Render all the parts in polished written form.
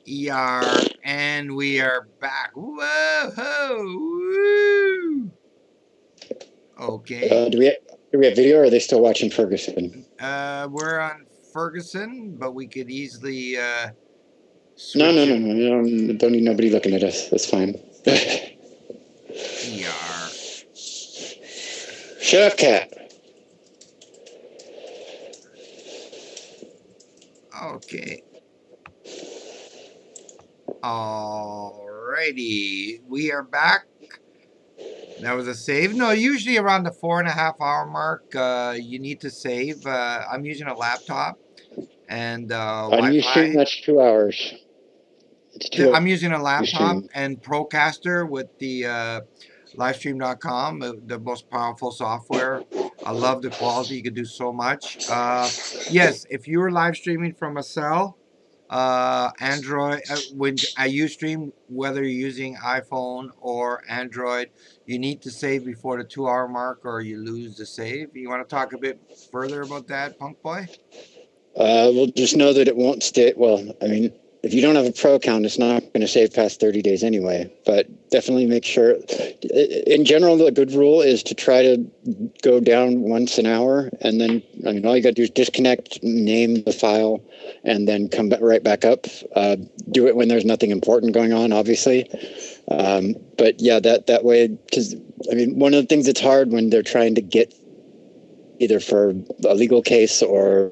And we are back. Whoa! Woo! Okay. Do we have video, or are they still watching Ferguson? We're on Ferguson, but we could easily switch. No. Don't need nobody looking at us. That's fine. Shut up, cat. Okay. Alrighty, we are back. That was a save. No, usually around the 4.5 hour mark, you need to save. I'm using a laptop and On Ustream, that's 2 hours. I'm using a laptop and Procaster with the livestream.com, the most powerful software. I love the quality. You can do so much. Yes, if you were live streaming from a cell, Android, when I Ustream, whether you're using iPhone or Android, you need to save before the 2 hour mark or you lose the save. You want to talk a bit further about that, Punk Boy? Well, just know that it won't stay. Well, I mean, if you don't have a pro account, it's not going to save past 30 days anyway. But definitely make sure. In general, the good rule is to try to go down once an hour. And then, I mean, all you got to do is disconnect, name the file, and then come right back up. Do it when there's nothing important going on, obviously. But yeah, that way, because, I mean, one of the things that's hard when they're trying to get either for a legal case or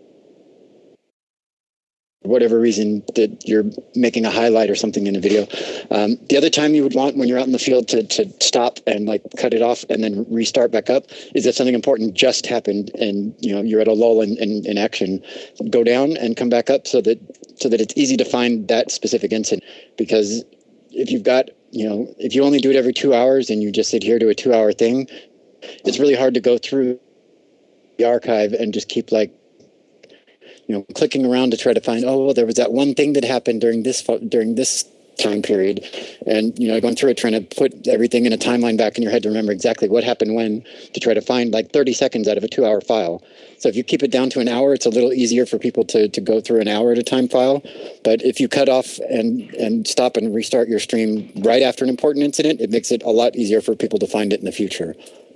whatever reason that you're making a highlight or something in a video. The other time you would want when you're out in the field to stop and like cut it off and then restart back up is that something important just happened and you're at a lull in action. Go down and come back up so that it's easy to find that specific incident. Because if you've got, if you only do it every 2 hours and you just adhere to a 2 hour thing, it's really hard to go through the archive and just keep clicking around to try to find, well, there was that one thing that happened during this time period, and going through it, trying to put everything in a timeline back in your head to remember exactly what happened when, to try to find like 30 seconds out of a 2 hour file. So if you keep it down to an hour, it's a little easier for people to go through an hour at a time file. But if you cut off and stop and restart your stream right after an important incident, it makes it a lot easier for people to find it in the future.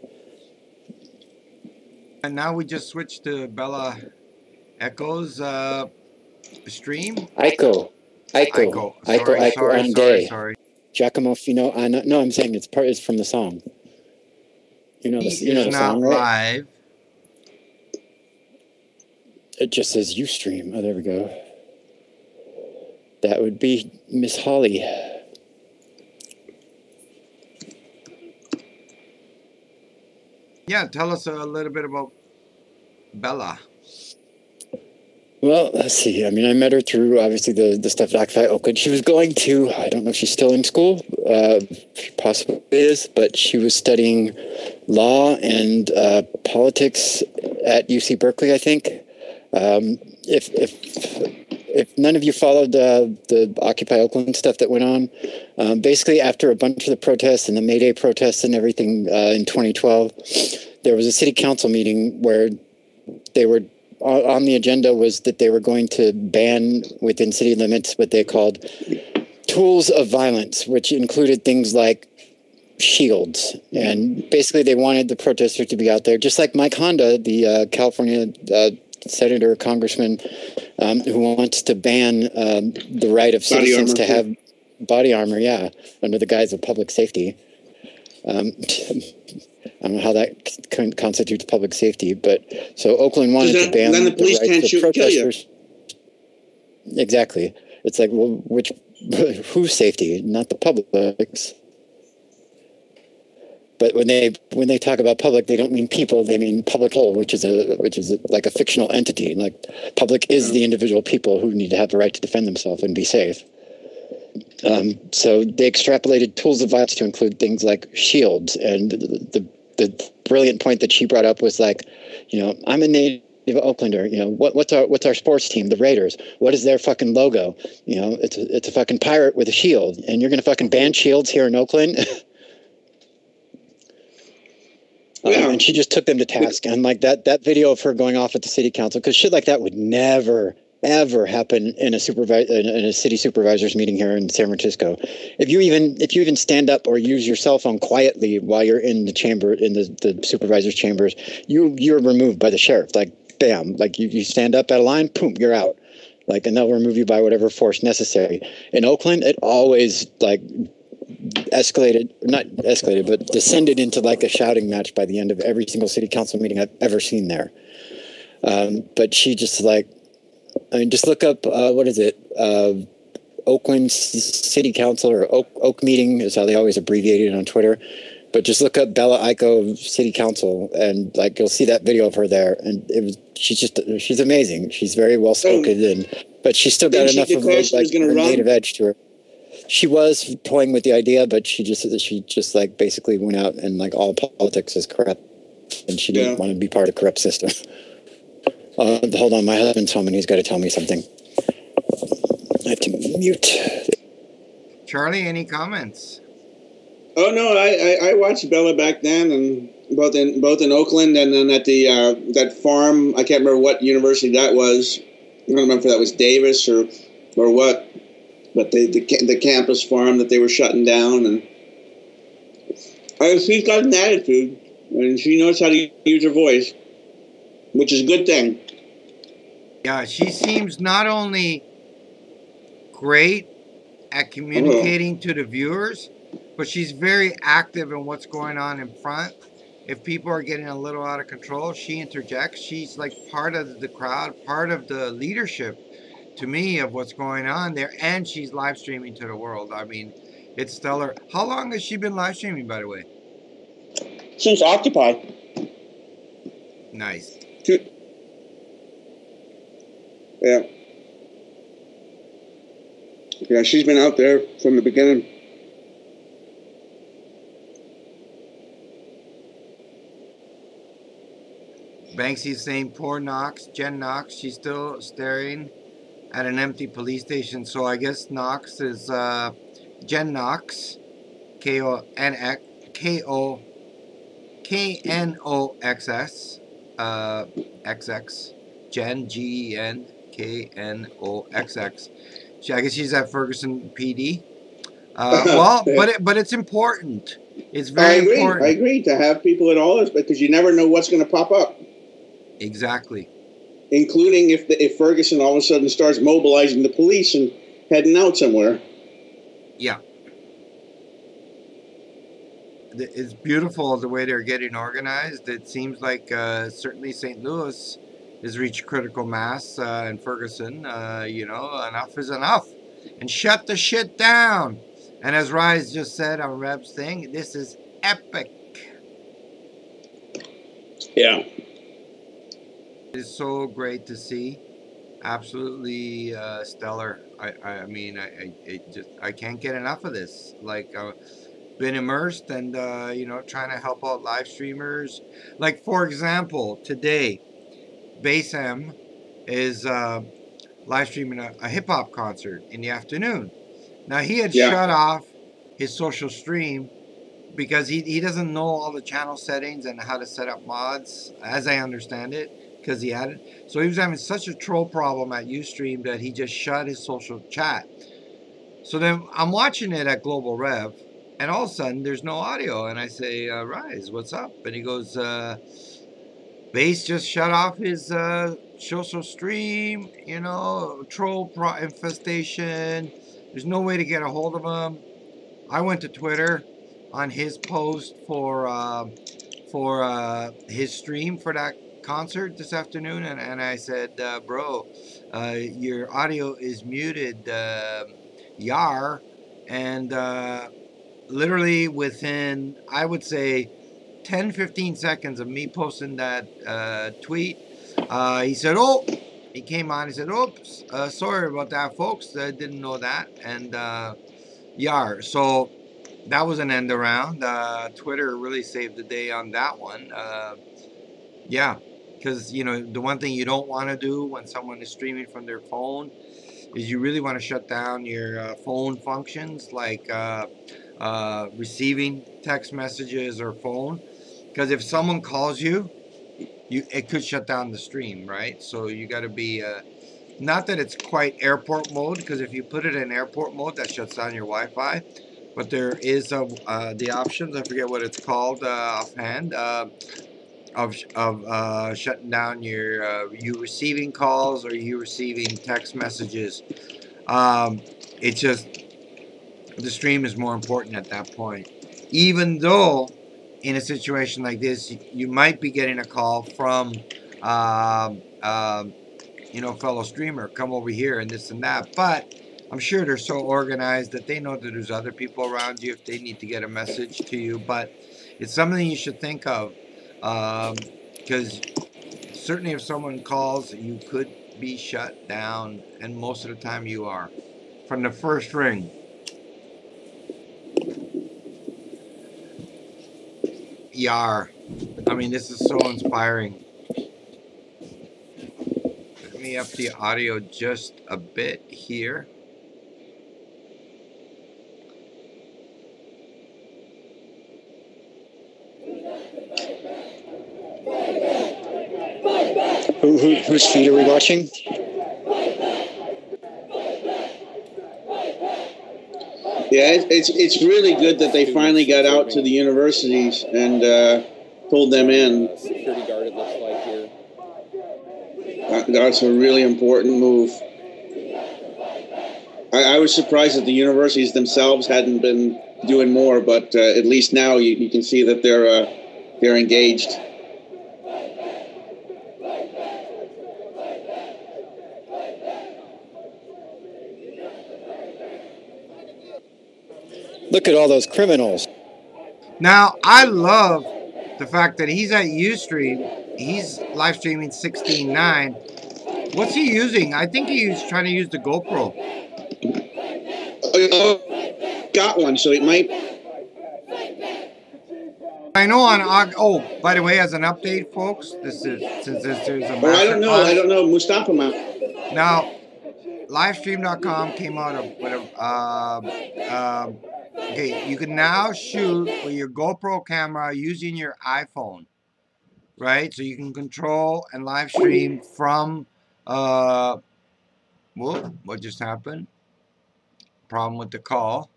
And now we just switched to Bella Echo's stream. Echo Sorry. Giacomo Fino. No, I'm saying it's from the song. The song, right? Live. It just says Ustream. Oh, there we go. That would be Miss Holly. Yeah, tell us a little bit about Bella. Well, let's see. I mean, I met her through, obviously, the stuff at Occupy Oakland. She was going to, I don't know if she's still in school. She possibly is, but she was studying law and politics at UC Berkeley, I think. If none of you followed the Occupy Oakland stuff that went on, basically after a bunch of the protests and the May Day protests and everything in 2012, there was a city council meeting where they were on the agenda was that they were going to ban within city limits what they called tools of violence, which included things like shields. And basically they wanted the protesters to be out there, just like Mike Honda, the California senator, congressman, who wants to ban the right of citizens to have body armor, under the guise of public safety. I don't know how that constitutes public safety, but so Oakland wanted to ban then the police the can't rights shoot of and kill you. protesters. Exactly. It's like, well, whose safety? Not the public's. But when they talk about public, they don't mean people. They mean public whole, which is like a fictional entity. Like public is the individual people who need to have the right to defend themselves and be safe. So they extrapolated tools of violence to include things like shields. And the brilliant point that she brought up was like, I'm a native Oaklander. What's our sports team? The Raiders. What is their fucking logo? It's a fucking pirate with a shield. And you're gonna fucking ban shields here in Oakland? And she just took them to task. And like that video of her going off at the city council, because shit like that would never, ever happen in a city supervisor's meeting here in San Francisco. If you even stand up or use your cell phone quietly while you're in the chamber, in the supervisor's chambers, you're removed by the sheriff. Like, bam, like you stand up at a line, boom, you're out. Like, and they'll remove you by whatever force necessary. In Oakland, it always like not escalated, but descended into like a shouting match by the end of every single city council meeting I've ever seen there. But she just like, I mean, just look up, what is it? Oakland City Council, or Oak Meeting is how they always abbreviate it on Twitter. But just look up Bella Iko City Council, and like you'll see that video of her there. And she's amazing. She's very well spoken, but she's still got enough of like her native edge to her. She was toying with the idea, but she just like basically went out and like all politics is corrupt, and she didn't want to be part of the corrupt system. Hold on, my husband's home and he's got to tell me something. I have to mute. Charlie, any comments? Oh no, I watched Bella back then, and both in Oakland and then at the that farm. I can't remember what university that was. I don't remember if that was Davis or what. But the campus farm that they were shutting down, and she's got an attitude, and she knows how to use her voice, which is a good thing. Yeah, she seems not only great at communicating to the viewers, but she's very active in what's going on in front. If people are getting a little out of control, she interjects. She's like part of the crowd, part of the leadership, to me, of what's going on there, and she's live streaming to the world. I mean, it's stellar. How long has she been live streaming, by the way? Since Occupy. Nice. Yeah. Yeah, she's been out there from the beginning. Banksy's saying, poor Knox, Jen Knox, she's still staring at an empty police station. So I guess Knox is Jen Knox, K-N-O-X-S, XX, Jen, G-E-N-K-N-O-X-X. I guess she's at Ferguson PD. Well, but it's important. It's very important. I agree to have people at all this, because you never know what's going to pop up. Exactly. Including if Ferguson all of a sudden starts mobilizing the police and heading out somewhere. Yeah. It's beautiful the way they're getting organized. It seems like certainly St. Louis has reached critical mass, and Ferguson, enough is enough. And shut the shit down. And as Rise just said on Reb's thing, this is epic. Yeah. It is so great to see. Absolutely stellar. I mean, I can't get enough of this. Like, been immersed and, trying to help out live streamers. Like, for example, today, Bassem is live streaming a hip-hop concert in the afternoon. Now, he had shut off his social stream because he doesn't know all the channel settings and how to set up mods, as I understand it, because he had it. So he was having such a troll problem at Ustream that he just shut his social chat. So then I'm watching it at Global Rev, and all of a sudden there's no audio. And I say, Rise, what's up? And he goes, Bass just shut off his social stream, troll infestation. There's no way to get a hold of him. I went to Twitter on his post for his stream for that concert this afternoon, and I said, bro, your audio is muted, yar. And literally within, I would say, 10-15 seconds of me posting that tweet, he said, he came on, he said, oops, sorry about that, folks, I didn't know that. And yar. So that was an end around. Twitter really saved the day on that one. Yeah, because the one thing you don't want to do when someone is streaming from their phone is you really want to shut down your phone functions, like receiving text messages or phone, because if someone calls you, it could shut down the stream, right? So you got to be Not that it's quite airport mode, because if you put it in airport mode, that shuts down your Wi-Fi. But there is the options. I forget what it's called offhand. Of shutting down your you receiving calls or you receiving text messages. It's just the stream is more important at that point. Even though in a situation like this, you might be getting a call from you know, fellow streamer, come over here and this and that. But I'm sure they're so organized that they know that there's other people around you if they need to get a message to you. But it's something you should think of, because certainly if someone calls, you could be shut down, and most of the time you are from the first ring. Yar. I mean, this is so inspiring. Let me up the audio just a bit here. Whose feed are we watching? Yeah, it's really good that they finally got out to the universities and pulled them in. Security guard, it looks like here. That's a really important move. I was surprised that the universities themselves hadn't been doing more, but at least now you can see that they're engaged. Look at all those criminals. Now, I love the fact that he's at Ustream. He's live streaming 16:9. What's he using? I think he's trying to use the GoPro. Got one, so it might. I know on oh, by the way, as an update, folks, this is since there's a I don't know. Mustafa might. Now, livestream.com came out with a okay, you can now shoot with your GoPro camera using your iPhone, right? So you can control and live stream from whoa, what just happened? Problem with the call.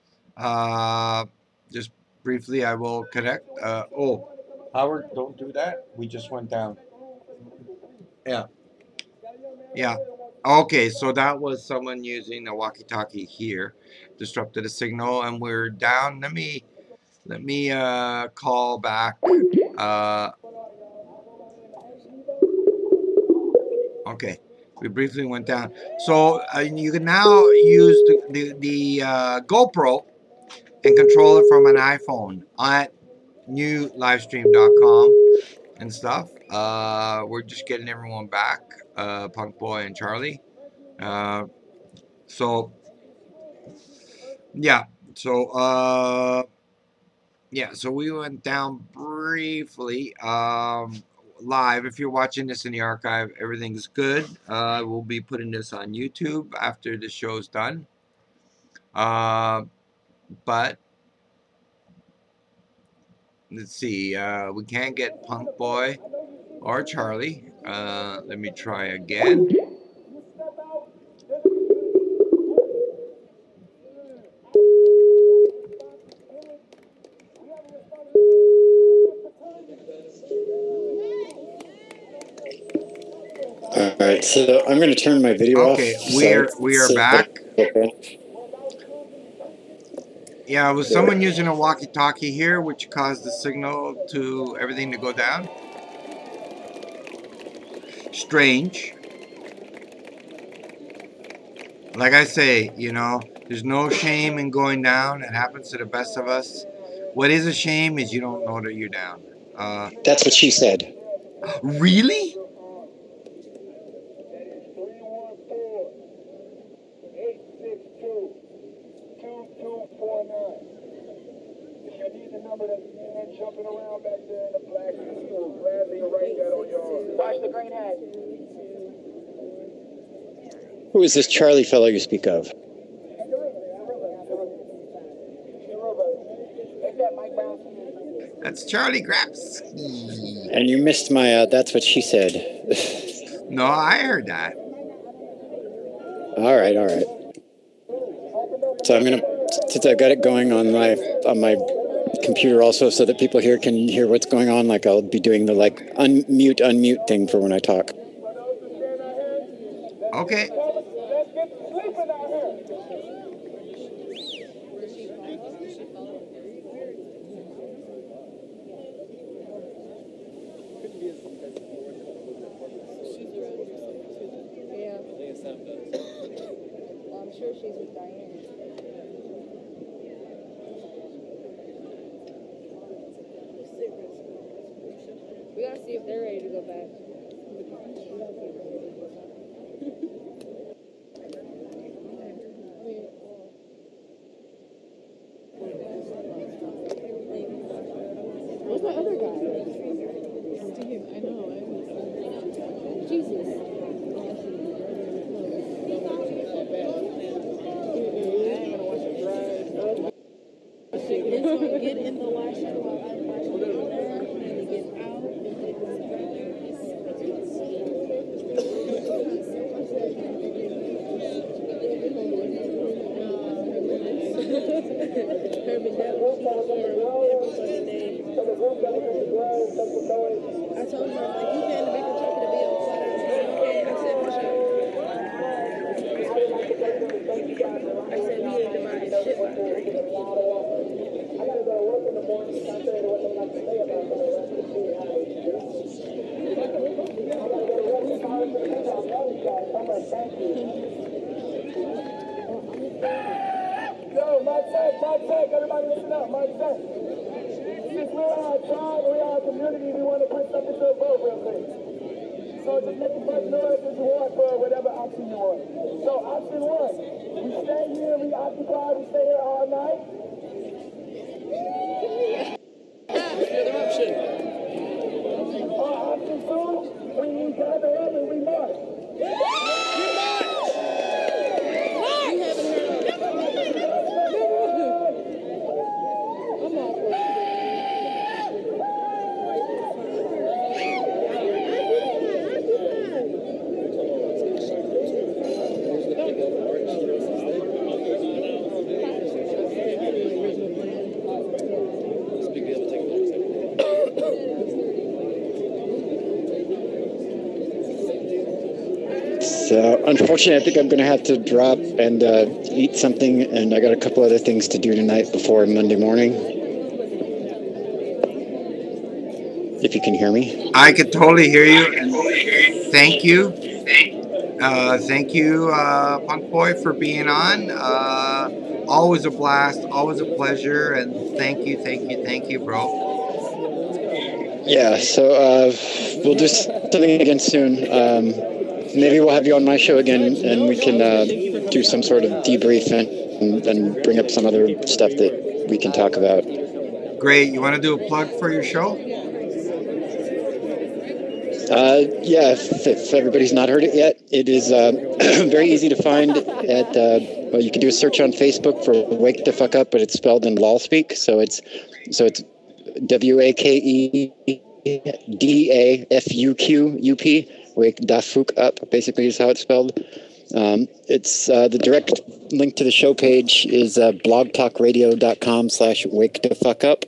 Just briefly, I will connect. Oh, Howard, don't do that. We just went down. Yeah. Yeah. Okay, so that was someone using a walkie-talkie here, disrupted a signal, and we're down. Let me call back. Okay, we briefly went down. So you can now use the GoPro and control it from an iPhone at newlivestream.com and stuff. We're just getting everyone back, Punk Boy and Charlie. So yeah, so yeah, so we went down briefly. Live. If you're watching this in the archive, everything's good. We'll be putting this on YouTube after the show's done. But let's see. We can't get Punk Boy or Charlie. Let me try again. All right, so I'm going to turn my video off. Okay, we are back. Okay. Yeah, it was someone using a walkie-talkie here, which caused the signal to everything to go down. Strange. Like I say, you know, there's no shame in going down. It happens to the best of us. What is a shame is you don't know that you're down. That's what she said. Really? Who is this Charlie fellow you speak of? That's Charlie Grapsky. And you missed my, that's what she said. No, I heard that. All right. So I'm gonna, since I've got it going on my computer also, so that people here can hear what's going on. Like I'll be doing the like unmute thing for when I talk. Okay. I'm sure she's with Diane. We gotta see if they're ready to go back. Where's my other guy? Steve, I know. Jesus. Get in the last shuttle while I'm watching there and get out and I told her, I'm like, you can make a check to be on Saturday. Okay, I said, for sure. I said, we ain't divided shit by I gotta go to work in the morning. I can't say what they like to say about the rest of the city. I gotta go to work in the morning. I'm like, thank you. Yo, Mike check, everybody listen up, Mike check. Since we are a tribe, we are a community, we want to put something to a vote real quick. So just make as much noise as you want for whatever option you want. So option 1, we stay here, we occupy, we stay here all night. Option 2, we gather up and we march. So unfortunately, I think I'm going to have to drop and eat something, and I got a couple other things to do tonight before Monday morning. If you can hear me. I can totally hear you. And thank you. Thank you, Punk Boy, for being on. Always a blast, always a pleasure, and thank you, bro. Yeah, so we'll do something again soon. Maybe we'll have you on my show again, and we can do some sort of debrief and bring up some other stuff that we can talk about. Great. You want to do a plug for your show? Yeah, if everybody's not heard it yet, it is very easy to find at, well, you can do a search on Facebook for Wake the Fuck Up, but it's spelled in lol speak, so it's WAKEDAFUQUP, Wake the Fuck Up, basically is how it's spelled. It's the direct link to the show page is blogtalkradio.com/Wake the Fuck Up.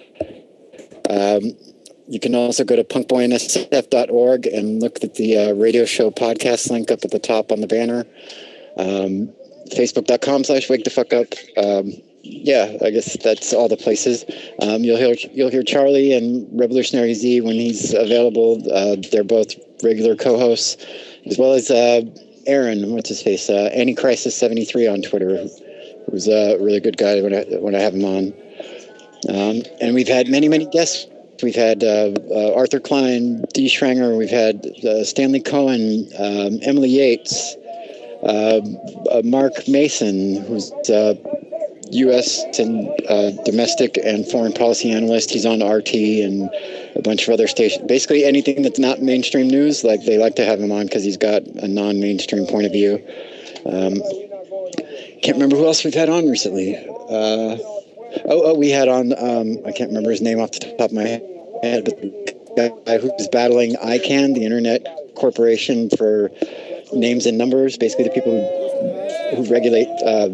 You can also go to punkboynsf.org and look at the radio show podcast link up at the top on the banner. Facebook.com/Wake the Fuck Up. Yeah, I guess that's all the places. You'll hear Charlie and Revolutionary Z when he's available. They're both regular co-hosts, as well as Aaron, what's his face, Anticrisis73 on Twitter, who's a really good guy when I have him on. And we've had many guests. We've had Arthur Klein, Dee Shanger. We've had Stanley Cohen, Emily Yates, Mark Mason, who's U.S. and domestic and foreign policy analyst. He's on RT and a bunch of other stations. Basically anything that's not mainstream news, like they like to have him on because he's got a non-mainstream point of view. Can't remember who else we've had on recently. We had on, I can't remember his name off the top of my head, but the guy who's battling ICANN, the Internet Corporation for Names and Numbers, basically the people who regulate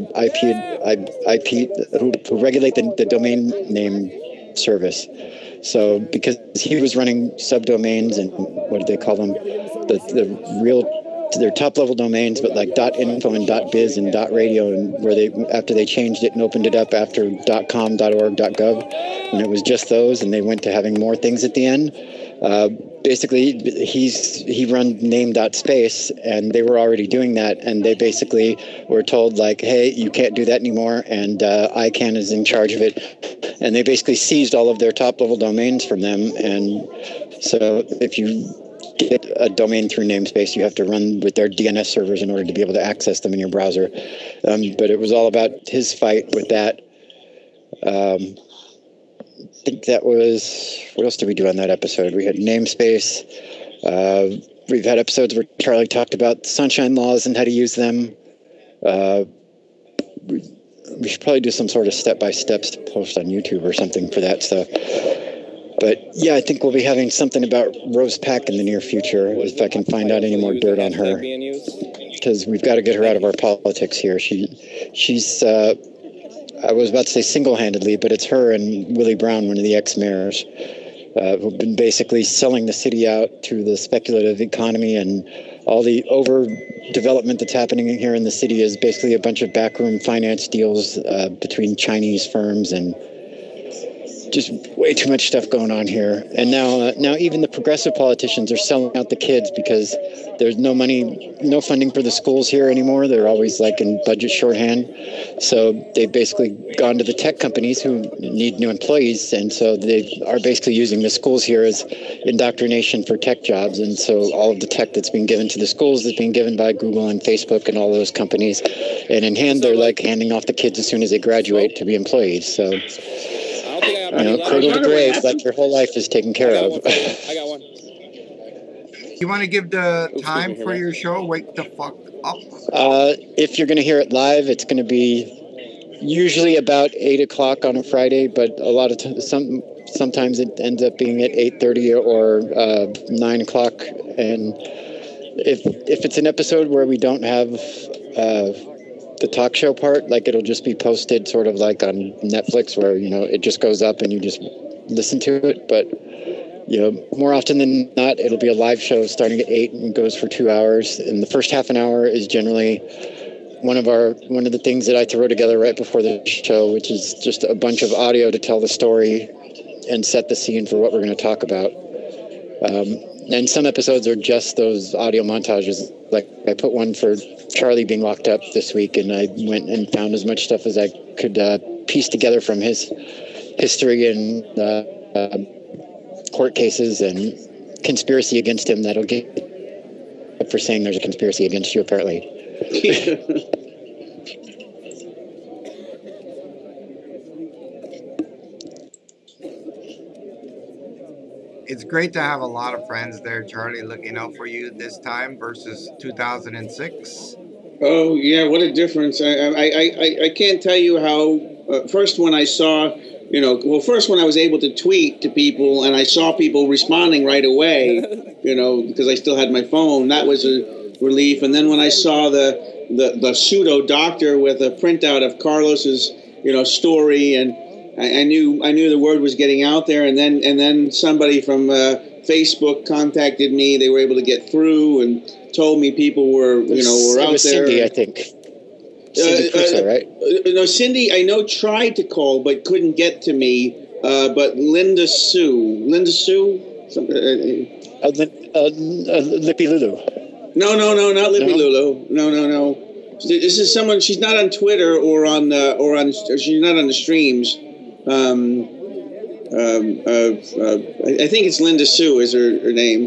who regulate the domain name service. So because he was running subdomains and what do they call them, the real their top level domains, but like .info and .biz and .radio, and where they after they changed it and opened it up after .com, .org, .gov, and it was just those, and they went to having more things at the end. Basically, he run name.space, and they were already doing that, and they basically were told like, hey, you can't do that anymore, and ICANN is in charge of it, and they basically seized all of their top level domains from them. And so if you get a domain through namespace, you have to run with their DNS servers in order to be able to access them in your browser. But it was all about his fight with that. I think that was, what else did we do on that episode? We had namespace. We've had episodes where Charlie talked about sunshine laws and how to use them. We should probably do some sort of step-by-step post on YouTube or something for that stuff. But yeah, I think we'll be having something about Rose Pack in the near future, if I can find out any more dirt on her. Because we've got to get her out of our politics here. She's I was about to say single-handedly, but it's her and Willie Brown, one of the ex-mayors, who've been basically selling the city out through the speculative economy, and all the overdevelopment that's happening here in the city is basically a bunch of backroom finance deals between Chinese firms, and just way too much stuff going on here. And now even the progressive politicians are selling out the kids because there's no money, no funding for the schools here anymore. They're always like in budget shorthand. So they've basically gone to the tech companies who need new employees. And so they are basically using the schools here as indoctrination for tech jobs. And so all of the tech that's being given to the schools is being given by Google and Facebook and all those companies. And in hand, they're like handing off the kids as soon as they graduate to be employees. So, cradle to grave, like your whole life is taken care of. I got one. You want to give the time for your show? Wake the fuck up. If you're going to hear it live, it's going to be usually about 8 o'clock on a Friday, but a lot of sometimes it ends up being at 8:30 or 9 o'clock. And if it's an episode where we don't have the talk show part, like it'll just be posted sort of like on Netflix, where it just goes up and you just listen to it. But more often than not, it'll be a live show starting at 8 and goes for 2 hours. And the first half an hour is generally one of the things that I throw together right before the show, which is just a bunch of audio to tell the story and set the scene for what we're going to talk about. And some episodes are just those audio montages. Like I put one for Charlie being locked up this week, and I went and found as much stuff as I could piece together from his history and court cases and conspiracy against him that'll get up for saying there's a conspiracy against you, apparently. It's great to have a lot of friends there, Charlie, looking out for you this time versus 2006. Oh yeah, what a difference! I can't tell you how. First, when I saw, first when I was able to tweet to people and I saw people responding right away, because I still had my phone, that was a relief. And then when I saw the pseudo doctor with a printout of Carlos's, story, and I knew the word was getting out there, and then somebody from Facebook contacted me. They were able to get through and told me people were out there. Cindy, I think. Cindy Crusoe, right? No, Cindy, I know tried to call but couldn't get to me. But Linda Sue, Lippy Lulu. No, not Lippy Lulu. No. This is someone. She's not on Twitter or she's not on the streams. I think it's Linda Sue is her name.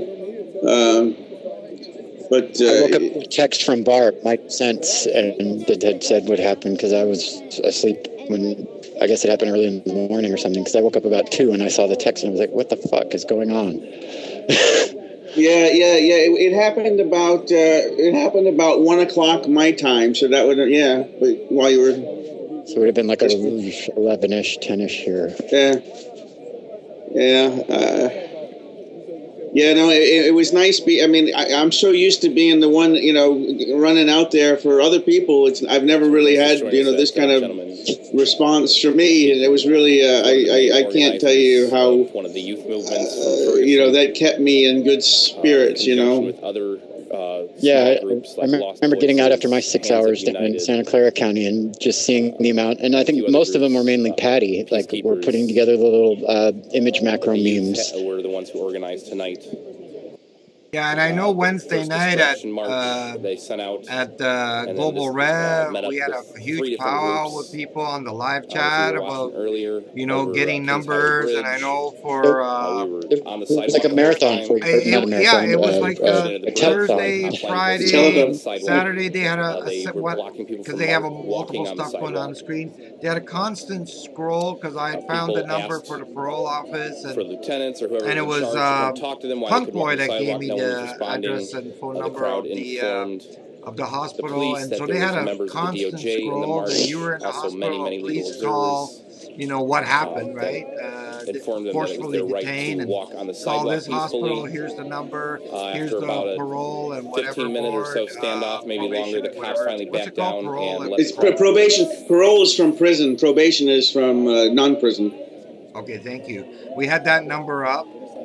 But I woke up with a text from Barb, Mike Sense, and that had said what happened because I was asleep when, I guess it happened early in the morning or something, because I woke up about 2 and I saw the text and I was like, what the fuck is going on? Yeah. It happened about 1 o'clock my time, so that would but while you were. So it would have been like 11-ish, 10-ish here. Yeah. Yeah, no, it was nice. I mean, I'm so used to being the one, running out there for other people. I've never really had, this kind of response from me, and it was really, I can't tell you how, one of the youth movements, that kept me in good spirits, with other Yeah, groups I like remember getting out after my 6 hours down in Santa Clara County and just seeing the amount. And I think most of them were mainly Patty. Like, we're putting together the little image macro memes. We're the ones who organized tonight. Yeah, and I know Wednesday night at they sent out Global Rev, we had a huge powwow with people on the live chat about, getting numbers. And I know for it was like a marathon for you. Not a marathon. Yeah, it was like a Thursday, telethon. Friday, Saturday. They had because they have multiple stuff going on the screen. They had a constant scroll because I had found the number for the parole office and for lieutenants or whoever, and it was talk to them Punk Boy that gave me the address and phone number of the hospital, and so they had a constant scroll that you were in the hospital, please call, what happened, right? Forcefully detained and call this hospital, here's the number, here's the parole and whatever. 15 minute or so standoff, maybe longer, the cops finally backed down and let it's probation. Parole is from prison. Probation is from non-prison. Okay, thank you. We had that number up.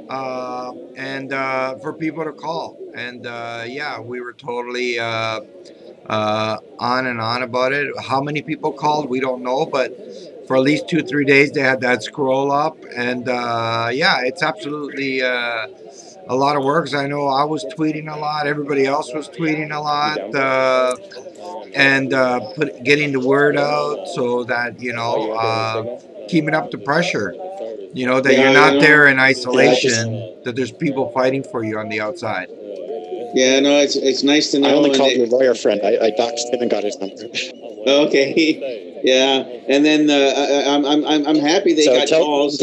And for people to call, and we were totally on and on about it. How many people called, we don't know, but for at least 2-3 days they had that scroll up, and it's absolutely a lot of work. I know I was tweeting a lot, everybody else was tweeting a lot, and getting the word out so that keeping up the pressure. That you're not there in isolation, that there's people fighting for you on the outside. Yeah, no, it's nice to know. I only called your lawyer friend. I doxed him and got his number. Okay. Yeah. And then I'm happy they got calls.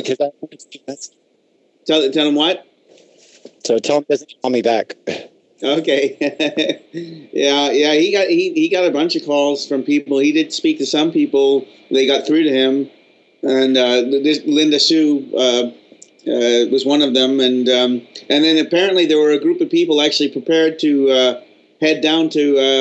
Tell them what? So tell him doesn't call me back. Okay. yeah, he got a bunch of calls from people. He did speak to some people. They got through to him. And this Linda Sue was one of them, and then apparently there were a group of people actually prepared to head down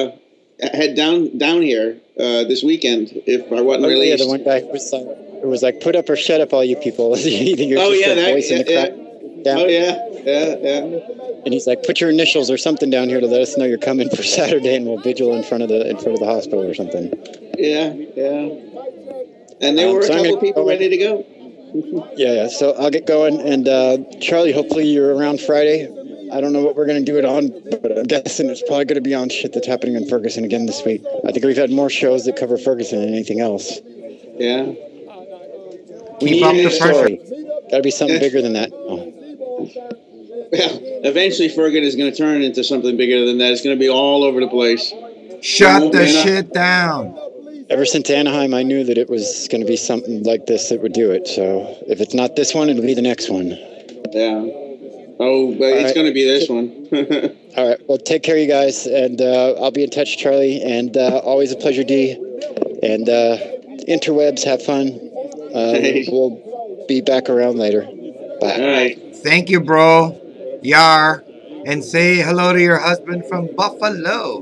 here this weekend if I wasn't released. Yeah, the one guy was like, "Put up or shut up, all you people." Voice in the crowd. Oh yeah. And he's like, "Put your initials or something down here to let us know you're coming for Saturday, and we'll vigil in front of the hospital or something." Yeah. And there were a couple of people ready to go. Yeah. So I'll get going. And Charlie, hopefully you're around Friday. I don't know what we're going to do it on, but I'm guessing it's probably going to be on shit that's happening in Ferguson again this week. I think we've had more shows that cover Ferguson than anything else. Yeah. We need a story. Got to be something bigger than that. Well, eventually Ferguson is going to turn into something bigger than that. It's going to be all over the place. Shut the shit down. Ever since Anaheim, I knew that it was going to be something like this that would do it. So if it's not this one, it'll be the next one. Yeah. Oh, but it's going to be this one. All right. Well, take care, you guys. And I'll be in touch, Charlie. And always a pleasure, Dee. And interwebs, have fun. We'll be back around later. Bye. All right. Thank you, bro. Yar. And say hello to your husband from Buffalo.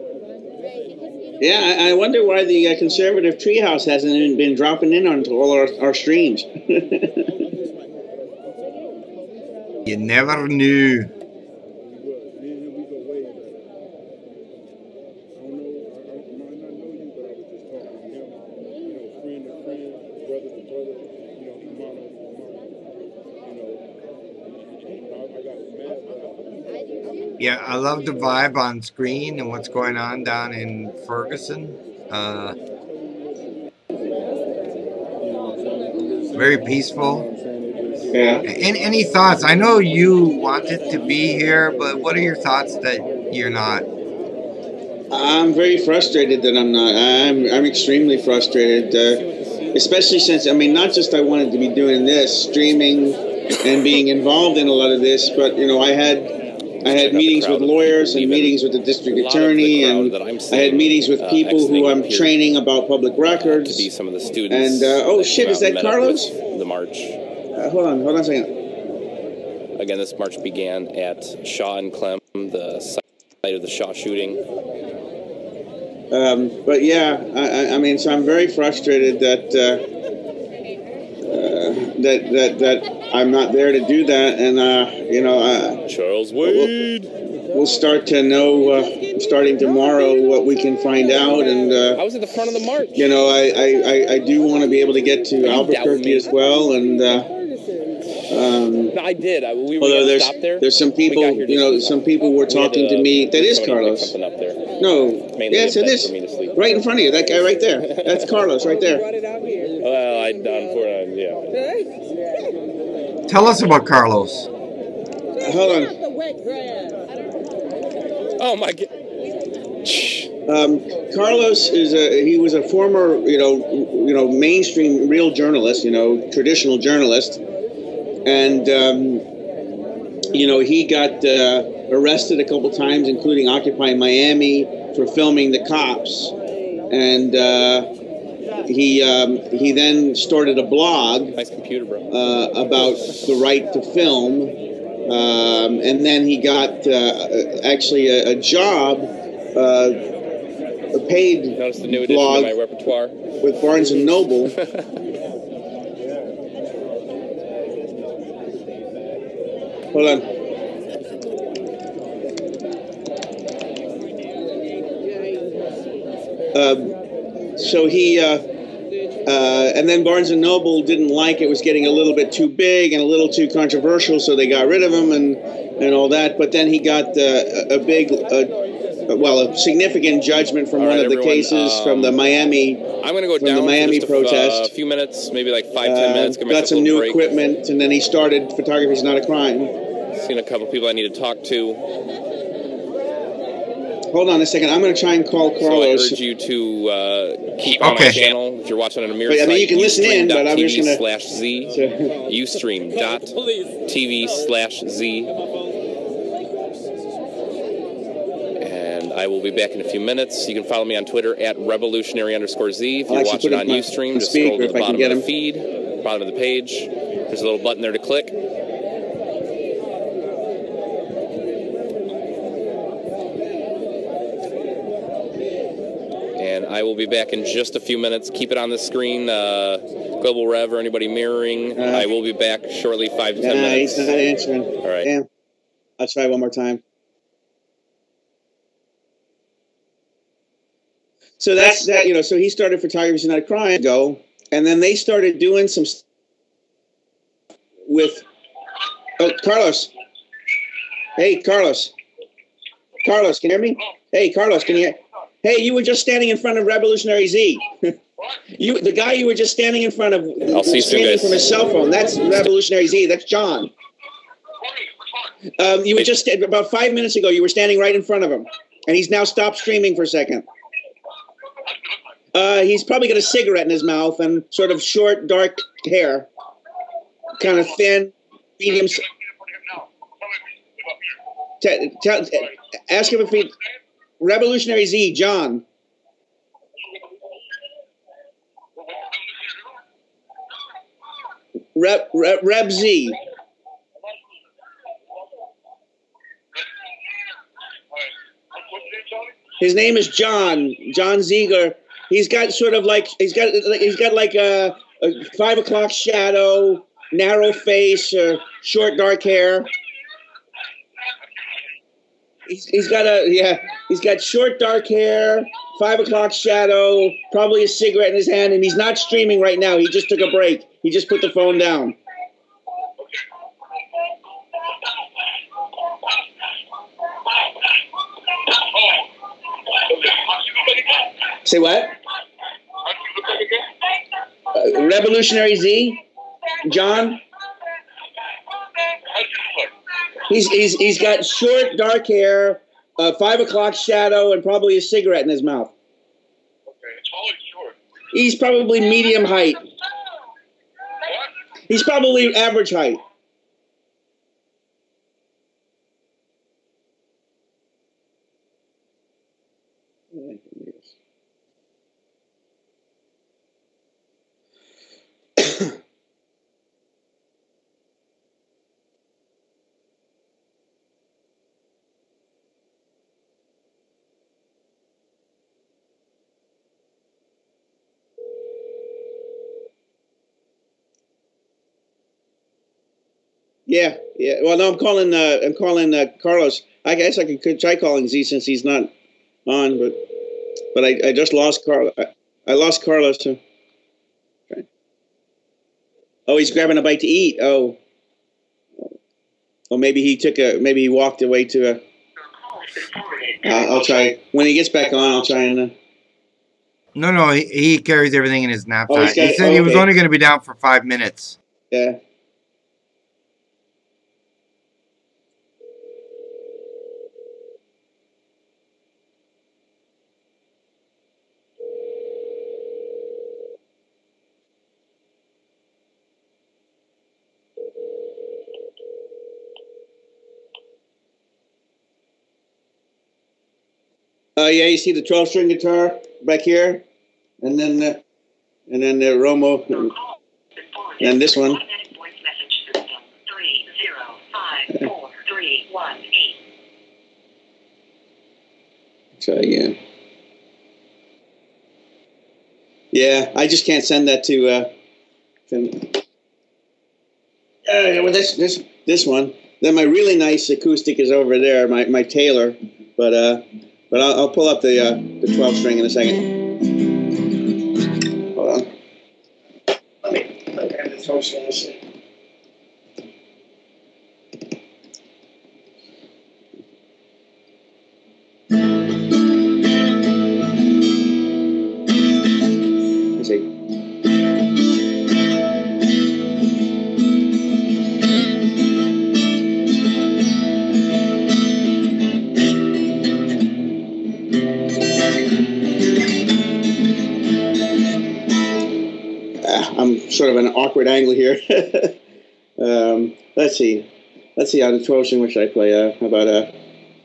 Yeah, I wonder why the conservative treehouse hasn't even been dropping in onto all our streams. You never knew. Yeah, I love the vibe on screen and what's going on down in Ferguson. Very peaceful. Yeah. Any thoughts? I know you wanted to be here, but what are your thoughts that you're not? I'm very frustrated that I'm not. I'm extremely frustrated, especially since, not just I wanted to be doing this, streaming and being involved in a lot of this, but, I had meetings with lawyers and meetings with the district attorney, and I had meetings with people who I'm training about public records. To be some of the students. And, oh shit, is that Carlos? The march. Hold on a second. Again, this march began at Shaw and Clem, the site of the Shaw shooting. But yeah, I mean, so I'm very frustrated that that I'm not there to do that, and you know, Charles Wade. We'll start to know starting tomorrow what we can find out, and I was at the front of the march. You know, I do want to be able to get to Albuquerque as well, and no, I did. We were although stop there. There's some people, you know, some people were talking to me. That is Carlos. Up there. No, Mainly yes, it is. Right in front of you, that guy right there. That's Carlos right there. Well, I done for it. Yeah. Tell us about Carlos. Hold on. Oh my God. Carlos is he was a former, you know, mainstream real journalist, you know, traditional journalist, and you know, he got arrested a couple times, including Occupy Miami, for filming the cops, and he then started a blog. Nice computer, bro. About the right to film, and then he got actually a job. A paid Notice the new blog addition to my repertoire with Barnes and Noble. Hold on. So he and then Barnes and Noble didn't like it, was getting a little bit too big and a little too controversial, so they got rid of him and all that. But then he got a big. Well, a significant judgment from one of the cases from the Miami. I'm going to go from down the Miami for protest. A few minutes, maybe like 5-10 minutes. Got some new equipment, and then he started Photography is Not a Crime. Seen a couple people I need to talk to. Hold on a second. I'm going to try and call Carlos. So I urge you to keep on my channel if you're watching on a mirror. I mean, you can listen in, but I'm just going to /Z Ustream.tv/Z. I will be back in a few minutes. You can follow me on Twitter at @revolutionary_Z. If you're watching on Ustream, just scroll to the bottom of the feed, bottom of the page. There's a little button there to click. And I will be back in just a few minutes. Keep it on the screen. Global Rev or anybody mirroring. I will be back shortly, 5 to 10 minutes. He's not answering. All right. Damn. I'll try one more time. So that's that, you know, so he started Photography is Not a Crime ago, and then they started doing some with Carlos. Hey, Carlos. Carlos, can you hear me? Hey, Carlos, can you hear? Hey, you were just standing in front of Revolutionary Z. The guy you were just standing in front of, I'll see you soon, guys. From his cell phone. That's Revolutionary Z. That's John. You were just about 5 minutes ago. You were standing right in front of him, and he's now stopped streaming for a second. He's probably got a cigarette in his mouth and sort of short, dark hair, kind of thin, medium. Ask him if he. Revolutionary Z, John. Reb Z. His name is John Ziegler. He's got sort of like he's got like a 5 o'clock shadow, narrow face, short dark hair. He's got short dark hair, 5 o'clock shadow, probably a cigarette in his hand, and he's not streaming right now. He just took a break. He just put the phone down. Say what? Revolutionary Z, John. He's got short dark hair, 5 o'clock shadow, and probably a cigarette in his mouth. Okay, tall or short? He's probably medium height. What? He's probably average height. Yeah. Well, no, I'm calling Carlos. I guess I could try calling Z since he's not on, but I just lost Carlos. I lost Carlos. So. Okay. Oh, he's grabbing a bite to eat. Oh, maybe he walked away to a. I'll try when he gets back on. I'll try and. No, he carries everything in his knapsack. Oh, He said he was only going to be down for 5 minutes. Yeah. Yeah, you see the 12-string guitar back here, and then the Romo, and this one. Try again. Yeah, I just can't send that to. Well, this one. Then my really nice acoustic is over there, my Taylor, but I'll pull up the 12-string in a second. Hold on. Let me grab the 12-string. Let's see. Let's see. I'm sort of an awkward angle here. Let's see. Let's see on the 12 string which I play. How about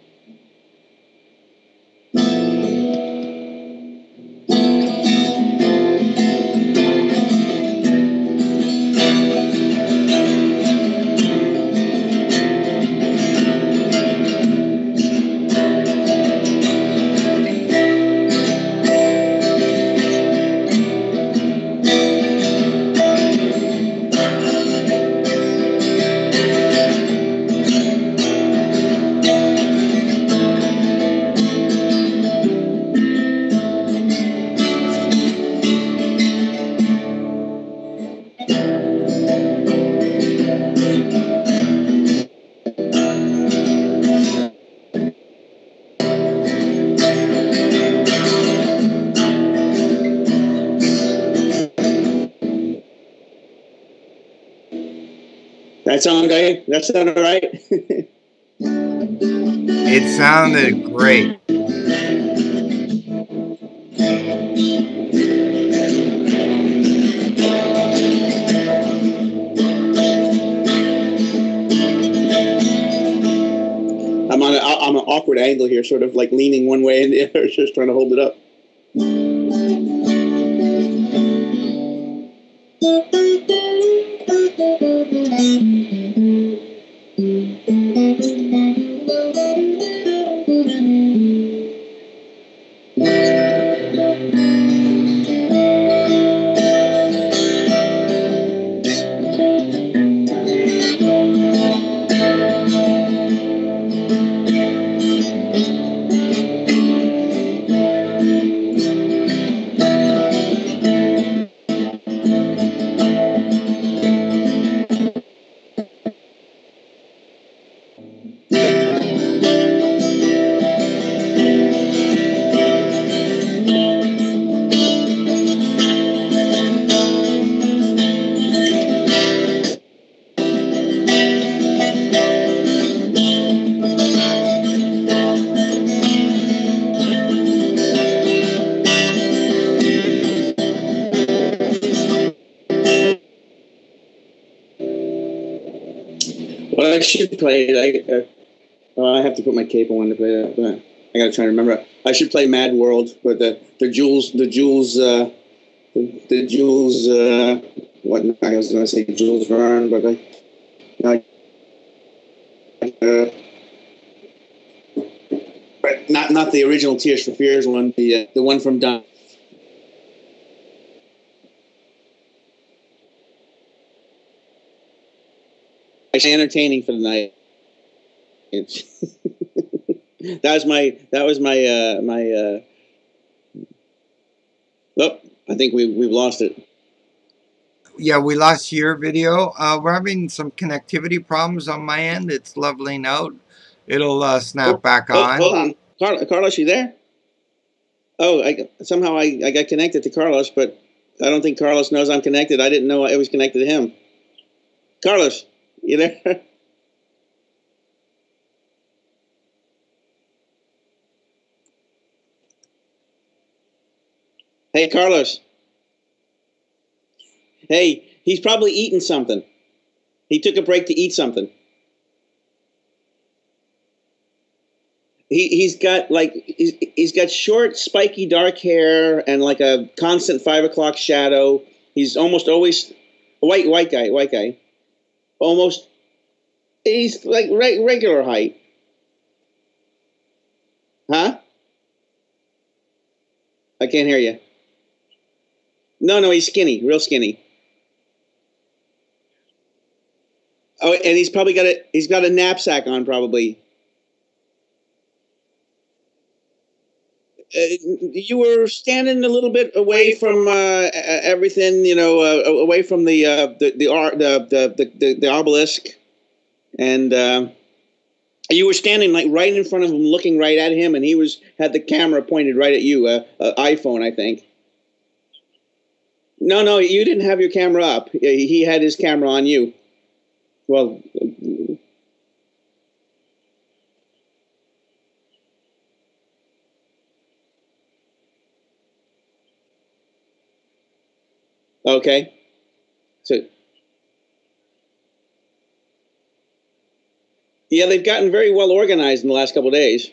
that sound good? That sound all right? It sounded great. I'm an awkward angle here, sort of like leaning one way and the other, just trying to hold it up. Well, I should play. I have to put my capo on to play that. But I gotta try to remember. I should play Mad World, but the Jules. What I was gonna say Jules Verne, but but not the original Tears for Fears one. The one from Don. entertaining for the night. that was my oh, I think we've lost it. Yeah, we lost your video. We're having some connectivity problems on my end. It's leveling out. It'll snap back on. Hold on. Carlos, you there? Oh, somehow I got connected to Carlos, but I don't think Carlos knows I'm connected. I didn't know I was connected to him. Carlos, you there? Hey, Carlos. Hey, he's probably eating something. He took a break to eat something. He's got short, spiky, dark hair and like a constant 5 o'clock shadow. He's almost always a white guy. Almost, he's like regular height. Huh? I can't hear you. No, he's skinny, real skinny. Oh, and he's probably got a knapsack on, probably. You were standing a little bit away from everything, away from the obelisk, and you were standing like right in front of him, looking right at him, and he had the camera pointed right at you, iPhone, I think. No, you didn't have your camera up. He had his camera on you. Well, okay. So, yeah, they've gotten very well organized in the last couple of days.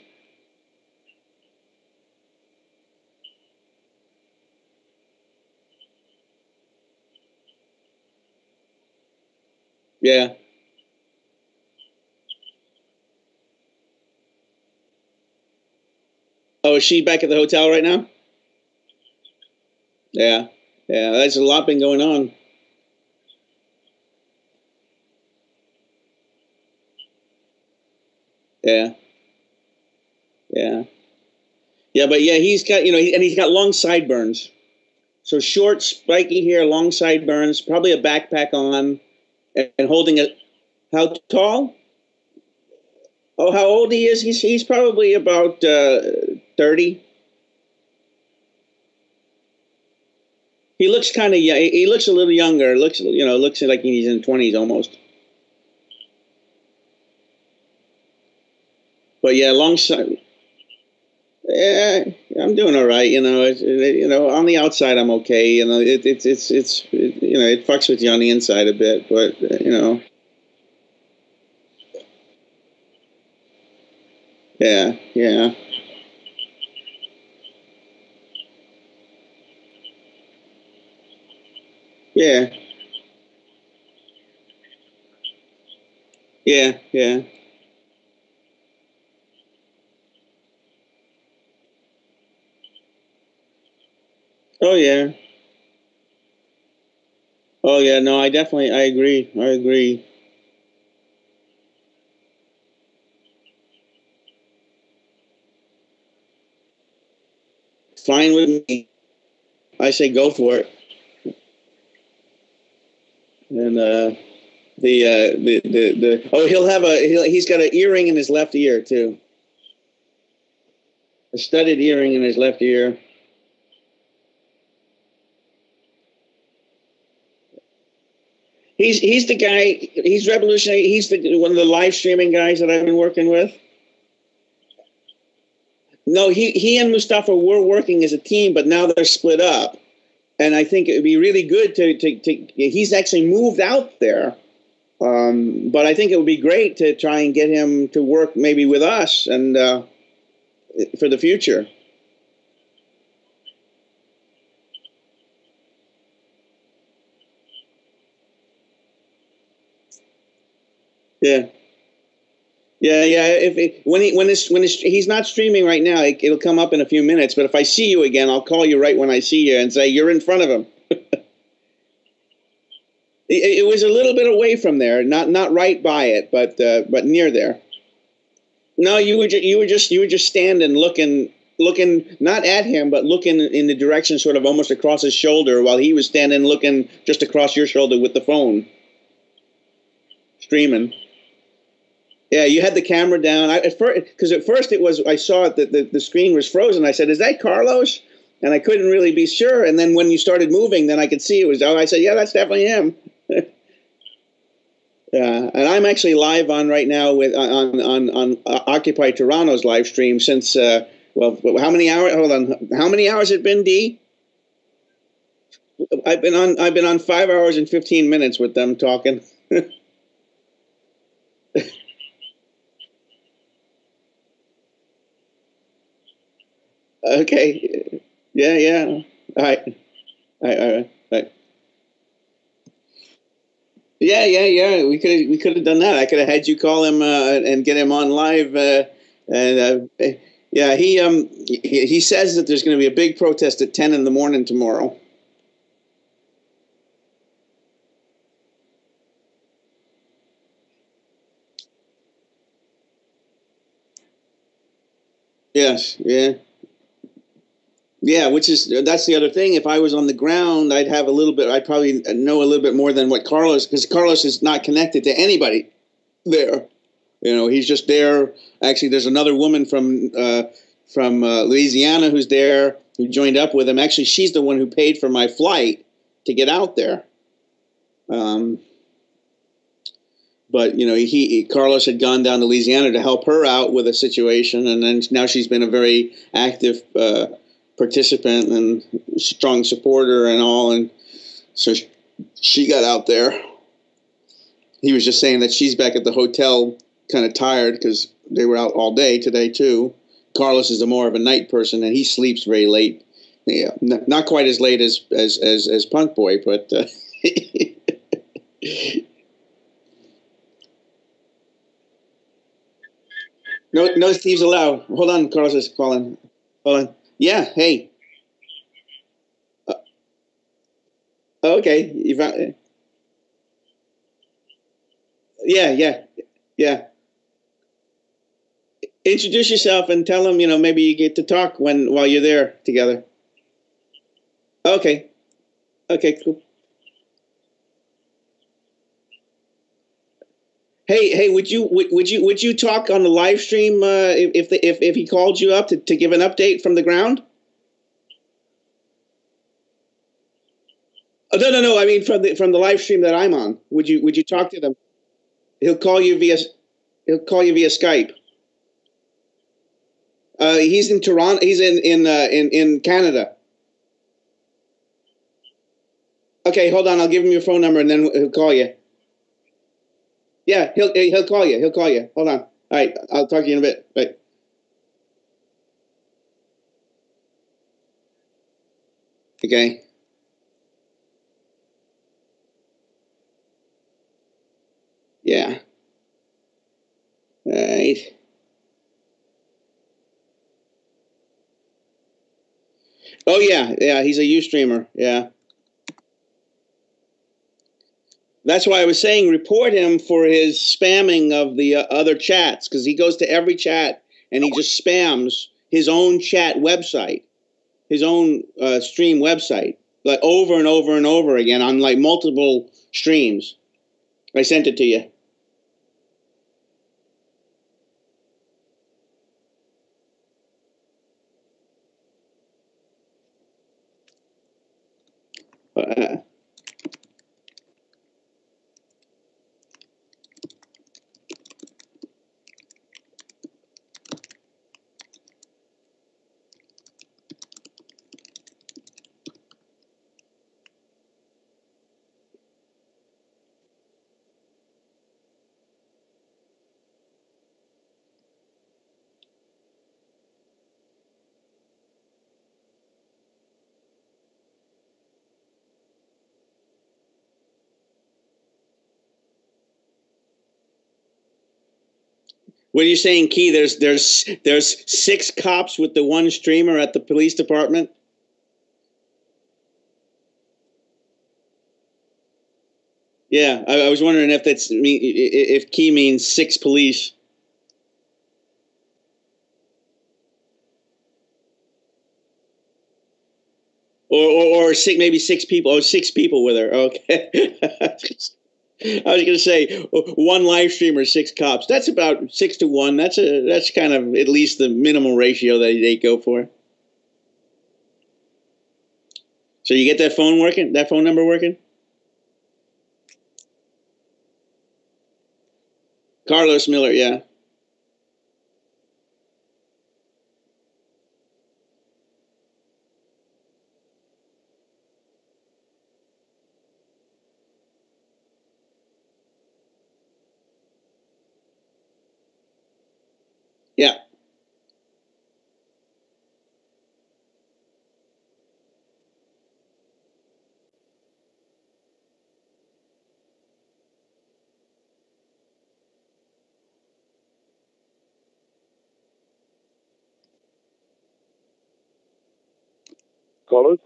Yeah. Oh, is she back at the hotel right now? Yeah. There's a lot been going on. Yeah. But yeah, he's got and he's got long sideburns. So short, spiky hair, long sideburns, probably a backpack on, and holding a. How tall? Oh, how old he is? He's probably about 30. He looks kind of young. He looks a little younger. Looks like he's in 20s almost. But yeah, long side. Yeah, I'm doing all right. On the outside I'm okay. It fucks with you on the inside a bit, but Yeah. Yeah. Oh yeah. Oh yeah. No, I agree. Fine with me. I say go for it. And he's got an earring in his left ear too. A studded earring in his left ear. He's the guy. He's revolutionary. He's one of the live streaming guys that I've been working with. No, he and Mustafa were working as a team, but now they're split up. And I think it would be really good to he's actually moved out there. But I think it would be great to try and get him to work maybe with us and for the future. Yeah. When he's not streaming right now, it'll come up in a few minutes. But if I see you again, I'll call you right when I see you and say you're in front of him. It was a little bit away from there, not right by it, but near there. No, you were just standing, looking not at him, but looking in the direction sort of almost across his shoulder, while he was standing looking just across your shoulder with the phone, streaming. Yeah, you had the camera down. Because at first it was, I saw it that the screen was frozen. I said, "Is that Carlos?" And I couldn't really be sure. And then when you started moving, then I could see it was. Oh, I said, "Yeah, that's definitely him." Yeah, and I'm actually live on right now with on Occupy Toronto's live stream since well, how many hours? Hold on, how many hours has it been, Dee? I've been on 5 hours and 15 minutes with them talking. Okay, yeah. All right. Yeah. We could have done that. I could have had you call him and get him on live. Yeah, he says that there's going to be a big protest at 10 in the morning tomorrow. Yes, yeah. Yeah, that's the other thing. If I was on the ground, I'd probably know a little bit more than what Carlos, because Carlos is not connected to anybody there. He's just there. Actually, there's another woman from Louisiana who's there, who joined up with him. Actually, she's the one who paid for my flight to get out there. But Carlos had gone down to Louisiana to help her out with a situation, and then now she's been a very active participant and strong supporter and all, and so she got out there. He was just saying that she's back at the hotel, kind of tired because they were out all day today too. Carlos is more of a night person, and he sleeps very late. Yeah, not quite as late as Punk Boy, but. No thieves allowed. Hold on, Carlos is calling. Hold on. Yeah, hey. Okay. Yeah. Introduce yourself and tell them, maybe you get to talk while you're there together. Okay, cool. Hey, would you talk on the live stream if he called you up to give an update from the ground? Oh, no. I mean from the live stream that I'm on. Would you talk to them? He'll call you via Skype. He's in Toronto. He's in Canada. Okay, hold on. I'll give him your phone number and then he'll call you. Yeah, he'll call you. Hold on. All right, I'll talk to you in a bit. Right. Okay. Yeah. All right. Oh yeah. He's a Ustreamer. Yeah. That's why I was saying report him for his spamming of the other chats, because he goes to every chat and he just spams his own chat website, his own stream website, like over and over and over again on like multiple streams. I sent it to you. What are you saying, Key? There's 6 cops with the one streamer at the police department? Yeah, I was wondering if if key means 6 police. Or maybe 6 people. Oh, 6 people with her. Okay. I was going to say 1 live streamer, 6 cops. That's about 6 to 1. That's kind of at least the minimal ratio that they go for. So you get that phone working? That phone number working? Carlos Miller, yeah. Yeah. Carlos?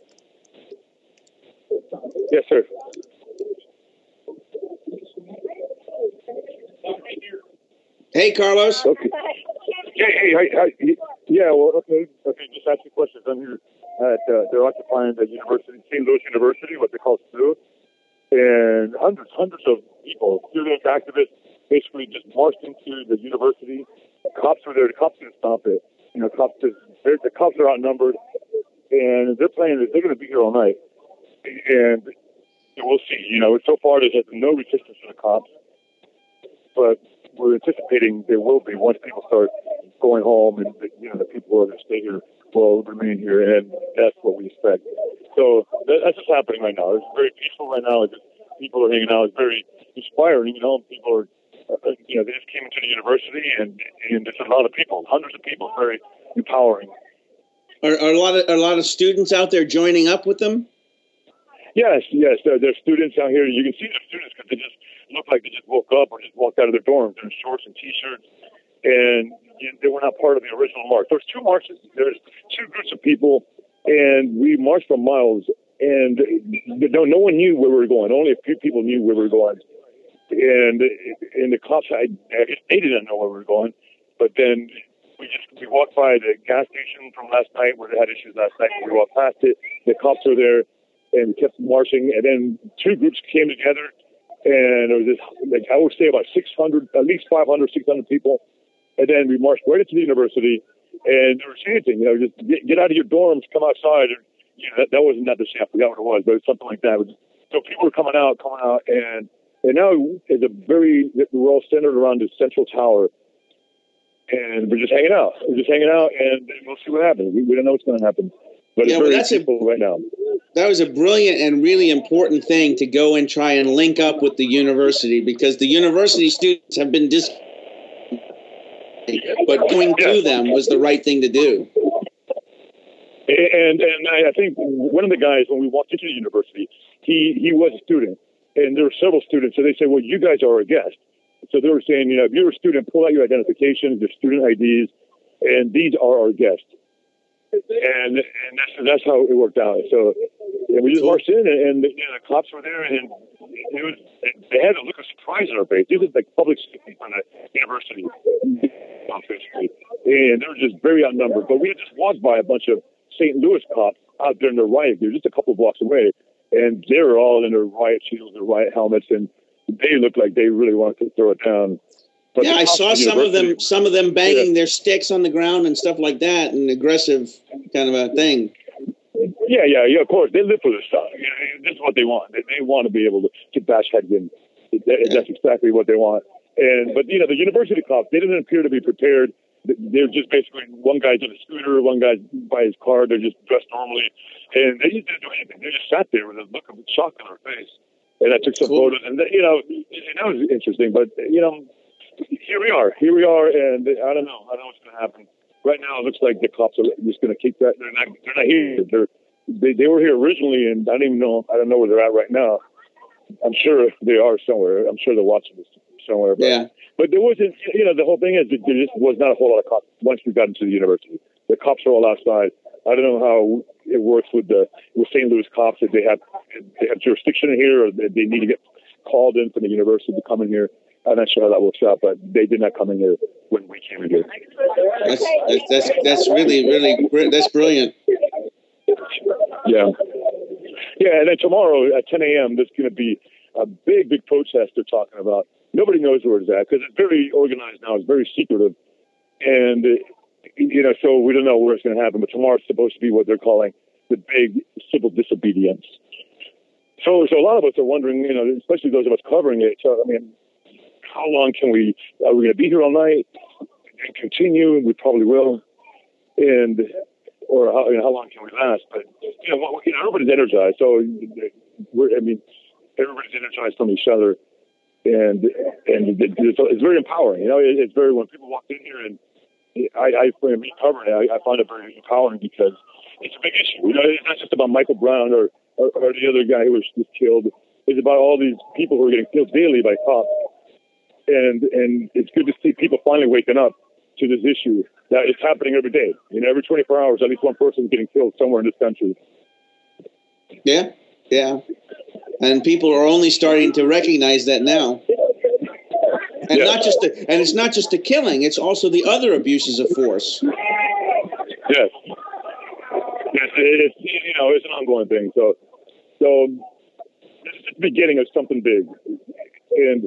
Yes, sir. Hey, Carlos. Okay. Hey. Yeah, well, okay. Just ask you questions. I'm here at, they're occupying the university, St. Louis University, what they call SLU, and hundreds of people, students, activists, basically just marched into the university. Cops were there. The cops didn't stop it. You know, the cops are outnumbered, and they're going to be here all night. And we'll see. You know, so far there's no resistance to the cops, but we're anticipating there will be once people start going home, and the people who are going to stay here will remain here, and that's what we expect. So that's what's happening right now. It's very peaceful right now. People are hanging out. It's very inspiring. You know, people are, they just came into the university, and there's a lot of people, hundreds of people. Very empowering. Are a lot of students out there joining up with them? Yes. There's students out here. You can see the students because they just look like they just woke up or just walked out of their dorms in shorts and T-shirts, and they were not part of the original march. There's 2 marches. There's 2 groups of people, and we marched for miles, and no one knew where we were going. Only a few people knew where we were going, and the cops, I guess they didn't know where we were going, but then we walked by the gas station from last night where they had issues last night. We walked past it. The cops were there, and we kept marching, and then 2 groups came together, and there was this, I would say about 600, at least 500, 600 people. And then we marched right into the university, and they were chanting, just get out of your dorms, come outside. And, that wasn't that the I forgot what it was, but it was something like that. So people were coming out, and now we're all centered around the central tower, and we're just hanging out. And we'll see what happens. We don't know what's going to happen. But it's very peaceful right now. That was a brilliant and really important thing to go and try and link up with the university, because the university students have been but going to them was the right thing to do. And I think one of the guys, when we walked into the university, he was a student, and there were several students. So they said, well, you guys are a guest. So they were saying, if you're a student, pull out your identification, your student IDs, and these are our guests. And that's how it worked out. So we just marched in, and the cops were there, and they had a look of surprise on our face. These are like public safety from the university, basically, and they were just very outnumbered. But we had just walked by a bunch of St. Louis cops out there in their riot gear, just a couple of blocks away, and they were all in their riot shields, their riot helmets, and they looked like they really wanted to throw it down. But yeah, I saw some of them banging their sticks on the ground and stuff like that, an aggressive kind of a thing. Yeah, of course. They live for this stuff. This is what they want. They want to be able to bash heads in. That's exactly what they want. But the university cops, they didn't appear to be prepared. They're just basically, one guy's on a scooter, one guy's by his car. They're just dressed normally, and they just didn't do anything. They just sat there with a look of shock on their face. And I took some photos, and that was interesting. But here we are, and I don't know what's going to happen. Right now, it looks like the cops are just going to keep that. They're not here. They were here originally, and I don't know where they're at right now. I'm sure they are somewhere. I'm sure they're watching this somewhere. But there wasn't, the whole thing is that there just was not a whole lot of cops once we got into the university. The cops are all outside. I don't know how it works with St. Louis cops, if they have jurisdiction here, or they need to get called in from the university to come in here. I'm not sure how that works out, but they did not come in here when we came in here. That's really that's brilliant. Yeah. Yeah, and then tomorrow at 10 a.m., there's going to be a big protest they're talking about. Nobody knows where it's at because it's very organized now. It's very secretive. And, so we don't know where it's going to happen. But tomorrow it's supposed to be what they're calling the big civil disobedience. So a lot of us are wondering, especially those of us covering it. So, how long are we going to be here all night and continue? We probably will. Or how long can we last? But, everybody's energized. So, everybody's energized from each other. And it's very empowering. It's very, when people walk in here and I find it very empowering because it's a big issue. It's not just about Michael Brown or the other guy who was just killed. It's about all these people who are getting killed daily by cops. And it's good to see people finally waking up to this issue that is happening every day. Every 24 hours, at least one person is getting killed somewhere in this country. Yeah. And people are only starting to recognize that now. And it's not just the killing; it's also the other abuses of force. Yes, it's an ongoing thing. So this is the beginning of something big, and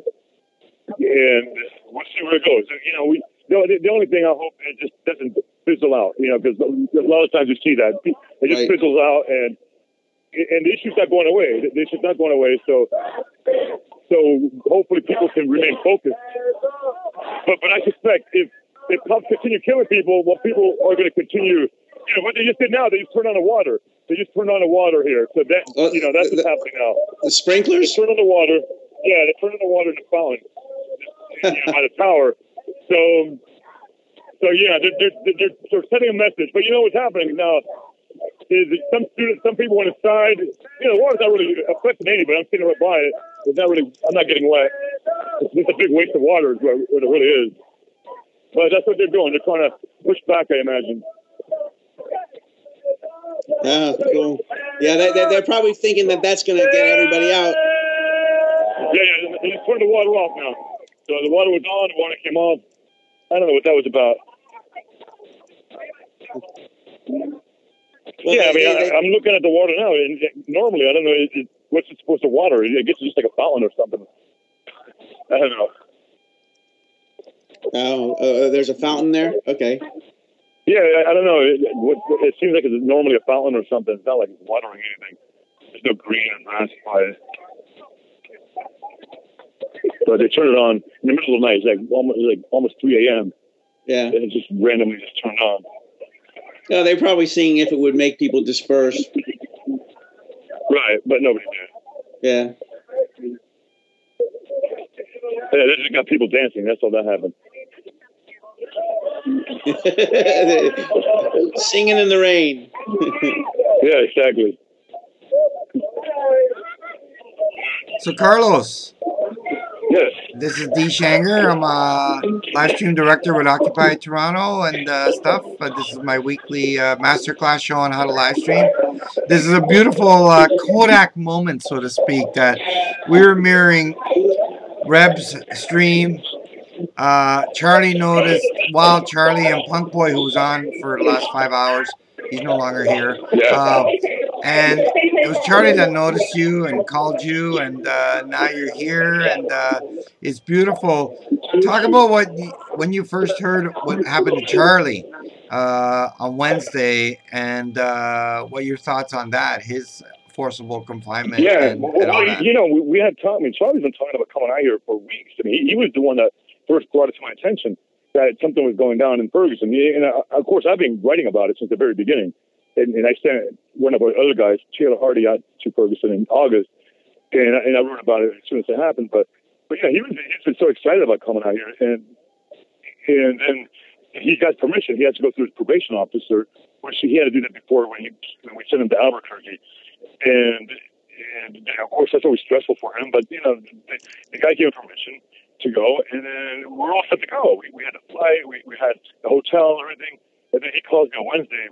we'll see where it goes. The only thing I hope it just doesn't fizzle out. Because a lot of times you see that it just fizzles out, and the issue's not going away. The issue's not going away. So hopefully people can remain focused. But I suspect if cops continue killing people, people are going to continue. What they just did now, they just turned on the water. They just turned on the water here. So that that's what's happening now. The sprinklers? They turned on the water. Yeah, they turned on the water in the fountain by the tower. So yeah, they're sending a message. But what's happening now is that some people went inside. The water's not really affecting anybody. I'm sitting right by it. It's not really. I'm not getting wet. It's just a big waste of water, is what it really is. But that's what they're doing. They're trying to push back, I imagine. Oh, cool. Yeah, they're probably thinking that that's going to get everybody out. Yeah. They just turned the water off now. So the water was on. The water came off. I don't know what that was about. Well, I'm looking at the water now, and normally, I don't know, what's it supposed to water? I guess it's just like a fountain or something. I don't know. Oh, there's a fountain there? Okay. Yeah, I don't know. It seems like it's normally a fountain or something. It's not like it's watering anything. There's no green or grass by it. But they turn it on in the middle of the night. It's almost 3 a.m. Yeah. And it just randomly just turned on. No, they're probably seeing if it would make people disperse. Right, but nobody did. Yeah. Yeah, they just got people dancing. That's all that happened. Singing in the rain. Yeah, exactly. So, Carlos. Yes. This is Dee Shanger. I'm a live stream director with Occupy Toronto and stuff. This is my weekly masterclass show on how to live stream. This is a beautiful Kodak moment, so to speak, that we're mirroring Reb's stream. Charlie noticed, Wild Charlie and Punk Boy, who was on for the last 5 hours. He's no longer here. And it was Charlie that noticed you and called you, and now you're here, and it's beautiful. Talk about when you first heard what happened to Charlie on Wednesday, and what your thoughts on that, his forcible confinement. Yeah, and all that. We had talked. Charlie's been talking about coming out here for weeks. He was the one that first brought it to my attention that something was going down in Ferguson. And of course, I've been writing about it since the very beginning. And I sent one of our other guys, Taylor Hardy, out to Ferguson in August, and I wrote about it as soon as it happened. But yeah, he's been so excited about coming out here, and then he got permission. He had to go through his probation officer, which he had to do that before when we sent him to Albuquerque, and of course that's always stressful for him. But the guy gave him permission to go, and then we're all set to go. We had a flight, we had the hotel, everything, and then he calls me on Wednesday.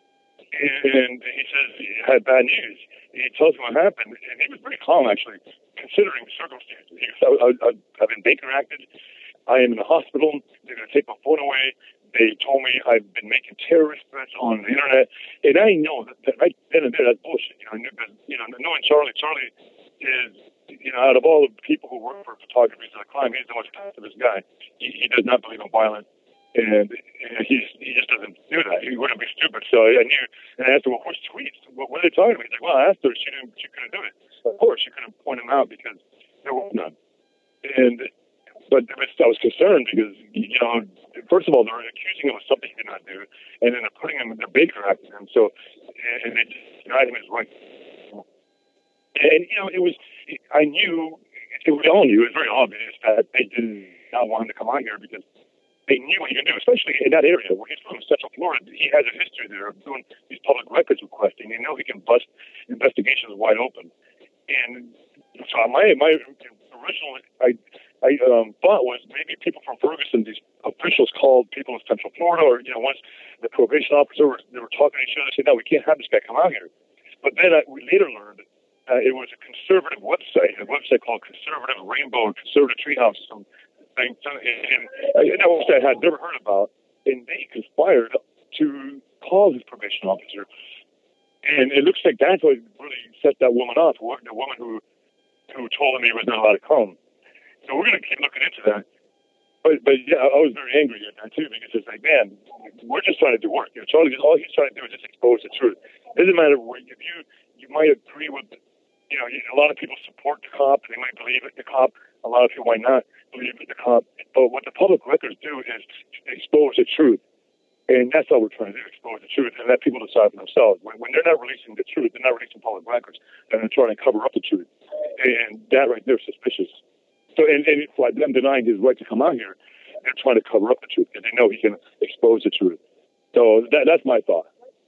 And he says he had bad news. He tells me what happened, and he was pretty calm actually. considering the circumstances. I've been Baker acted. I am in the hospital. They're going to take my phone away. They told me I've been making terrorist threats on the internet, and I know that right then and there that's bullshit. I knew that, knowing Charlie is, out of all the people who work for photography of the crime, he's the most pacifist guy. He does not believe in violence, and he just doesn't do that. He wouldn't be stupid. So I knew, and I asked him, well, which tweets? What are they talking about? He's like, well, I asked her, she couldn't do it. Of course, she couldn't point him out because there was none. But I was concerned because, first of all, they're accusing him of something he did not do, and then they're putting him in the Baker Act him. So, and they just denied him his right. And, I knew, we all knew, it was very obvious that they did not want him to come out here because they knew what he could do, especially in that area where he's from, Central Florida. He has a history there of doing these public records requesting. They know he can bust investigations wide open. And so my original thought was maybe people from Ferguson, these officials called people in Central Florida, or once the probation officer they were talking to each other, said, "No, we can't have this guy come out here." But then we later learned it was a conservative website, a website called Conservative Rainbow, Conservative Treehouse, something, and that website I had never heard about, and they conspired to call his probation officer, and it looks like that's what really set that woman off, the woman who told him he was not allowed to come. So we're going to keep looking into that. But yeah, I was very angry at that too, because it's like, man, we're just trying to do work. Charlie, all he's trying to do is just expose the truth. It doesn't matter if you might agree with, a lot of people support the cop, they might believe in the cop. A lot of people might not believe in the cop. But what the public records do is expose the truth. And that's all we're trying to do, expose the truth and let people decide for themselves. When they're not releasing the truth, they're not releasing public records, and they're trying to cover up the truth. And that right there is suspicious. So, and by them denying his right to come out here, they're trying to cover up the truth because they know he can expose the truth. So that's my thought.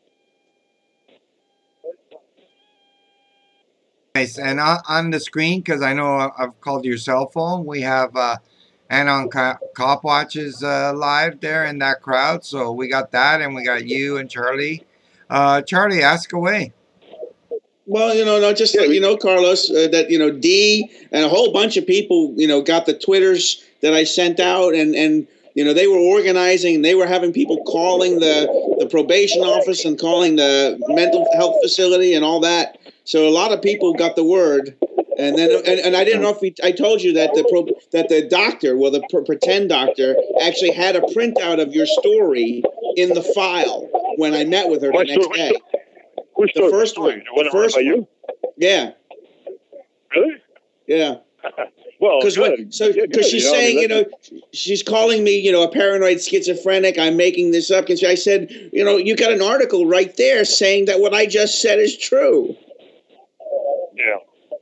Nice. And on the screen, because I know I've called your cell phone, we have Anon Cop Watches live there in that crowd. So we got that, and we got you and Charlie. Charlie, ask away. Well, not just Carlos, that Dee and a whole bunch of people, got the Twitters that I sent out, and they were organizing, and they were having people calling the probation office and calling the mental health facility and all that. So a lot of people got the word, and then and I didn't know if I told you that the doctor, well, the pretend doctor, actually had a printout of your story in the file when I met with her the next day. The first one. The first one. You? Yeah. Really? Yeah. Well, because she's saying, she's calling me, a paranoid schizophrenic. I'm making this up. And I said, you got an article right there saying that what I just said is true. Yeah.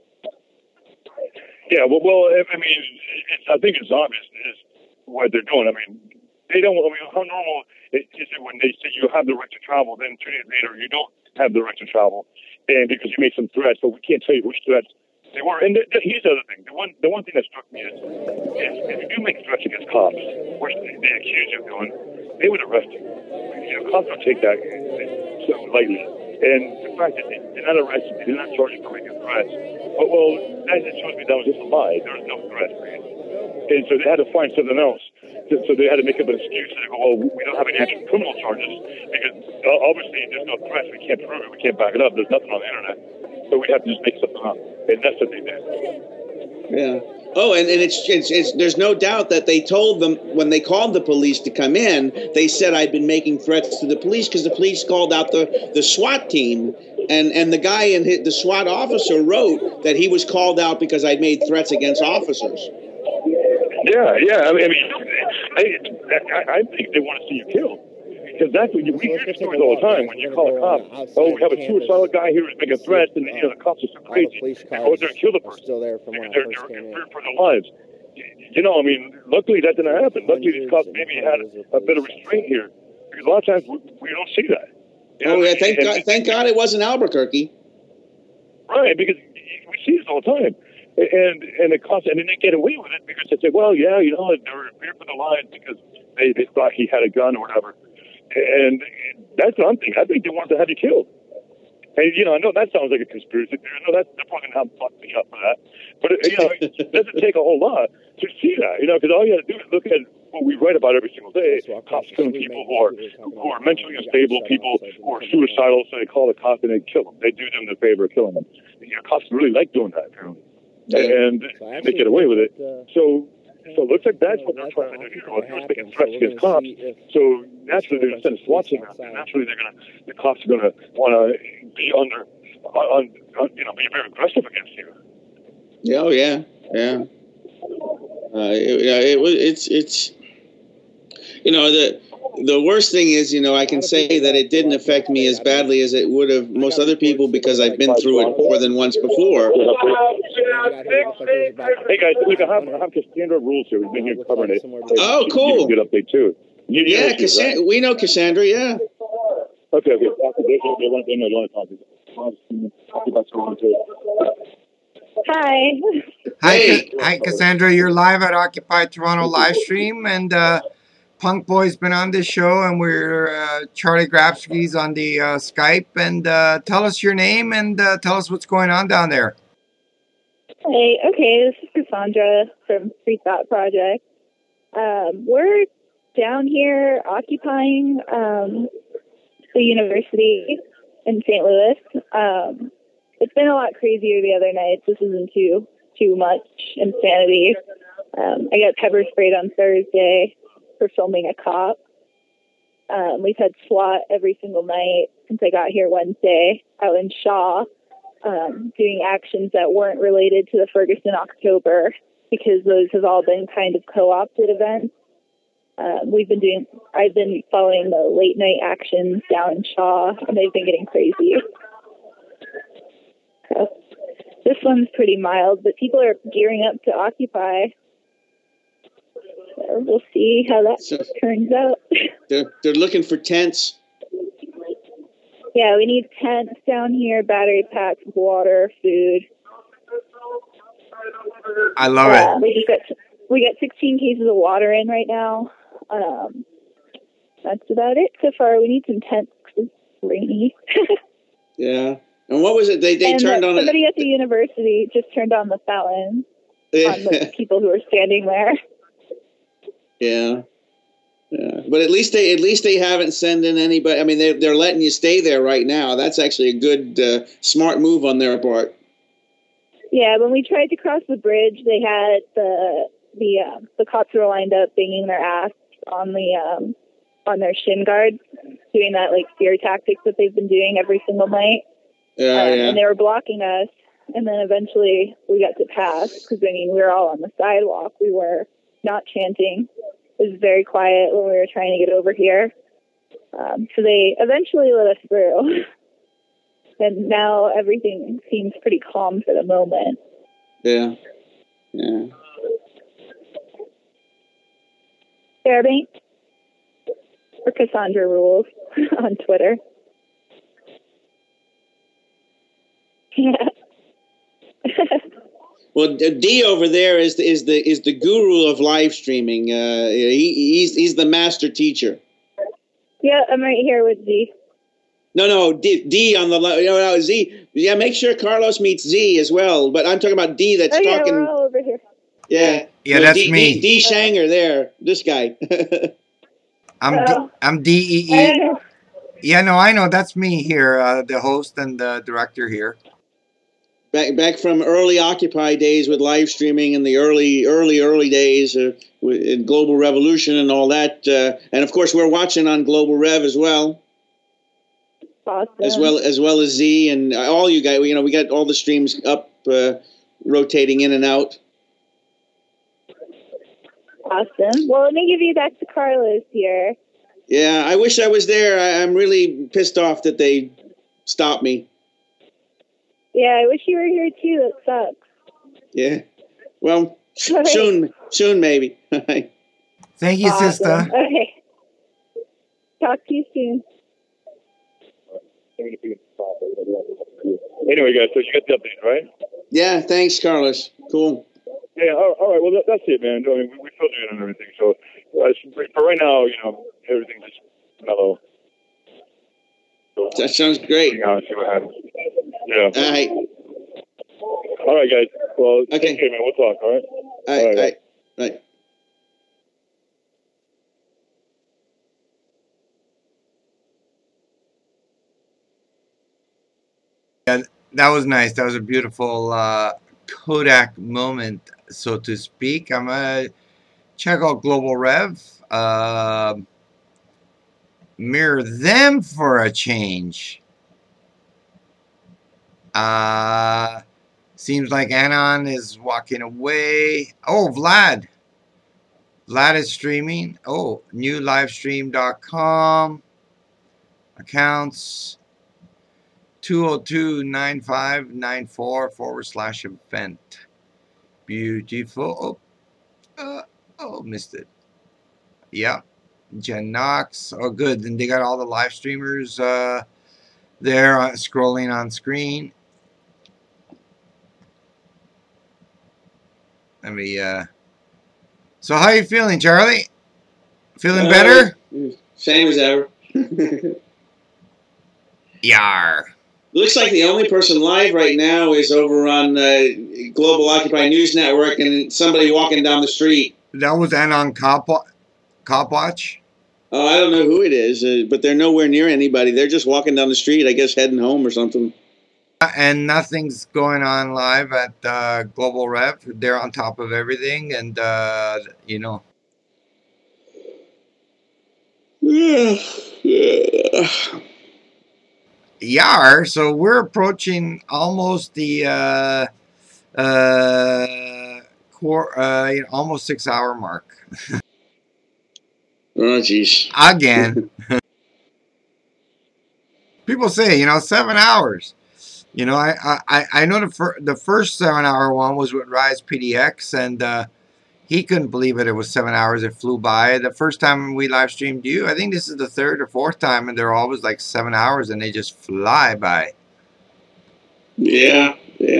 Yeah. Well, I mean, I think it's obvious is what they're doing. I mean, they don't. I mean, how normal is it when they say you have the right to travel, then 2 days later you don't have the right to travel, and because you made some threats, but we can't tell you which threats they were. And here's the other thing: the one thing that struck me is if you do make threats against cops, which they accuse you of doing, they would arrest you. Cops don't take that so lightly. And the fact that they did not arrest you, they did not charge you for making threats. Well, that just shows me that was just a lie. There was no threat. And so they had to find something else. So they had to make up an excuse. They go, well, we don't have any actual criminal charges because obviously there's no threats. We can't prove it. We can't back it up. There's nothing on the internet. So we have to just make something up. And that's what they did. Yeah. Oh, and it's there's no doubt that they told them when they called the police to come in, they said I'd been making threats to the police because the police called out the SWAT team. And the guy the SWAT officer wrote that he was called out because I'd made threats against officers. Yeah. I mean, I think they want to see you killed. Because that's what we hear stories all the time when you call a cop. Oh, we have a suicidal guy here who's making threats, and the cops are so crazy. They go there and kill the person. They're fearing for their lives. I mean, luckily that didn't happen. Luckily these cops maybe had a bit of restraint here. Because a lot of times we don't see that. Thank God it wasn't Albuquerque. Right, because we see this all the time. And it costs, and then they get away with it because they say, well, yeah, they were feared for their lives because they thought he had a gun or whatever. And that's what I'm thinking. I think they wanted to have you killed. And, you know, I know that sounds like a conspiracy theory. I know they're probably going to have fucked me up for that. But, you know, it doesn't take a whole lot to see that, you know, because all you got to do is look at what we write about every single day. Cops killing people who are mentally unstable, people who are suicidal, so they call the cops and they kill them. They do them the favor of killing them. You know, cops really like doing that, apparently. And they get away with it. So it looks like that's what they're trying to do here. Well, he was making threats against cops. So naturally, they're going to send a SWAT team out. And naturally, the cops are going to want to be you know, be very aggressive against you. Yeah, oh yeah, yeah. It's you know, the worst thing is, you know, I can say that it didn't affect me as badly as it would have most other people because I've been through it more than once before. Hey guys, look, I have Cassandra Rules here. We've been here covering it. Oh, cool. Good update too. Yeah, Cassandra. Right? We know Cassandra. Yeah. Okay. They want to Hi. Hi, Cassandra. You're live at Occupy Toronto live stream, and Punk Boy's been on this show, and we're Charlie Grabski's on the Skype. And tell us your name and tell us what's going on down there. Hey, okay, this is Cassandra from Free Thought Project. We're down here occupying the university in St. Louis. It's been a lot crazier the other nights. This isn't too much insanity. I got pepper sprayed on Thursday for filming a cop. We've had SWAT every single night since I got here Wednesday out in Shaw, doing actions that weren't related to the Ferguson October because those have all been kind of co-opted events. I've been following the late night actions down in Shaw, and they've been getting crazy. So this one's pretty mild, but people are gearing up to occupy. So we'll see how that turns out. They're looking for tents. Yeah, we need tents down here, battery packs, water, food. I love it. We got 16 cases of water in right now. That's about it so far. We need some tents because it's rainy. Yeah. And what was it? They turned on somebody at the university just turned on the fountain on the people who were standing there. Yeah. Yeah. But at least they haven't sent in anybody. I mean, they're letting you stay there right now. That's actually a good, smart move on their part. Yeah, when we tried to cross the bridge, they had the cops were lined up, banging their ass on their shin guards, doing that like fear tactics that they've been doing every single night. Yeah. And they were blocking us, and then eventually we got to pass because we were all on the sidewalk. We were not chanting. It was very quiet when we were trying to get over here. So they eventually let us through. And now everything seems pretty calm for the moment. Yeah. Yeah. Fairbanks or Cassandra Rules on Twitter. Yeah. Well, Dee over there is the guru of live streaming. He's the master teacher. Yeah, I'm right here with Z. No, D on the no Z. Yeah, make sure Carlos meets Z as well. But I'm talking about D that's talking. We're all over here. Yeah, that's me. Dee Shanger there. This guy. I'm DEE. Yeah, no, I know that's me here, the host and the director here. Back from early Occupy days with live streaming in the early days in Global Revolution and all that, and of course we're watching on Global Rev as well. Awesome. As well as Z and all you guys. We got all the streams up, rotating in and out. Awesome. Well, let me give you back to Carlos here. Yeah, I wish I was there. I'm really pissed off that they stopped me. Yeah, I wish you were here too. That sucks. Yeah. Well, soon maybe. Thank you, awesome. sister. Okay. Talk to you soon. Anyway, guys, so you got the update, right? Yeah, thanks, Carlos. Cool. Yeah, all right. Well, that's it, man. I mean, we filled you in and everything. So, for right now, everything's just mellow. So So that sounds great. hang out and see what happens. Yeah. All right. All right, guys. Well, Okay. take care, man. We'll talk. All right. All right. Yeah, that was nice. That was a beautiful Kodak moment, so to speak. I'm gonna check out Global Rev. Mirror them for a change. Seems like Anon is walking away. Oh, Vlad. Vlad is streaming. Oh, new livestream.com. Accounts 202-9594/event. Beautiful. Missed it. Yep. Jen Knox. Oh, good. Then they got all the live streamers there scrolling on screen. Let me. So, how you feeling, Charlie? Feeling better? Same as ever. Yar. Looks like the only person live right now is over on Global Occupy News Network and somebody walking down the street. That was Anon Cop Watch? Oh, I don't know who it is, but they're nowhere near anybody. They're just walking down the street, I guess heading home or something. And nothing's going on live at Global Rev. They're on top of everything, and, you know. Yar, so we're approaching almost the almost 6 hour mark. Oh, jeez. Again. People say, 7 hours. I know the first 7 hour one was with Rise PDX, and he couldn't believe it. It was 7 hours. It flew by. The first time we live streamed you, I think this is the third or fourth time, and they're always like 7 hours, and they just fly by. Yeah.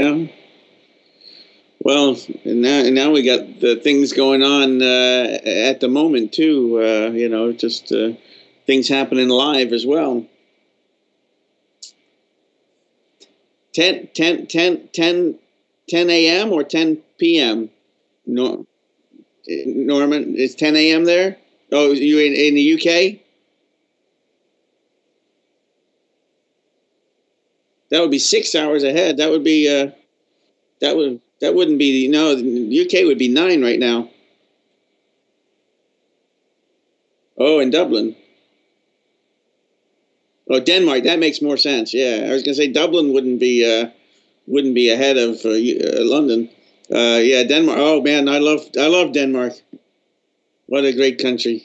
Well, and now we got the things going on at the moment too. Just things happening live as well. 10 a.m. or 10 p.m. No, Norman, it's 10 a.m. there. Oh, you in the UK? That would be 6 hours ahead. That would be that wouldn't be the UK would be 9 right now. Oh, in Dublin. Oh, Denmark. That makes more sense. Yeah, I was gonna say Dublin wouldn't be ahead of London. Yeah, Denmark. Oh man, I love Denmark. What a great country.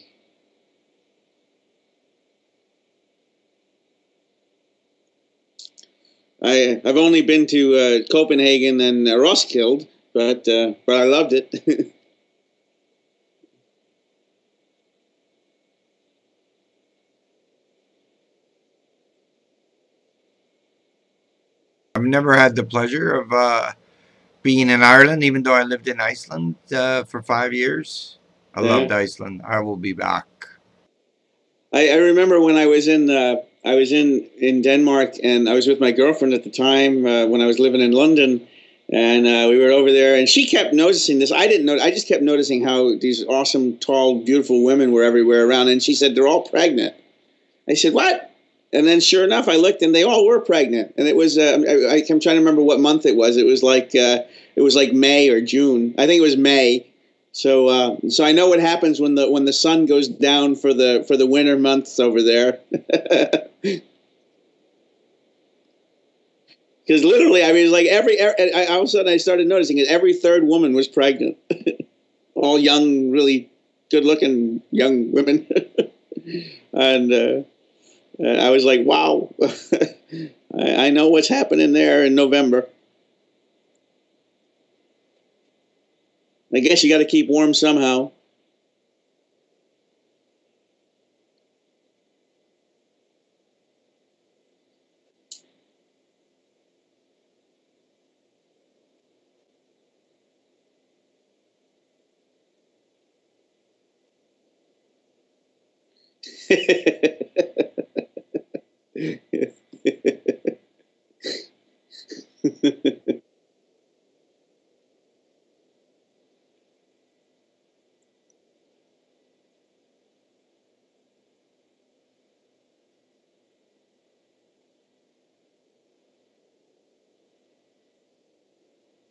I've only been to Copenhagen and Roskilde, but I loved it. I've never had the pleasure of being in Ireland, even though I lived in Iceland for 5 years. I loved Iceland. I will be back. I remember when I was in Denmark, and I was with my girlfriend at the time when I was living in London, and we were over there, and she kept noticing this. I didn't know. I just kept noticing how these awesome, tall, beautiful women were everywhere around, and she said they're all pregnant. I said, what? And then sure enough, I looked, and they all were pregnant. And it was I'm trying to remember what month it was. It was like May or June. I think it was May. So I know what happens when the sun goes down for the winter months over there. Because literally, I mean, like all of a sudden I started noticing it. Every third woman was pregnant. All young, really good-looking young women. And I was like, wow, I know what's happening there in November. I guess you got to keep warm somehow.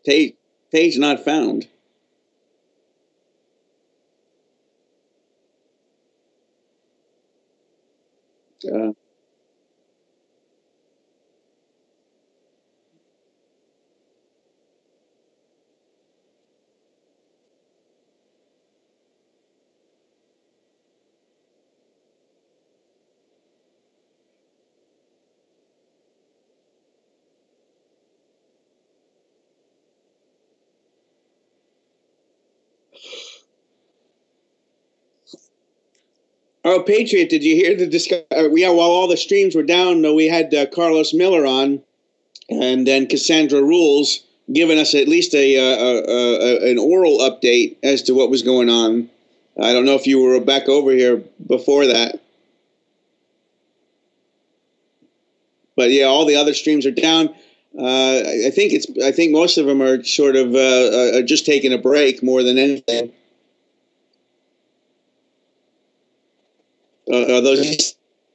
Page not found. Oh, Patriot, did you hear the discussion? Yeah, while all the streams were down, we had Carlos Miller on, and then Cassandra Rules giving us at least an oral update as to what was going on. I don't know if you were back over here before that. But yeah, all the other streams are down. I think most of them are sort of just taking a break more than anything. Those.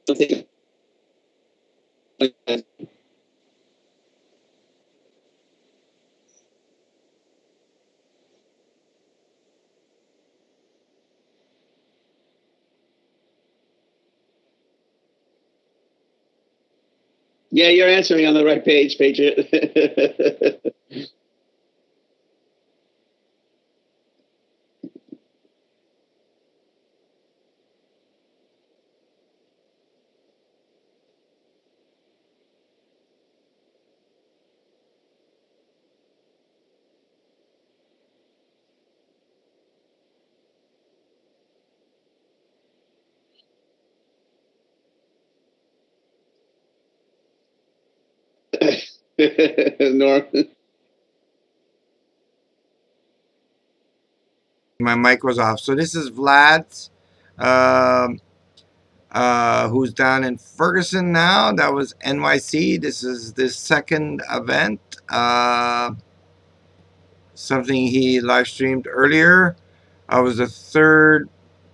Yeah, you're answering on the right page, Patriot. Norm. My mic was off. So this is Vlad, who's down in Ferguson now. That was NYC. This is this second event. Something he live streamed earlier. I was the third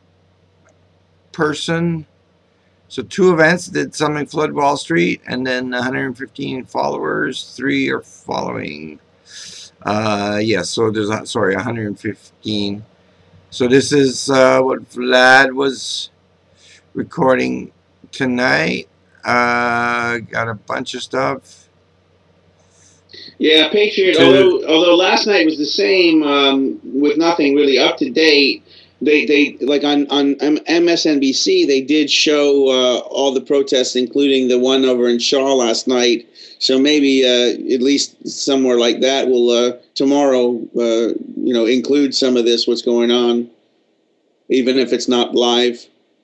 person. So 2 events, did some in Flood Wall Street, and then 115 followers. 3 are following. So there's 115. So this is what Vlad was recording tonight. Got a bunch of stuff. Yeah, Patriot. Although last night was the same, with nothing really up to date. They like on MSNBC, they did show all the protests, including the one over in Shaw last night. So maybe at least somewhere like that will tomorrow, include some of this, what's going on, even if it's not live.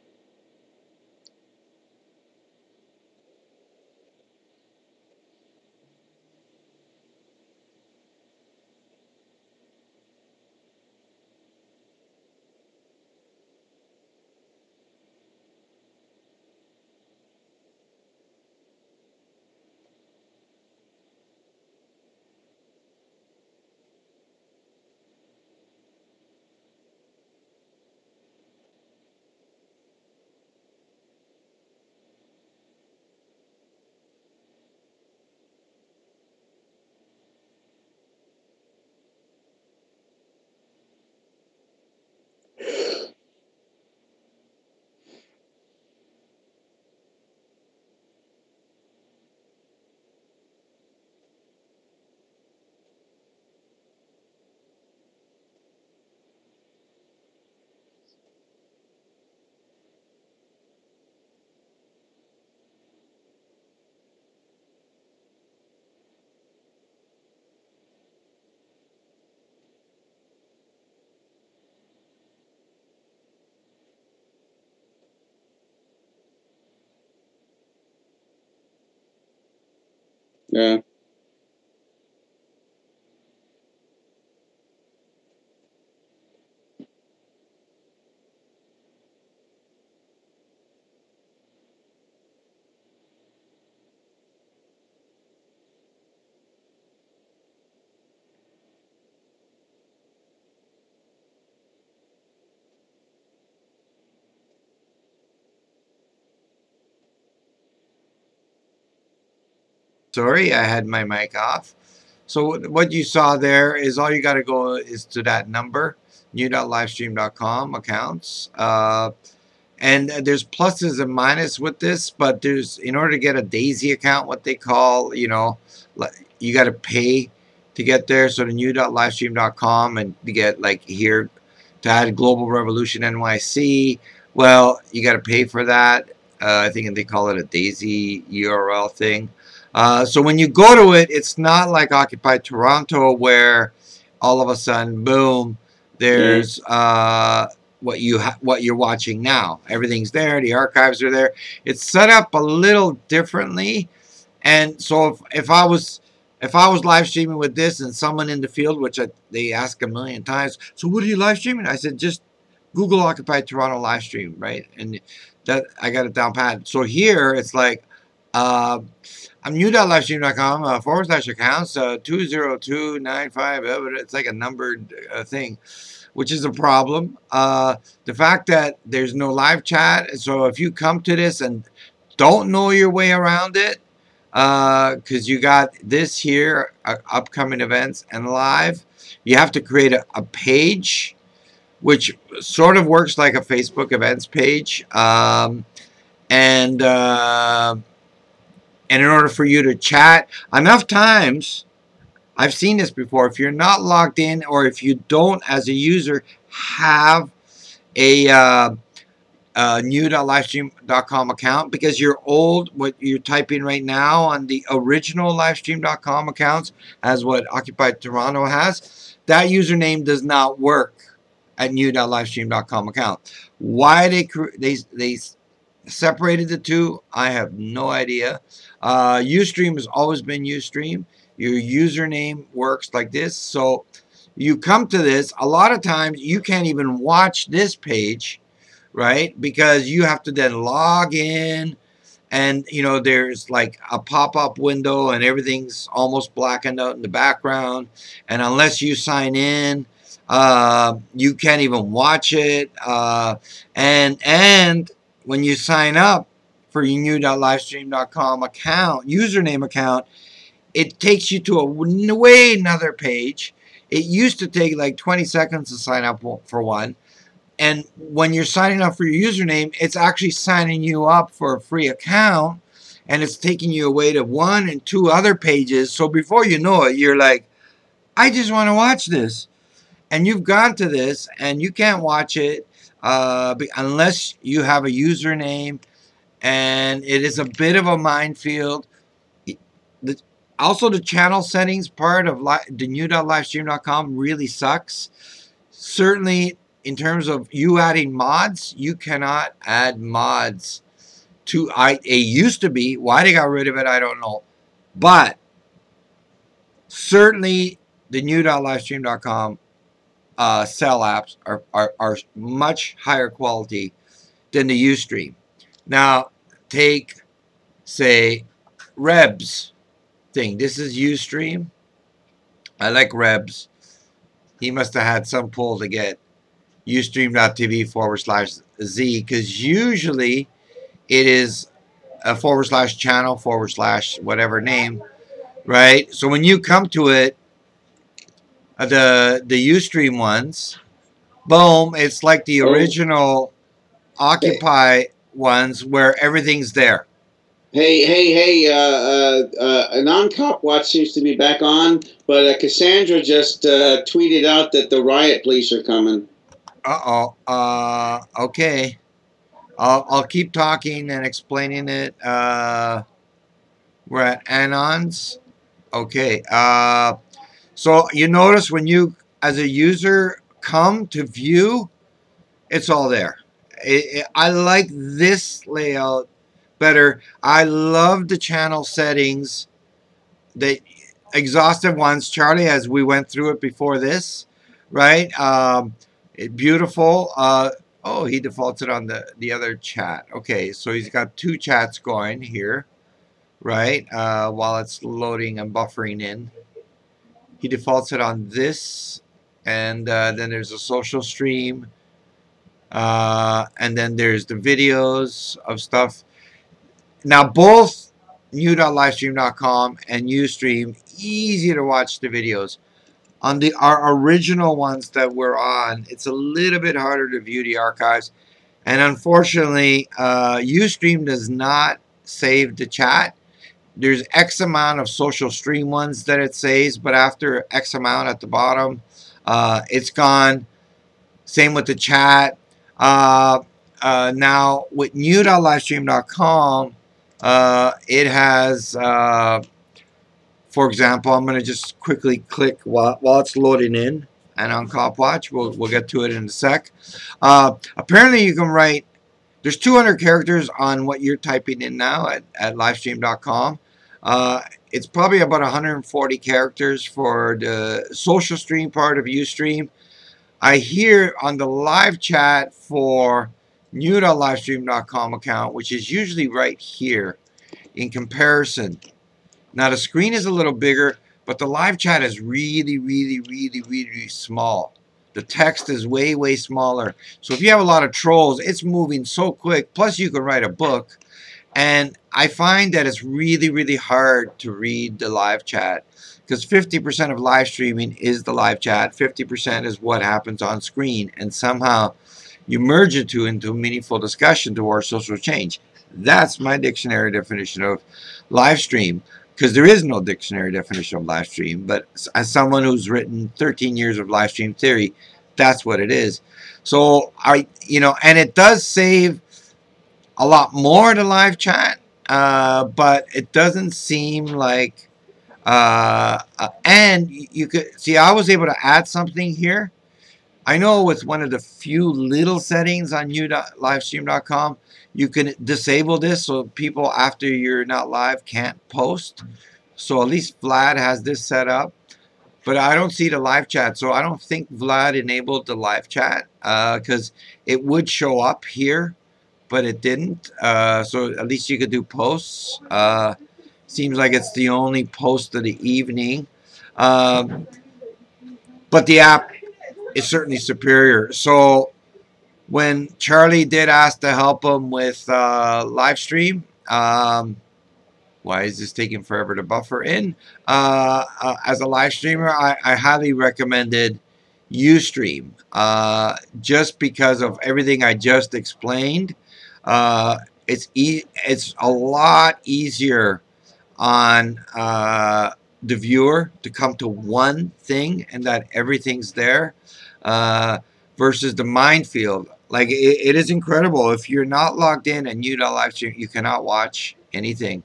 Yeah. Sorry, I had my mic off. So what you saw there is all you got to go is to that number, new.livestream.com accounts. And there's pluses and minuses with this, but there's, in order to get a Daisy account, what they call, you know, you got to pay to get there. So the new.livestream.com, and to get like here to add Global Revolution NYC, well, you got to pay for that. I think they call it a Daisy URL thing. So when you go to it, it's not like Occupy Toronto where all of a sudden, boom, there's what you're watching now. Everything's there. The archives are there. It's set up a little differently. And so if I was live streaming with this and someone in the field, which they ask a million times, so what are you live streaming? I said, just Google Occupy Toronto live stream, right? And that I got it down pat. So here it's like, I'm new.livestream.com /accounts 20295. It's like a numbered thing, which is a problem. The fact that there's no live chat. So if you come to this and don't know your way around it, because you got this here, upcoming events and live, you have to create a page, which sort of works like a Facebook events page. And in order for you to chat, enough times, I've seen this before, if you're not logged in, or if you don't, as a user, have a new.livestream.com account, because you're old, what you're typing right now on the original livestream.com accounts, as what Occupy Toronto has, that username does not work at new.livestream.com account. Why they separated the two, I have no idea. Ustream has always been Ustream. Your username works like this. So you come to this, a lot of times you can't even watch this page, right? Because you have to then log in, and you know, there's like a pop-up window and everything's almost blackened out in the background. And unless you sign in, you can't even watch it. And when you sign up for your new.livestream.com account, username account, it takes you to a way another page. It used to take like 20 seconds to sign up for one. And when you're signing up for your username, it's actually signing you up for a free account, and it's taking you away to 1 and 2 other pages. So before you know it, you're like, I just want to watch this. And you've gone to this and you can't watch it unless you have a username. And it is a bit of a minefield. Also, the channel settings part of the new.livestream.com really sucks. Certainly, in terms of you adding mods, you cannot add mods to it used to be. Why they got rid of it, I don't know. But certainly, the new.livestream.com cell apps are much higher quality than the Ustream. Now, take, say, Rebs thing. This is Ustream. I like Rebs. He must have had some pull to get ustream.tv/Z, because usually it is a /channel/ whatever name, right? So when you come to it, the Ustream ones, boom, it's like the original Occupy ones where everything's there. Hey, non-cop watch seems to be back on, but Cassandra just tweeted out that the riot police are coming. Okay. I'll keep talking and explaining it. We're at Anons. Okay. So you notice when you, as a user, come to view, it's all there. I like this layout better. I love the channel settings, the exhaustive ones, Charlie, as we went through it before this, right? Beautiful. Oh, he defaulted on the other chat. Okay, so he's got 2 chats going here, right? While it's loading and buffering in. He defaults it on this, and then there's a social stream, and then there's the videos of stuff. Now, both new.livestream.com and Ustream easy to watch the videos. On our original ones that we're on, it's a little bit harder to view the archives. And unfortunately, Ustream does not save the chat. There's X amount of social stream ones that it saves, but after X amount at the bottom, it's gone. Same with the chat. Now, with new.livestream.com, it has... for example, I'm going to just quickly click while it's loading in and on Cop Watch. We'll get to it in a sec. Apparently, you can write, there's 200 characters on what you're typing in now at livestream.com. It's probably about 140 characters for the social stream part of Ustream. I hear on the live chat for new.livestream.com account, which is usually right here in comparison. Now, the screen is a little bigger, but the live chat is really, really, really, really small. The text is way, way smaller. So if you have a lot of trolls, it's moving so quick. Plus, you can write a book. And I find that it's really, really hard to read the live chat because 50% of live streaming is the live chat. 50% is what happens on screen. And somehow you merge the two into a meaningful discussion towards social change. That's my dictionary definition of live stream. Because there is no dictionary definition of live stream, but as someone who's written 13 years of live stream theory, that's what it is. So and it does save a lot more to live chat, but it doesn't seem like, and you could see, I was able to add something here. I know with one of the few little settings on livestream.com, you can disable this so people after you're not live can't post. So at least Vlad has this set up. But I don't see the live chat. So I don't think Vlad enabled the live chat because it would show up here, but it didn't. So at least you could do posts. Seems like it's the only post of the evening. But the app is certainly superior. So when Charlie did ask to help him with live stream, why is this taking forever to buffer in? As a live streamer, I highly recommended Ustream just because of everything I just explained. It's a lot easier on the viewer to come to one thing and that everything's there versus the minefield. Like it is incredible. If you're not logged in and you don't live stream, you cannot watch anything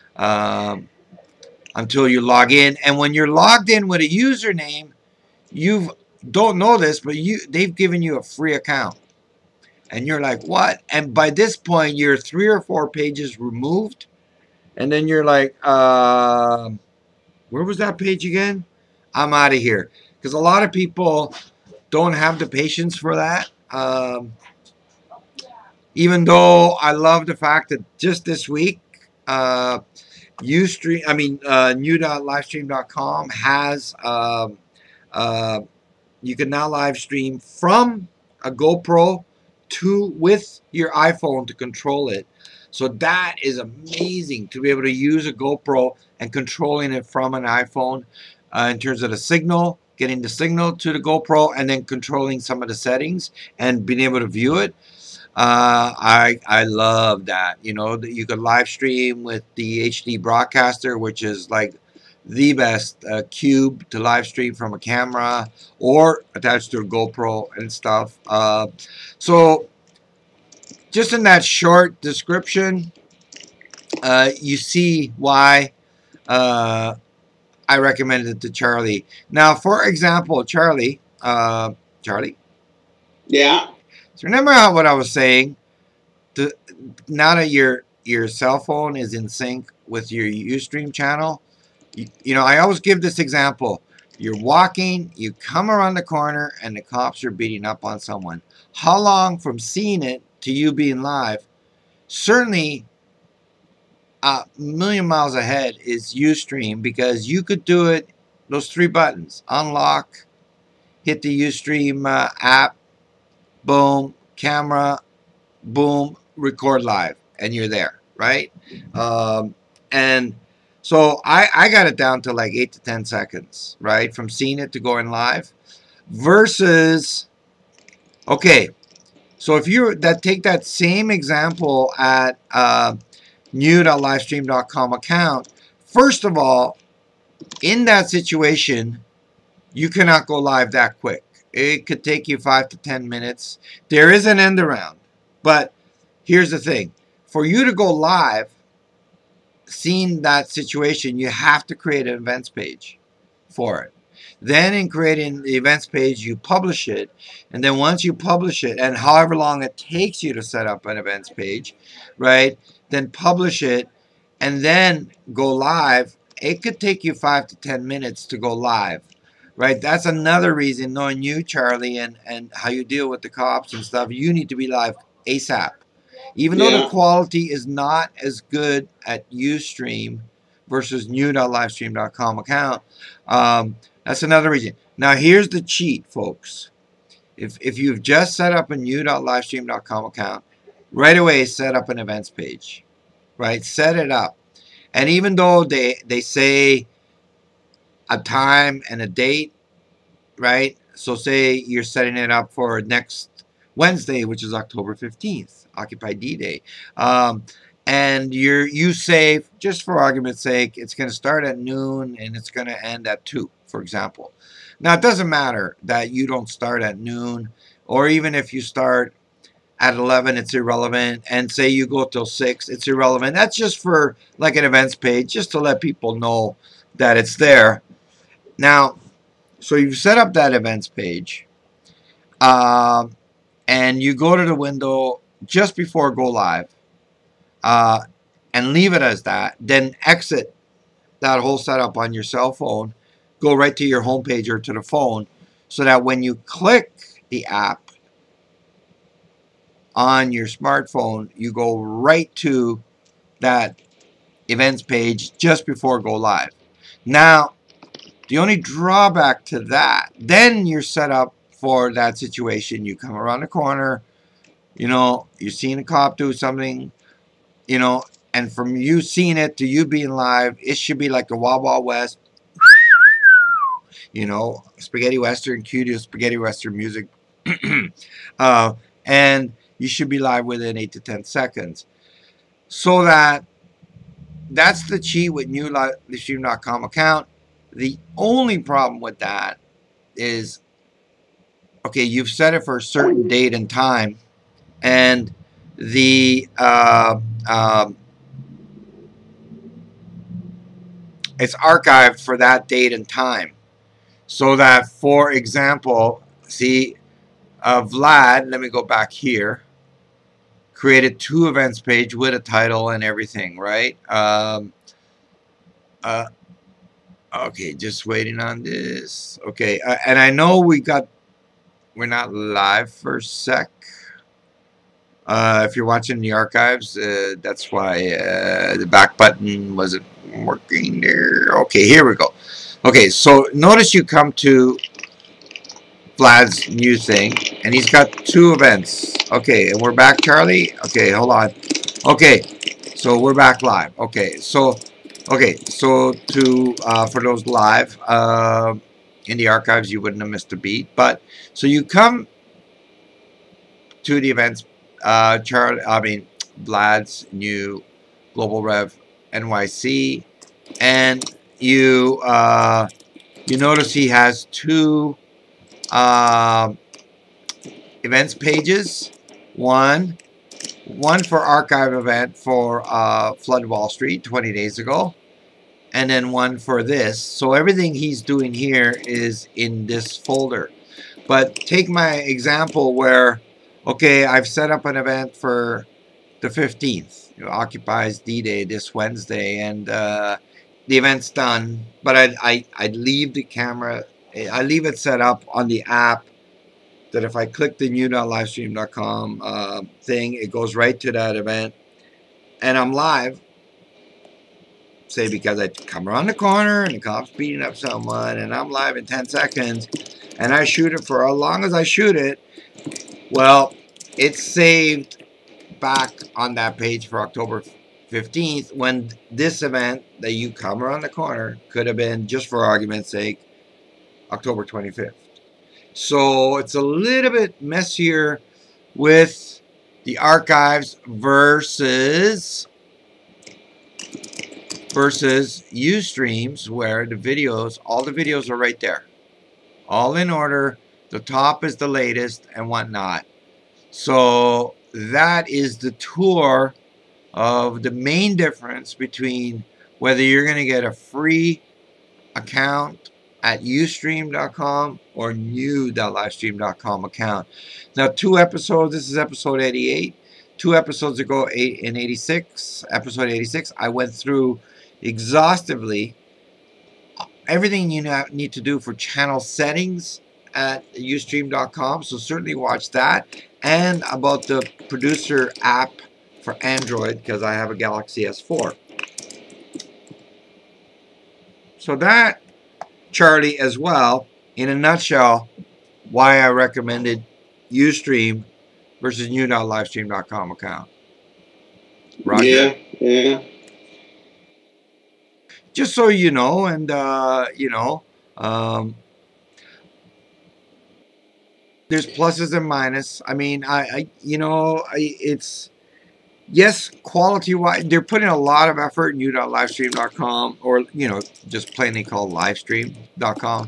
until you log in. And when you're logged in with a username, you don't know this, but they've given you a free account. And you're like, what? And by this point, you're 3 or 4 pages removed. And then you're like, where was that page again? I'm out of here. Because a lot of people don't have the patience for that. Even though I love the fact that just this week, new.livestream.com has you can now live stream from a GoPro with your iPhone to control it. So that is amazing to be able to use a GoPro and controlling it from an iPhone in terms of the signal, getting the signal to the GoPro, and then controlling some of the settings and being able to view it. I love that. You know, that you could live stream with the HD broadcaster, which is like the best cube to live stream from a camera or attached to a GoPro and stuff. So just in that short description, you see why I recommended it to Charlie. Now, for example, Charlie. Yeah. So remember what I was saying? Now that your cell phone is in sync with your Ustream channel, you know, I always give this example. You're walking, you come around the corner, and the cops are beating up on someone. How long from seeing it to you being live? Certainly a million miles ahead is Ustream, because you could do it, those 3 buttons, unlock, hit the Ustream app, boom, camera, boom, record live, and you're there, right? And So I got it down to like 8 to 10 seconds, right? From seeing it to going live versus, okay, so if you take that same example at new.livestream.com account, first of all, in that situation, you cannot go live that quick. It could take you 5 to 10 minutes. There is an end around. But here's the thing. For you to go live, seeing that situation, you have to create an events page for it. Then in creating the events page, you publish it. And then once you publish it, and however long it takes you to set up an events page, right, then publish it and then go live. It could take you 5 to 10 minutes to go live, right? That's another reason, knowing you, Charlie, and how you deal with the cops and stuff, you need to be live ASAP. Even though the quality is not as good at Ustream versus new.livestream.com account, that's another reason. Now, here's the cheat, folks. If you've just set up a new.livestream.com account, right away set up an events page, right? Set it up. And even though they say a time and a date, right? So say you're setting it up for next Wednesday, which is October 15th, Occupy D-Day. And you say, just for argument's sake, it's going to start at noon and it's going to end at 2, for example. Now, it doesn't matter that you don't start at noon, or even if you start at 11, it's irrelevant. And say you go till 6, it's irrelevant. That's just for like an events page, just to let people know that it's there. Now, so you've set up that events page, and you go to the window just before go live, and leave it as that. Then exit that whole setup on your cell phone, go right to your home page or to the phone, so that when you click the app on your smartphone, you go right to that events page just before go live. Now, the only drawback to that, then you're set up for that situation. You come around the corner, you know, you're seeing a cop do something, you know, and from you seeing it to you being live, it should be like the Wild Wild West, you know, spaghetti western, cue to spaghetti western music, and you should be live within 8 to 10 seconds. So that's the cheat with new LiveStream.com account. The only problem with that is, okay, you've set it for a certain date and time, and the it's archived for that date and time. So that, for example, see, Vlad, let me go back here, created 2 events page with a title and everything, right? Okay, just waiting on this. Okay, and I know we're not live for a sec. If you're watching the archives, that's why the back button wasn't working there. Okay, here we go. Okay, so notice you come to Vlad's new thing, and he's got 2 events. Okay, and we're back, Charlie. Okay, hold on. Okay, so we're back live. Okay, so to for those live in the archives, you wouldn't have missed a beat. But so you come to the events, Vlad's new Global Rev NYC, and you notice he has 2 events pages. One for archive event for Flood Wall Street 20 days ago, and then one for this. So everything he's doing here is in this folder. But take my example where, okay, I've set up an event for the 15th. It occupies D-Day this Wednesday, and the event's done. But I'd leave the camera, I leave it set up on the app, that if I click the new.livestream.com thing, it goes right to that event, and I'm live. Say, because I come around the corner and the cop's beating up someone, and I'm live in 10 seconds, and I shoot it for as long as I shoot it. Well, it's saved back on that page for October 15th, when this event that you come around the corner could have been, just for argument's sake, October 25th. So it's a little bit messier with the archives versus Ustreams, where the videos, all the videos are right there, all in order. The top is the latest and whatnot. So that is the tour of the main difference between whether you're going to get a free account at ustream.com or new.livestream.com account. Now, 2 episodes, this is episode 88. 2 episodes ago, in 86, episode 86, I went through exhaustively everything you need to do for channel settings at ustream.com. So certainly watch that. And about the producer app for Android, because I have a Galaxy S4. So that, Charlie, as well, in a nutshell, why I recommended Ustream versus new.livestream.com account. Roger? Yeah. Just so you know, and there's pluses and minuses. I mean, it's, yes, quality-wise, they're putting a lot of effort in new.livestream.com, or, just plainly called livestream.com,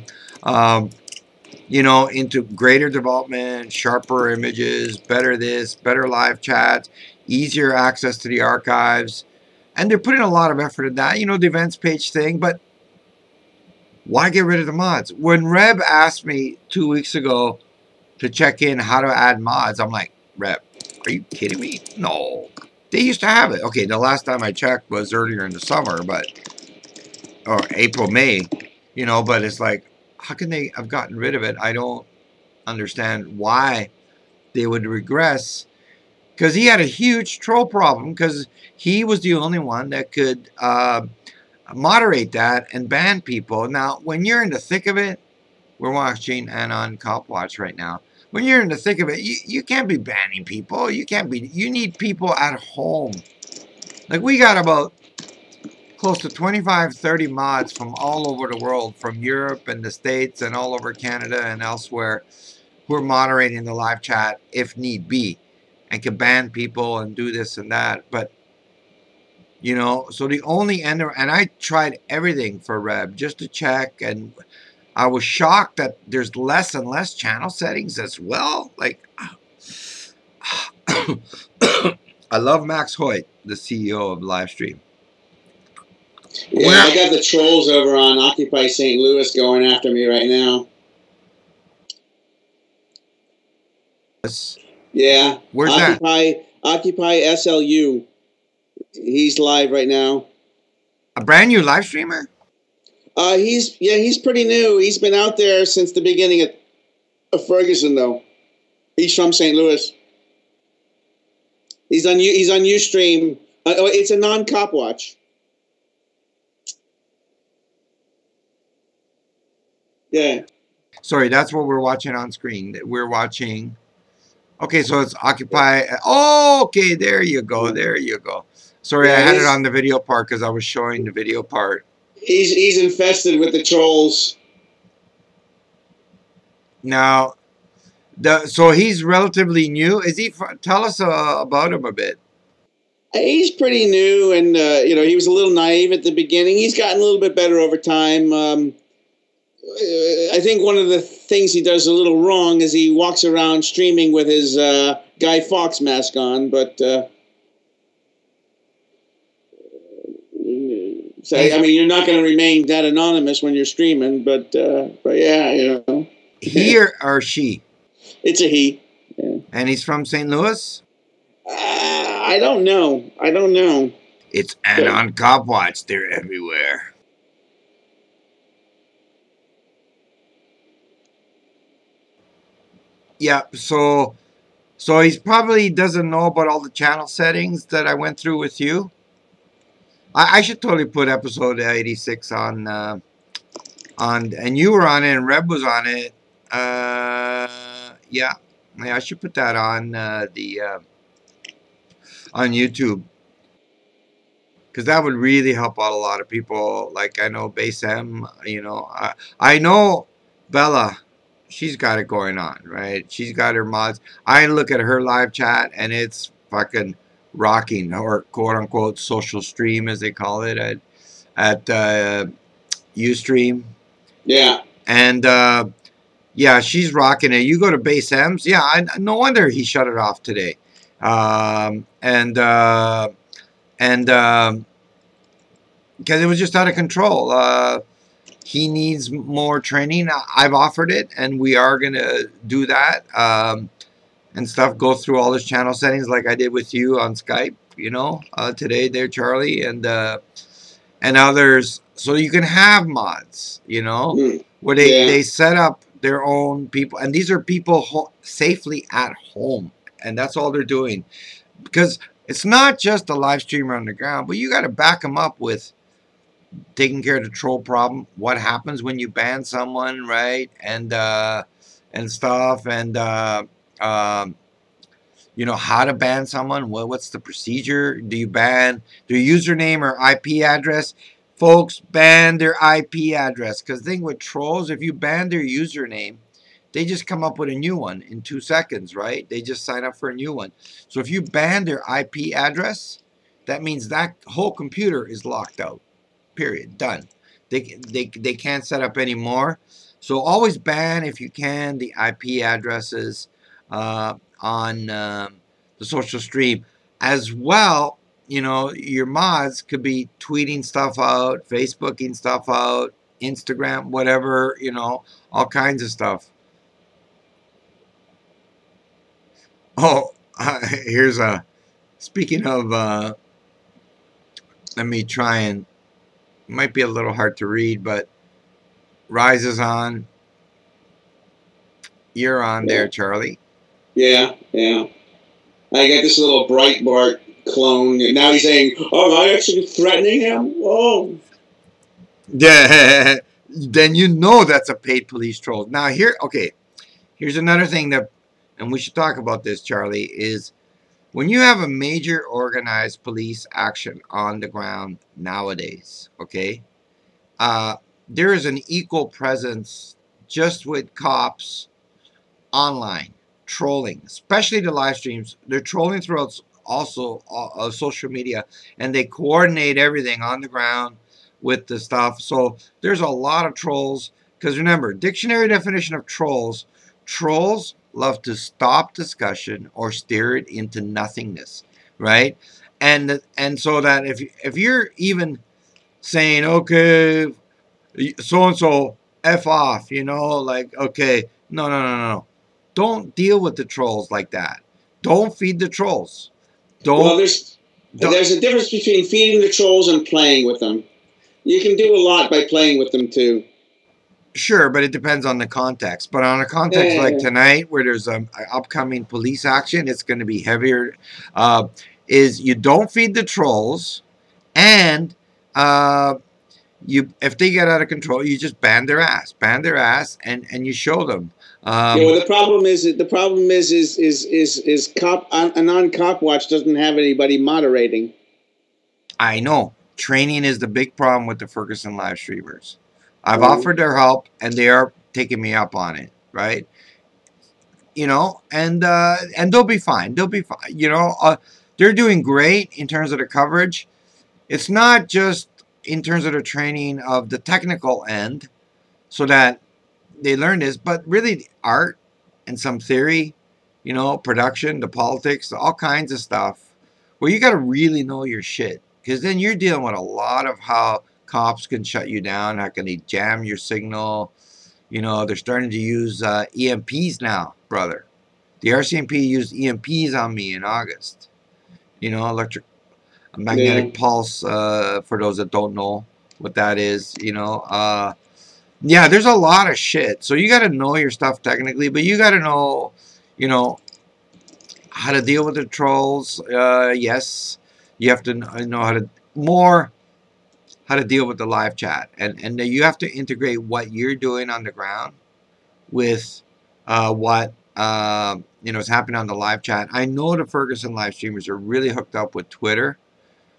into greater development, sharper images, better this, better live chats, easier access to the archives. And they're putting a lot of effort in that, the events page thing, but why get rid of the mods? When Reb asked me 2 weeks ago to check in how to add mods, I'm like, Reb, are you kidding me? No. They used to have it. Okay, the last time I checked was earlier in the summer, or April, May, but it's like, how can they have gotten rid of it? I don't understand why they would regress, because he had a huge troll problem, because he was the only one that could moderate that and ban people. Now, when you're in the thick of it, we're watching Anon Cop Watch right now. When you're in the thick of it, you can't be banning people. You need people at home. Like, we got about close to 25, 30 mods from all over the world, from Europe and the States and all over Canada and elsewhere, who are moderating the live chat if need be, and can ban people and do this and that. But, so the only and I tried everything for Reb just to check, and I was shocked that there's less and less channel settings as well. Like, I love Max Hoyt, the CEO of Livestream. Yeah, I got the trolls over on Occupy St. Louis going after me right now. Yeah. Where's that? Occupy SLU. He's live right now. A brand new live streamer? He's pretty new. He's been out there since the beginning of Ferguson, though. He's from St. Louis. He's on Ustream. It's a non-cop watch. Yeah. Sorry, that's what we're watching on screen. We're watching. Okay, so it's Occupy. Oh, okay, there you go. There you go. Sorry, I had it on the video part because I was showing the video part. He's infested with the trolls. Now, so he's relatively new. Is he? Tell us about him a bit. He's pretty new, and he was a little naive at the beginning. He's gotten a little bit better over time. I think one of the things he does a little wrong is he walks around streaming with his Guy Fawkes mask on, but so I mean, you're not going to remain that anonymous when you're streaming, but yeah, He or she? It's a he. Yeah. And he's from St. Louis? I don't know. It's Anon Cop Watch. They're everywhere. Yeah, so he probably doesn't know about all the channel settings that I went through with you. I should totally put episode 86 on, and you were on it and Reb was on it. Yeah, I should put that on on YouTube. because that would really help out a lot of people. Like I know Base M, you know, I know Bella, she's got it going on, right? She's got her mods. I look at her live chat and it's fucking rocking, or quote unquote social stream as they call it at Ustream. Yeah. And yeah, she's rocking it. You go to Base M's, yeah, no wonder he shut it off today. Because it was just out of control. He needs more training. I've offered it, and we are going to do that and stuff. Go through all his channel settings like I did with you on Skype, you know, today there, Charlie, and others. So you can have mods, you know, where they set up their own people. And these are people safely at home. And that's all they're doing. Because it's not just a live streamer on the ground, but you got to back them up with taking care of the troll problem. What happens when you ban someone, right? And stuff, and you know, how to ban someone. What's the procedure? Do you ban their username or IP address? Folks, ban their IP address, because the thing with trolls, if you ban their username, they just come up with a new one in 2 seconds, right? They just sign up for a new one. So if you ban their IP address, that means that whole computer is locked out. Period. Done. They can't set up anymore. So always ban, if you can, the IP addresses on the social stream. As well, you know, your mods could be tweeting stuff out, Facebooking stuff out, Instagram, whatever, you know, all kinds of stuff. Oh, here's a, speaking of, let me try and, might be a little hard to read, but Rise is on. You're on there, Charlie. Yeah, yeah. I got this little Breitbart clone. Now he's saying, "Oh, am I actually threatening him?" Oh. Yeah. Then you know that's a paid police troll. Now here, okay. Here's another thing that, and we should talk about this, Charlie, is when you have a major organized police action on the ground nowadays, okay, there is an equal presence just with cops online, trolling, especially the live streams. They're trolling throughout also social media, and they coordinate everything on the ground with the stuff. So there's a lot of trolls, because remember, dictionary definition of trolls love to stop discussion or steer it into nothingness, right? And so that if you're even saying, okay, so-and-so, F off, you know, like, okay, no. Don't deal with the trolls like that. Don't feed the trolls. Well, there's a difference between feeding the trolls and playing with them. You can do a lot by playing with them, too. Sure, but it depends on the context. But on a context like tonight, where there's an upcoming police action, it's going to be heavier. Is you don't feed the trolls, and if they get out of control, you just ban their ass, and you show them. Yeah, well, the problem is a non-cop watch doesn't have anybody moderating. I know. Training is the big problem with the Ferguson live streamers. I've offered their help, and they are taking me up on it, right? You know, and they'll be fine. They'll be fine. You know, they're doing great in terms of the coverage. It's not just in terms of the training of the technical end, so that they learn this, but really art and some theory, you know, production, the politics, all kinds of stuff, where you got to really know your shit, because then you're dealing with a lot of how cops can shut you down, how can they jam your signal. You know, they're starting to use EMPs now, brother. The RCMP used EMPs on me in August. You know, magnetic pulse, for those that don't know what that is, you know. Yeah, there's a lot of shit. So you got to know your stuff technically, but you got to know, you know, how to deal with the trolls. Yes, you have to know how to deal with the live chat, and you have to integrate what you're doing on the ground with what you know is happening on the live chat. I know the Ferguson live streamers are really hooked up with Twitter,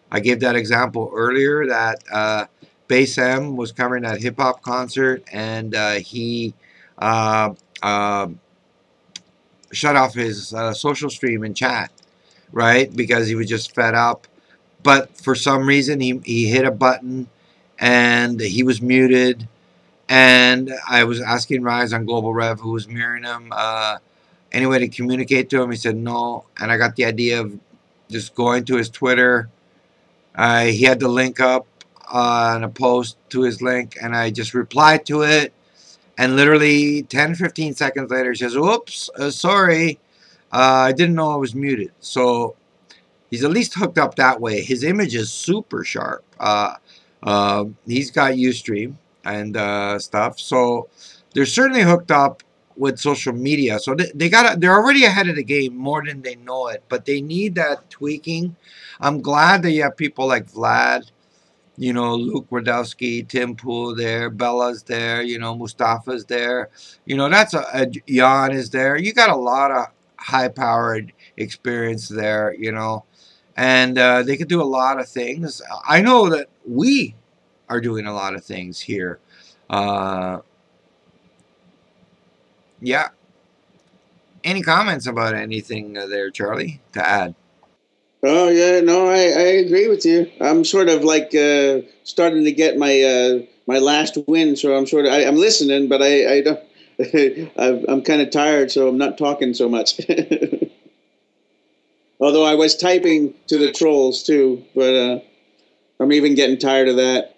I gave that example earlier that Bass M was covering that hip hop concert, and he uh, uh, shut off his social stream and chat, right? Because he was just fed up. But for some reason, he hit a button and he was muted. And I was asking Rise on Global Rev, who was mirroring him, any way to communicate to him. He said no. And I got the idea of just going to his Twitter. He had the link up on a post to his link, and I just replied to it. And literally 10, 15 seconds later, he says, oops, sorry. I didn't know I was muted. So he's at least hooked up that way. His image is super sharp. He's got Ustream and stuff. So they're certainly hooked up with social media. So they're already ahead of the game more than they know it. But they need that tweaking. I'm glad that you have people like Vlad, you know, Luke Wardowski, Tim Pool there, Bella's there, you know, Mustafa's there. You know, that's Jan is there. You got a lot of high-powered experience there, you know. And they could do a lot of things. I know that we are doing a lot of things here. Yeah. Any comments about anything there, Charlie, to add? Oh yeah, no, I agree with you. I'm sort of like starting to get my my last win, so I'm sort of I'm listening, but I don't. I'm kind of tired, so I'm not talking so much. Although I was typing to the trolls too, but I'm even getting tired of that.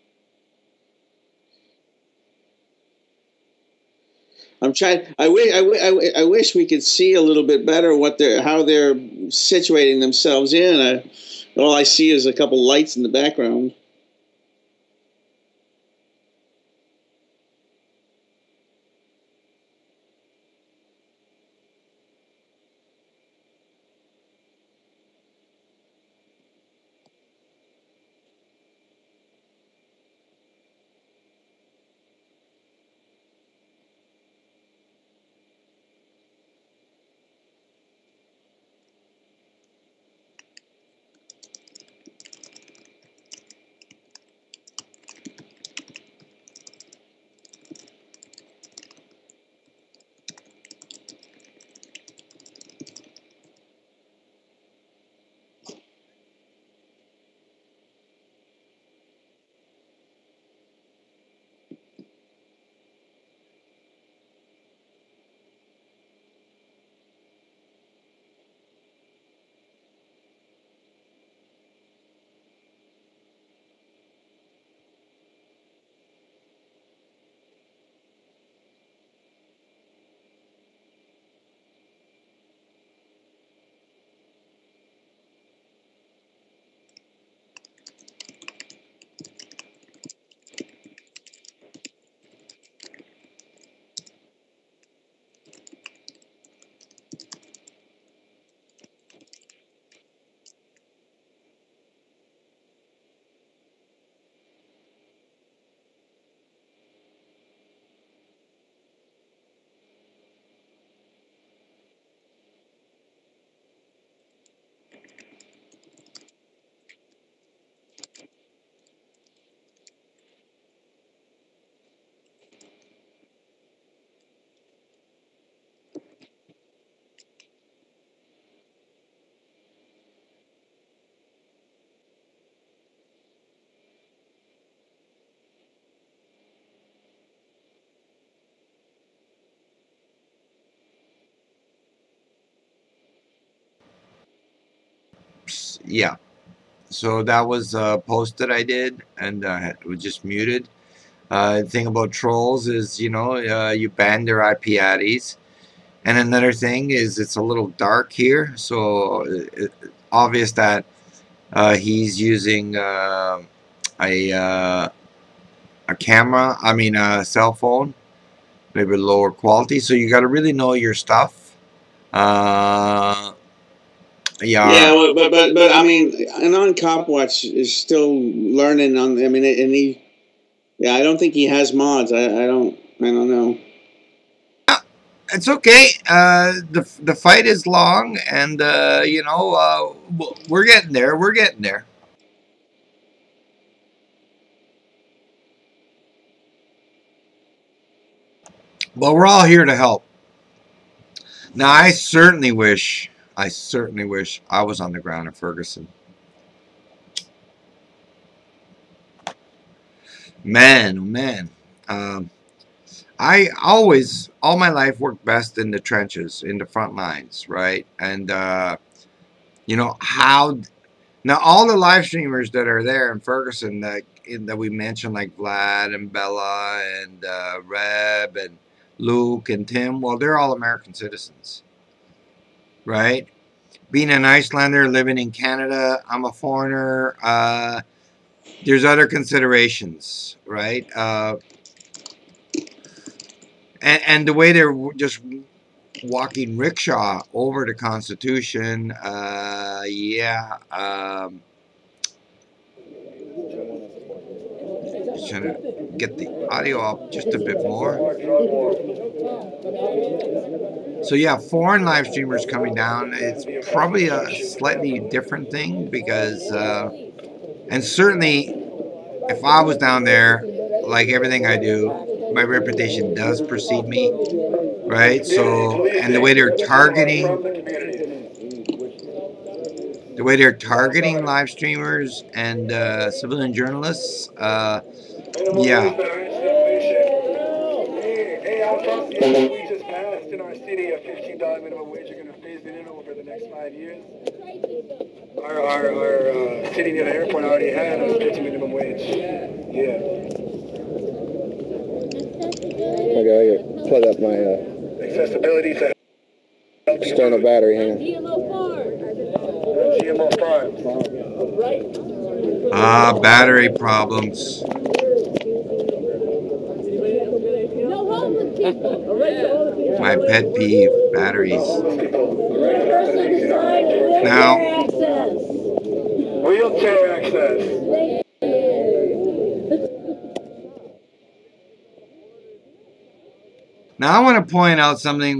I'm trying. I wish we could see a little bit better how they're situating themselves in. All I see is a couple lights in the background. Yeah. So that was a post that I did, and it was just muted. The thing about trolls is, you know, you ban their IP address. And another thing is it's a little dark here, so it's obvious that he's using a camera, I mean a cell phone, maybe lower quality. So you got to really know your stuff. Yeah. Yeah, well, but I mean, and on Copwatch is still learning on. I mean, and he, yeah, I don't think he has mods. I don't know. It's okay. The fight is long, and you know, we're getting there. We're getting there. But we're all here to help. Now, I certainly wish I was on the ground in Ferguson. Man, oh man. I always, all my life, worked best in the trenches, in the front lines, right? And, you know, now all the live streamers that are there in Ferguson that we mentioned, like Vlad and Bella and Reb and Luke and Tim, well, they're all American citizens, right? Being an Icelander living in Canada, I'm a foreigner. There's other considerations, right? And the way they're just walking rickshaw over the Constitution, yeah. Just trying to get the audio up just a bit more. So yeah, foreign live streamers coming down, it's probably a slightly different thing because, and certainly if I was down there, like everything I do, my reputation does precede me, right? So, and the way they're targeting live streamers and civilian journalists, yeah. We just passed in our city a $15 minimum wage. You're going to phase it in over the next 5 years. Our city near the airport already had a 15 minimum wage. Yeah. Okay, I plug up my accessibility to external battery. Hang on. GMO farms. Battery problems. My pet peeve, batteries. Now, wheelchair access. Now I want to point out something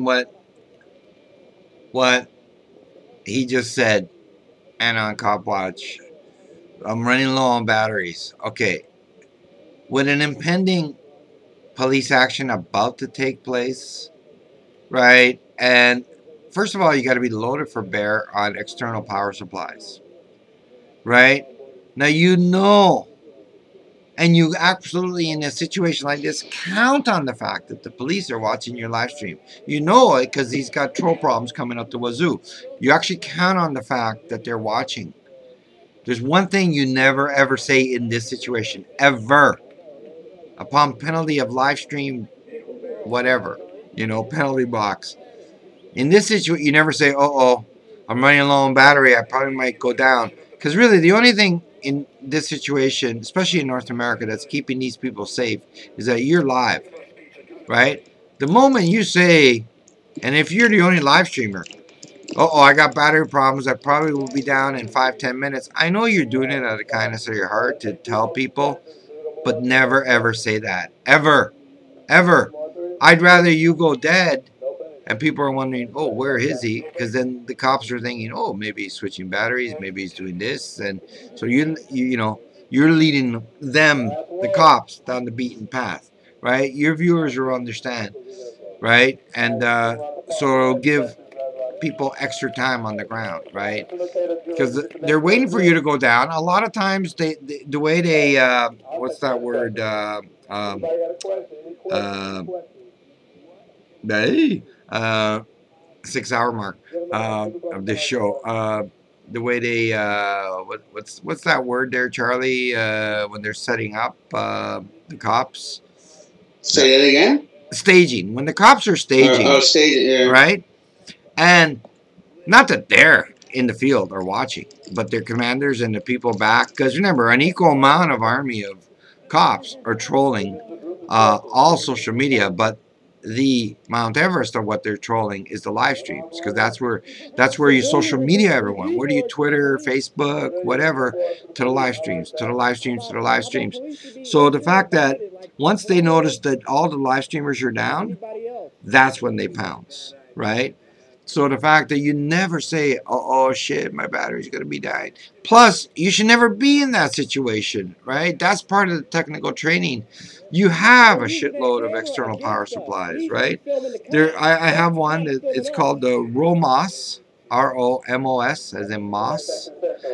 what he just said, and on Cop Watch. I'm running low on batteries. Okay. With an impending police action about to take place, right? And first of all, you got to be loaded for bear on external power supplies, right? Now, you know, and you absolutely, in a situation like this, count on the fact that the police are watching your live stream. You know it because he's got troll problems coming up the wazoo. You actually count on the fact that they're watching. There's one thing you never ever say in this situation, ever. Upon penalty of live stream, whatever, you know, penalty box. In this situation, you never say, uh-oh, I'm running low on battery, I probably might go down. Because really, the only thing in this situation, especially in North America, that's keeping these people safe is that you're live, right? The moment you say, and if you're the only live streamer, uh-oh, I got battery problems, I probably will be down in 5-10 minutes. I know you're doing it out of the kindness of your heart to tell people, but never ever say that. Ever. Ever. I'd rather you go dead and people are wondering, oh, where is he? Because then the cops are thinking, oh, maybe he's switching batteries, maybe he's doing this. And so you know, you're leading them, the cops, down the beaten path, right? Your viewers will understand, right? And so it'll give people extra time on the ground, right? Because they're waiting for you to go down. A lot of times, the way they, what's that word? 6 hour mark of this show. The way they, what's that word there, Charlie? When they're setting up the cops. Say that again. Staging. When the cops are staging. Staging, yeah. Right? And not that they're in the field or watching, but their commanders and the people back. Because remember, an equal amount of army of cops are trolling all social media, but the Mount Everest of what they're trolling is the live streams, because that's where you social media everyone. Where do you Twitter, Facebook, whatever, to the live streams, to the live streams, to the live streams. So the fact that once they notice that all the live streamers are down, that's when they pounce, right? So the fact that you never say, oh shit, my battery's going to be dying. Plus, you should never be in that situation, right? That's part of the technical training. You have a shitload of external power supplies, right? I have one, it's called the ROMOS, ROMOS, as in Moss.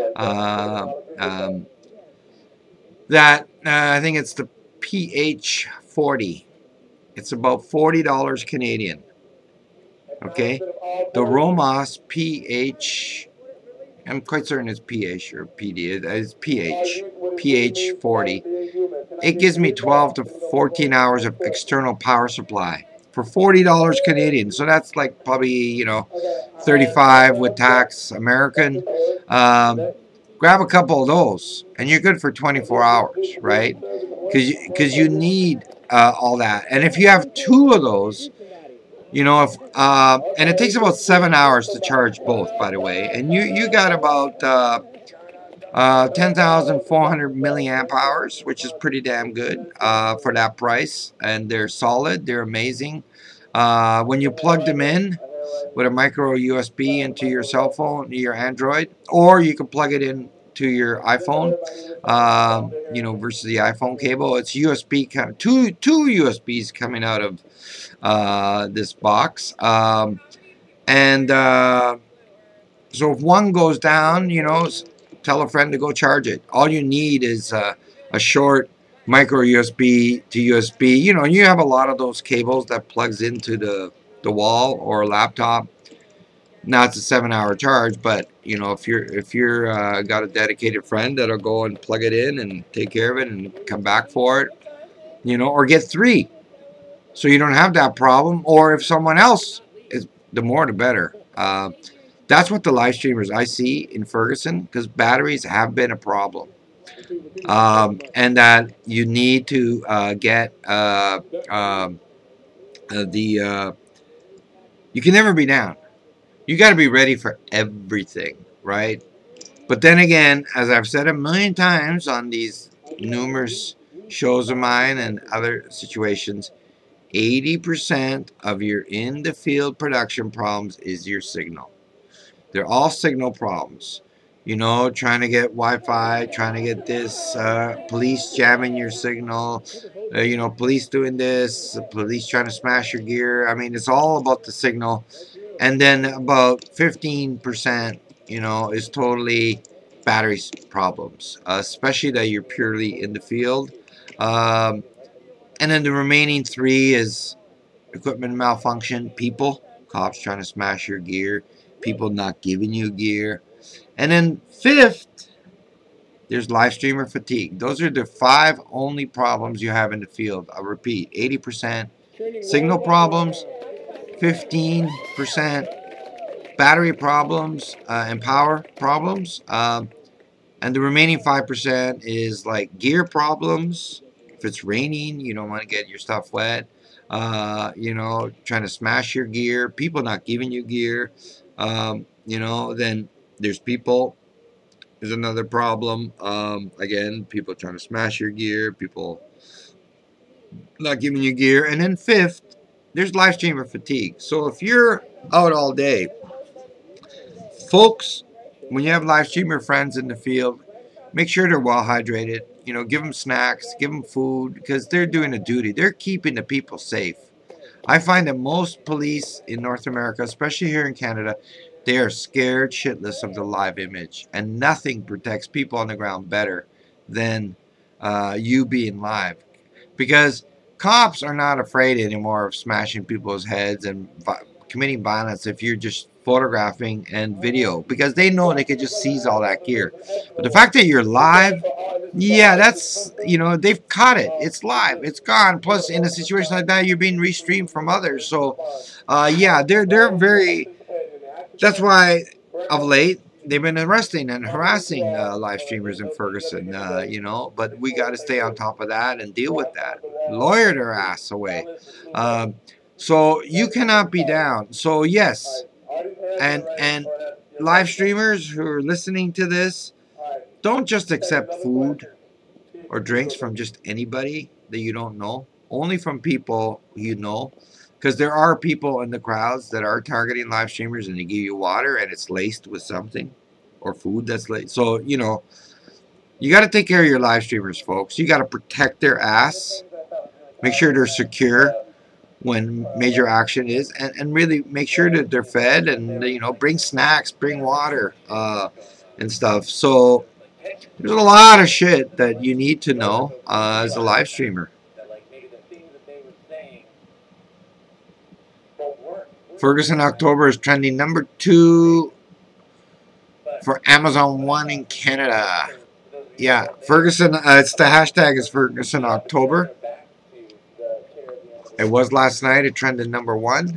That, I think it's the PH40. It's about $40 Canadian. Okay, the ROMOS PH, I'm quite certain it's PH or PD. It's PH40. It gives me 12 to 14 hours of external power supply for $40 Canadian. So that's like probably, you know, 35 with tax American. Grab a couple of those and you're good for 24 hours, right? Because you need all that. And if you have two of those, you know, if and it takes about 7 hours to charge both, by the way, and you got about 10,400 milliamp hours, which is pretty damn good for that price, and they're solid, they're amazing. When you plug them in with a micro USB into your cell phone, your Android, or you can plug it in to your iPhone, you know, versus the iPhone cable. It's USB, two USBs coming out of this box, so if one goes down, you know, tell a friend to go charge it. All you need is a short micro USB to USB. You know, you have a lot of those cables that plugs into the wall or a laptop. Now it's a 7-hour charge, but you know, if you're got a dedicated friend that'll go and plug it in and take care of it and come back for it, you know, or get 3. So you don't have that problem, or if someone else is, the more the better. That's what the live streamers I see in Ferguson, because batteries have been a problem, and that you need to get you can never be down. You got to be ready for everything, right? But then again, as I've said a million times on these numerous shows of mine and other situations, 80% of your in-the-field production problems is your signal. They're all signal problems. You know, trying to get Wi-Fi, trying to get this, police jamming your signal, you know, police doing this, police trying to smash your gear. I mean, it's all about the signal. And then about 15%, you know, is totally battery problems, especially that you're purely in the field. And then the remaining 3 is equipment malfunction, people, cops trying to smash your gear, people not giving you gear. And then 5th, there's live streamer fatigue. Those are the 5 only problems you have in the field. I'll repeat, 80% signal problems, 15% battery problems and power problems, and the remaining 5% is like gear problems. If it's raining, you don't want to get your stuff wet. You know, trying to smash your gear, people not giving you gear. You know, then there's people. There's another problem. Again, people trying to smash your gear, people not giving you gear. And then 5th, there's live streamer fatigue. So if you're out all day, folks, when you have live streamer friends in the field, make sure they're well hydrated. You know, give them snacks, give them food, because they're doing a duty. They're keeping the people safe. I find that most police in North America, especially here in Canada, they are scared shitless of the live image, and nothing protects people on the ground better than you being live, because cops are not afraid anymore of smashing people's heads and committing violence if you're just photographing and video, because they know they could just seize all that gear. But the fact that you're live, yeah, that's, you know, they've caught it. It's live. It's gone. Plus, in a situation like that, you're being restreamed from others. So, yeah, they're very. That's why, of late, they've been arresting and harassing live streamers in Ferguson. You know, but we got to stay on top of that and deal with that. Lawyer their ass away. So you cannot be down. So yes, and live streamers who are listening to this, don't just accept food or drinks from just anybody that you don't know. Only from people you know, because there are people in the crowds that are targeting live streamers, and they give you water and it's laced with something, or food that's laced. So, you know, you got to take care of your live streamers, folks. You got to protect their ass, make sure they're secure when major action is, and really make sure that they're fed, and, you know, bring snacks, bring water, and stuff. So there's a lot of shit that you need to know as a live streamer. Ferguson October is trending number 2 for Amazon 1 in Canada. Yeah, Ferguson, it's the hashtag is Ferguson October. It was last night. It trended number 1.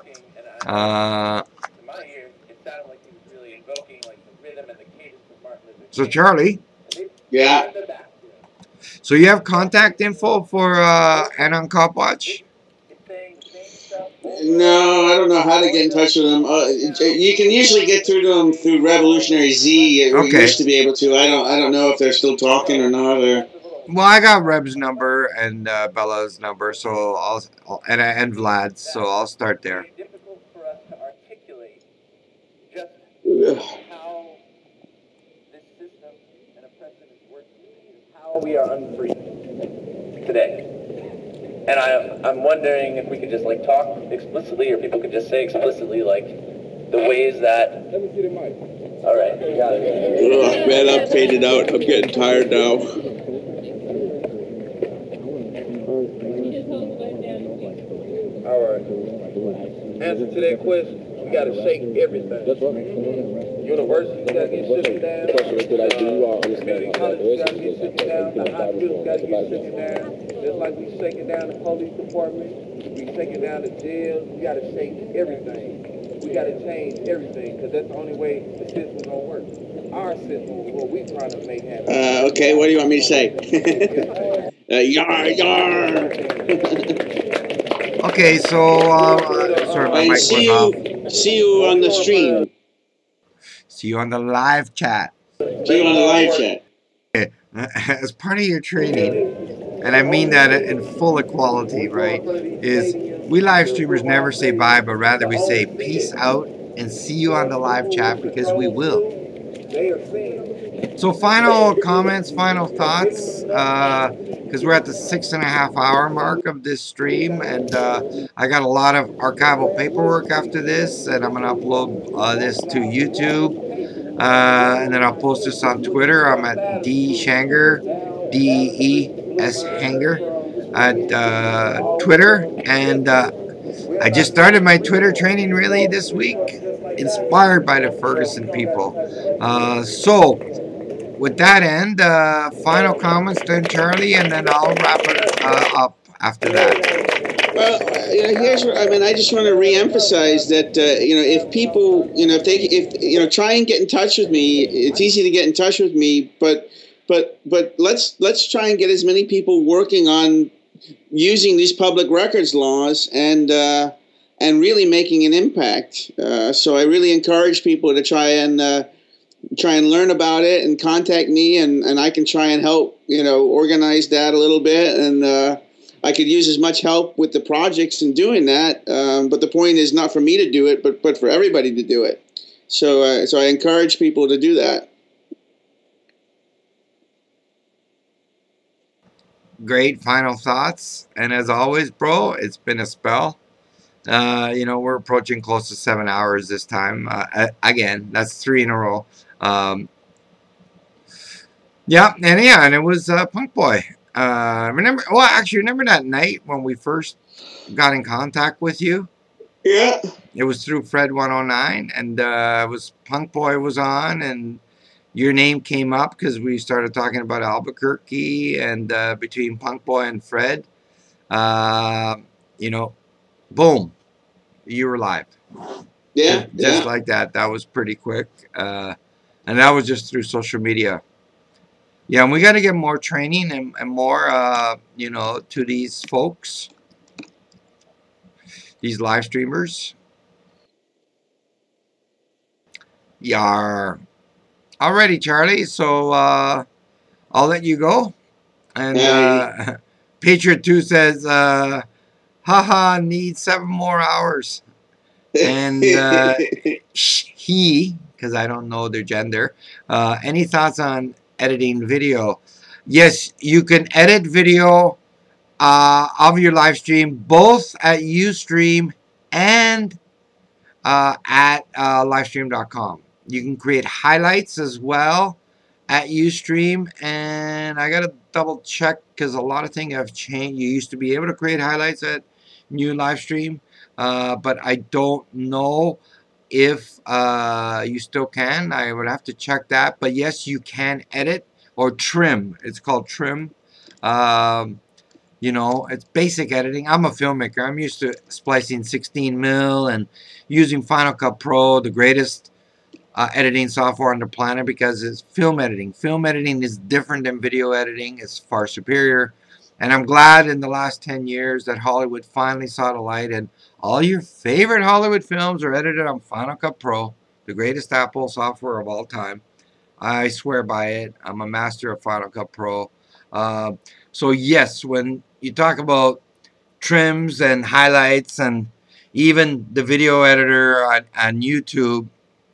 So Charlie. Yeah. So you have contact info for Anon Cop Watch? No, I don't know how to get in touch with them. You can usually get through to them through Revolutionary Z. We used to be able to. I don't know if they're still talking or not. Or... Well, I got Reb's number and Bella's number, so and Vlad's, so I'll start there. How we are unfree today. And I'm wondering if we could just like talk explicitly, or people could just say explicitly like the ways that. Let me see the mic. All right, you got it. Man, I'm faded out. I'm getting tired now. All right. Answer to that question. We gotta shake everything. University gotta get shifted down. Community colleges gotta get shifted down. The hospitals gotta get shifted down. Just like we shaking down the police department, we shaking down the jails. We gotta shake everything. We gotta change everything, because that's the only way the system's gonna work. Our system is what we trying to make happen. Okay, what do you want me to say? Yar, yar. Okay, so sorry, my mic was off. See you on the stream. See you on the live chat. See you on the live chat. Okay. As part of your training, and I mean that in full equality, right, is we live streamers never say bye, but rather we say peace out and see you on the live chat, because we will. So final comments, final thoughts, because we're at the 6.5 hour mark of this stream, and I got a lot of archival paperwork after this, and I'm going to upload this to YouTube, and then I'll post this on Twitter. I'm at Dee Shanger, D-E-S Hanger, at Twitter, and I just started my Twitter training really this week, inspired by the Ferguson people. So with that end, final comments then, Charlie, and then I'll wrap it up after that. Well, here's what I mean. I just want to reemphasize that if people, if try and get in touch with me. It's easy to get in touch with me, but let's try and get as many people working on using these public records laws and really making an impact. So I really encourage people to try and learn about it and contact me, and I can try and help, organize that a little bit. And I could use as much help with the projects in doing that. But the point is not for me to do it, but for everybody to do it. So I encourage people to do that. Great final thoughts. And as always, bro, it's been a spell. We're approaching close to 7 hours this time. Again, that's 3 in a row. And it was Punk Boy. Remember that night when we first got in contact with you? Yeah. It was through Fred 109, and it was Punk Boy was on, and your name came up because we started talking about Albuquerque, and between Punk Boy and Fred, boom, you were live. Yeah. Just like that. That was pretty quick. And that was just through social media. Yeah, and we got to get more training and more, to these folks, these live streamers. Yeah. Alrighty, Charlie. So I'll let you go. And Patriot 2 says, Haha, need 7 more hours. And he, because I don't know their gender, any thoughts on editing video? Yes, you can edit video of your live stream both at Ustream and at livestream.com. You can create highlights as well at Ustream, and I gotta double check because a lot of things have changed. You used to be able to create highlights at new Livestream, but I don't know if you still can. I would have to check that, but yes, you can edit or trim. It's called trim. You know, it's basic editing. I'm a filmmaker. I'm used to splicing 16 mil and using Final Cut Pro, the greatest editing software on the planet, because it's film editing. Film editing is different than video editing. It's far superior. And I'm glad in the last 10 years that Hollywood finally saw the light, and all your favorite Hollywood films are edited on Final Cut Pro, the greatest Apple software of all time. I swear by it. I'm a master of Final Cut Pro. So yes, when you talk about trims and highlights and even the video editor on YouTube,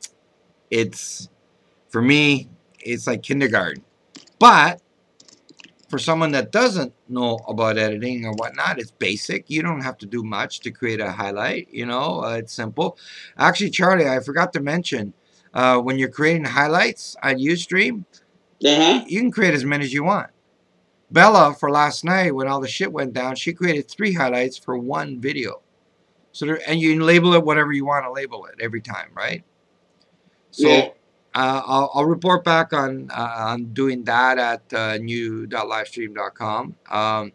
it's, for me, it's like kindergarten. But for someone that doesn't know about editing or whatnot, it's basic. You don't have to do much to create a highlight. You know, it's simple. Actually, Charlie, I forgot to mention, when you're creating highlights on Ustream, you can create as many as you want. Bella, for last night, when all the shit went down, she created 3 highlights for 1 video. So there, and you can label it whatever you want to label it every time, right? So yeah. I'll report back on doing that at new.livestream.com,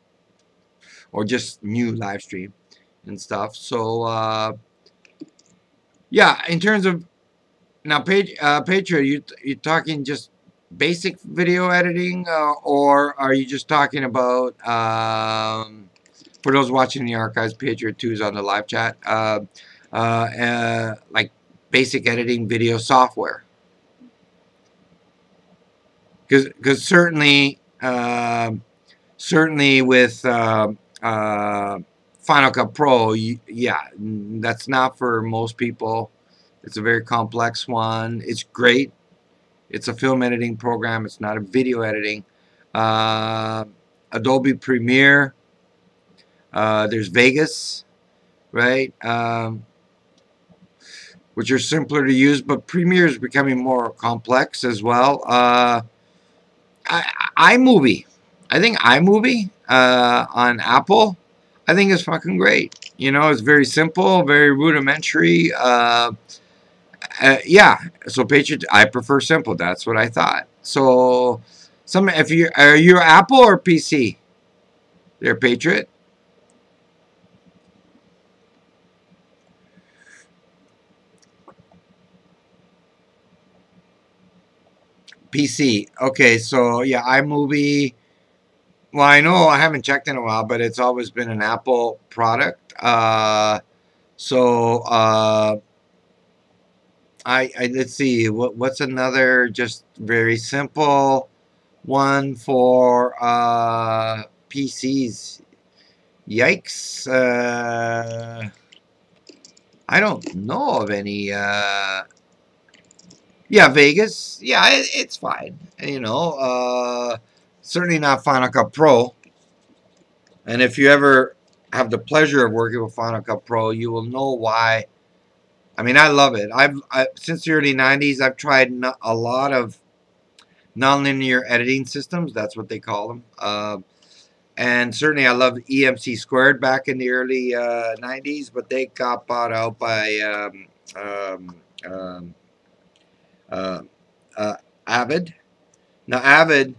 or just new livestream and stuff. So yeah, in terms of now, Patreon, you talking just basic video editing, or are you just talking about, for those watching the archives, Patriot 2 is on the live chat, like basic editing video software? Because certainly with Final Cut Pro, yeah, that's not for most people. It's a very complex one. It's great. It's a film editing program. It's not a video editing. Adobe Premiere. There's Vegas, right? Which are simpler to use, but Premiere is becoming more complex as well. iMovie. I think iMovie on Apple, I think is fucking great. You know, it's very simple, very rudimentary. Yeah, so Patriot, I prefer simple. That's what I thought. So, if you are you Apple or PC? There, Patriot. PC. Okay, so yeah, iMovie. Well, I know I haven't checked in a while, but it's always been an Apple product. Let's see, what's another just very simple one for PCs? Yikes. I don't know of any. Yeah, Vegas. Yeah, it's fine. You know, certainly not Final Cut Pro. And if you ever have the pleasure of working with Final Cut Pro, you will know why. I mean, I love it. I've since the early 90s, I've tried a lot of nonlinear editing systems. That's what they call them. And certainly I loved EMC Squared back in the early 90s, but they got bought out by Avid. Now, Avid,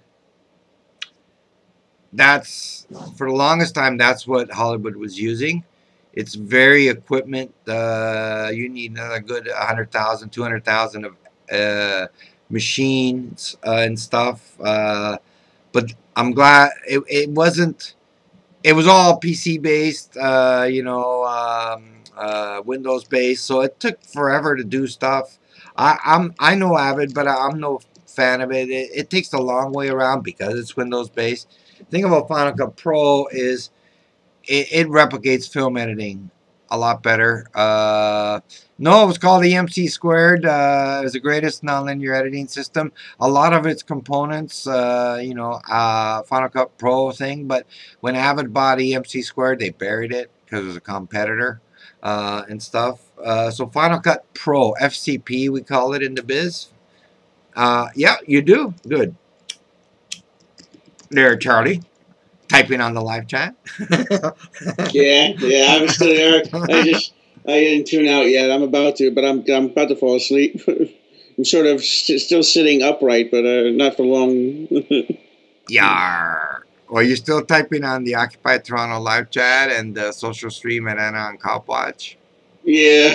that's, for the longest time, that's what Hollywood was using. It's very equipment. You need a good 100,000, 200,000 of machines and stuff. But I'm glad it wasn't. It was all PC based, you know, Windows based. So it took forever to do stuff. I know Avid, but I'm no fan of it. It takes a long way around because it's Windows based. The thing about Final Cut Pro is it replicates film editing a lot better. No, it was called the MC squared. It was the greatest nonlinear editing system. A lot of its components, Final Cut Pro thing, but when Avid bought EMC squared, they buried it because it was a competitor and stuff. So Final Cut Pro, FCP, we call it in the biz. Yeah, you do. Good. There, Charlie. Typing on the live chat. yeah, I was still there. I didn't tune out yet. I'm about to, but I'm about to fall asleep. I'm sort of still sitting upright, but not for long. Yar. Well, you're still typing on the Occupy Toronto live chat and the social stream at Anna on Copwatch. Yeah.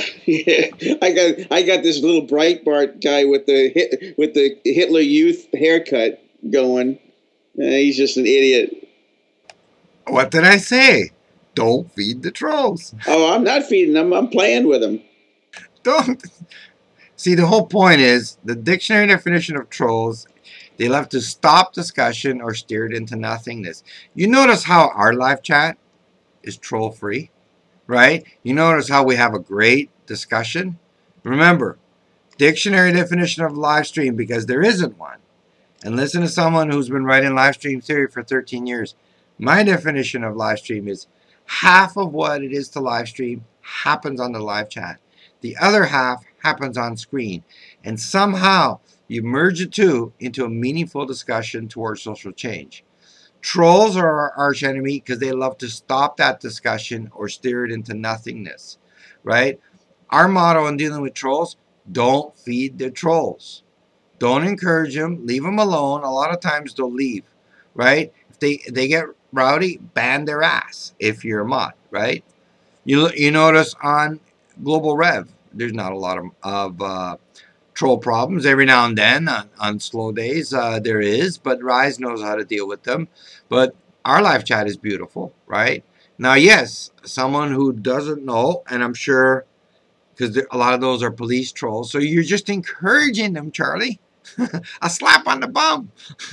I got this little Breitbart guy with the Hitler Youth haircut going. He's just an idiot. What did I say? Don't feed the trolls. Oh, I'm not feeding them. I'm playing with them. Don't. See, the whole point is the dictionary definition of trolls. They love to stop discussion or steer it into nothingness. You notice how our live chat is troll free, right? You notice how we have a great discussion. Remember, dictionary definition of live stream, because there isn't one. And listen to someone who's been writing live stream theory for 13 years. My definition of live stream is half of what it is to live stream happens on the live chat. The other half happens on screen. And somehow you merge the two into a meaningful discussion towards social change. Trolls are our arch enemy because they love to stop that discussion or steer it into nothingness, right? Our motto in dealing with trolls, don't feed the trolls. Don't encourage them. Leave them alone. A lot of times they'll leave, right? If they get rowdy, ban their ass if you're a mod, right? You notice on Global Rev, there's not a lot of troll problems. Every now and then on slow days there is, but Rise knows how to deal with them. But our live chat is beautiful, right? Now, yes, someone who doesn't know, and I'm sure because a lot of those are police trolls, so you're just encouraging them, Charlie. A slap on the bum.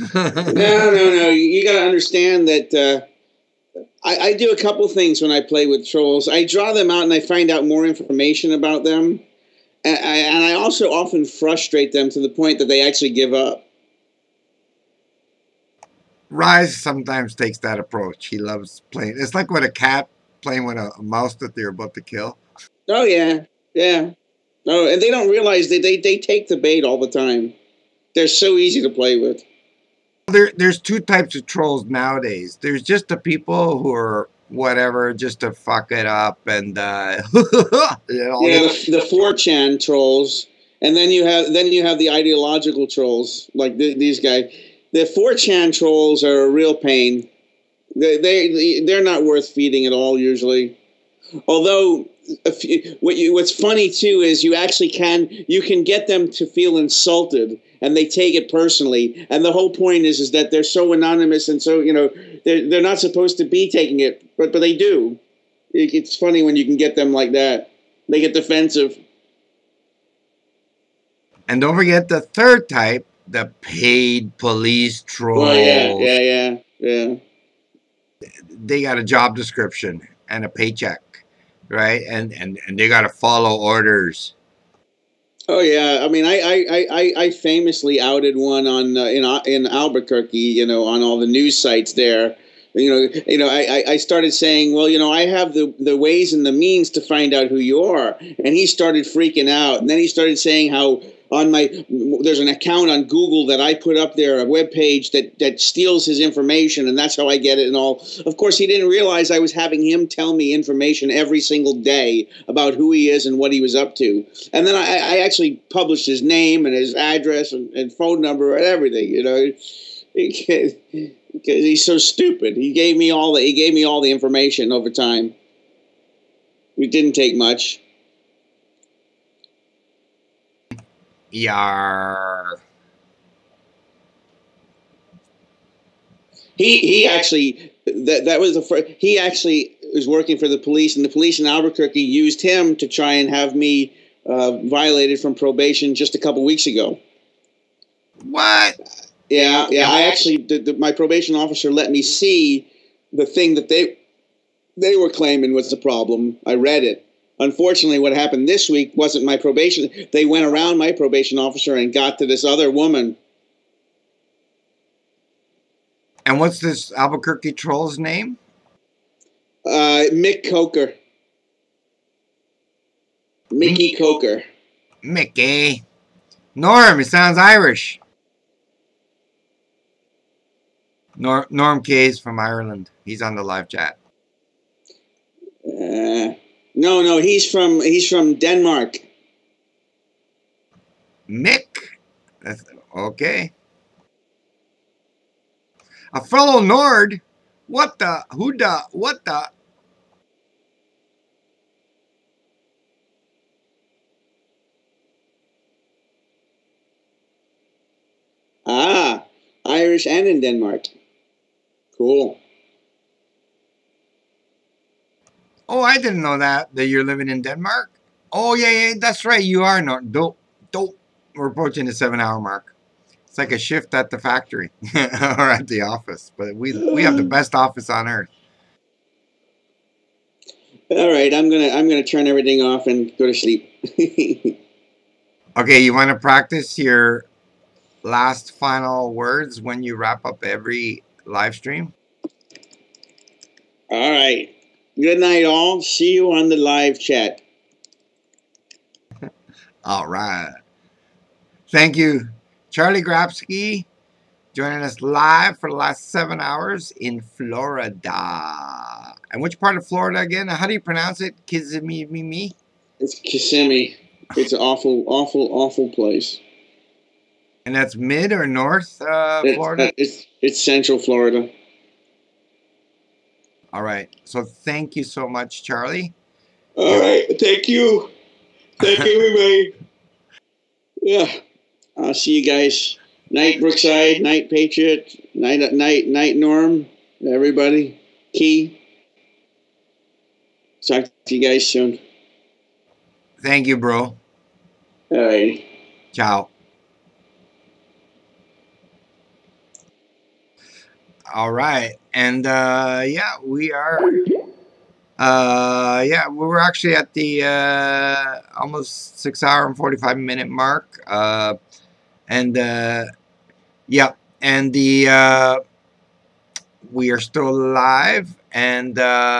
No. You got to understand that I do a couple things when I play with trolls. I draw them out and I find out more information about them. And I also often frustrate them to the point that they actually give up. Rise sometimes takes that approach. He loves playing. It's like with a cat playing with a mouse that they're about to kill. Oh, yeah. No, and they don't realize they take the bait all the time. They're so easy to play with. There's two types of trolls nowadays. There's just the people who are whatever, just to fuck it up, and the 4chan trolls, and then you have the ideological trolls like these guys. The 4chan trolls are a real pain. They're not worth feeding at all usually. Although what's funny too is you can get them to feel insulted and they take it personally. And the whole point is that they're so anonymous and so they're not supposed to be taking it, but they do. It's funny when you can get them like that. They get defensive. And don't forget the third type, the paid police trolls. Oh yeah. They got a job description and a paycheck. Right, and they got to follow orders. Oh yeah, I mean, I famously outed one on in Albuquerque, on all the news sites there. I started saying, well, I have the ways and the means to find out who you are, and he started freaking out, and then he started saying how there's an account on Google that I put up there, a web page that steals his information, and that's how I get it and all. Of course, he didn't realize I was having him tell me information every single day about who he is and what he was up to. And then I actually published his name and his address and phone number and everything, because he's so stupid. He gave me all the information over time. It didn't take much. Yar. He actually that was the first. He actually was working for the police, and the police in Albuquerque used him to try and have me violated from probation just a couple weeks ago. What? Yeah. I actually my probation officer let me see the thing that they. they were claiming was the problem. I read it. Unfortunately, what happened this week wasn't my probation. They went around my probation officer and got to this other woman. And what's this Albuquerque troll's name? Mick Coker. Mickey Coker. Mickey. Norm, it sounds Irish. Norm K is from Ireland. He's on the live chat. No, he's from Denmark. Mick? That's, okay. A fellow Nord? What the? Who the? What the? Ah, Irish and in Denmark. Cool. Oh, I didn't know that you're living in Denmark. Oh, yeah, that's right. You are Nord. Dope. We're approaching the 7-hour mark. It's like a shift at the factory or at the office. But we have the best office on earth. All right, I'm gonna turn everything off and go to sleep. Okay, you want to practice your last final words when you wrap up every live stream? All right. Good night, all. See you on the live chat. All right. Thank you, Charlie Grabsky, joining us live for the last 7 hours in Florida. And which part of Florida again? How do you pronounce it? Kissimmee? It's Kissimmee. It's an awful place. And that's mid or north Florida? It's central Florida. All right. So thank you so much, Charlie. All right. Thank you. Thank you, everybody. Yeah. I'll see you guys. Night, Brookside. Night, Patriot. Night, Norm. Everybody. Key. Talk to you guys soon. Thank you, bro. All right. Ciao. All right. And yeah, we are. Yeah, we were actually at the almost 6-hour and 45-minute mark. And yeah, and the we are still live, and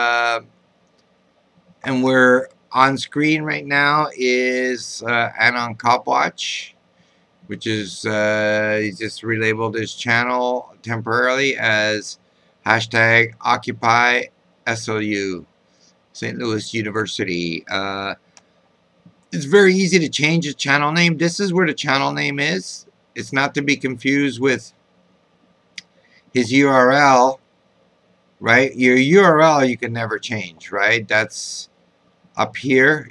we're on screen right now is Anon Copwatch, which is he just relabeled his channel temporarily as hashtag Occupy SLU, St. Louis University. It's very easy to change the channel name. This is where the channel name is. It's not to be confused with his URL, right? Your URL you can never change, right? That's up here,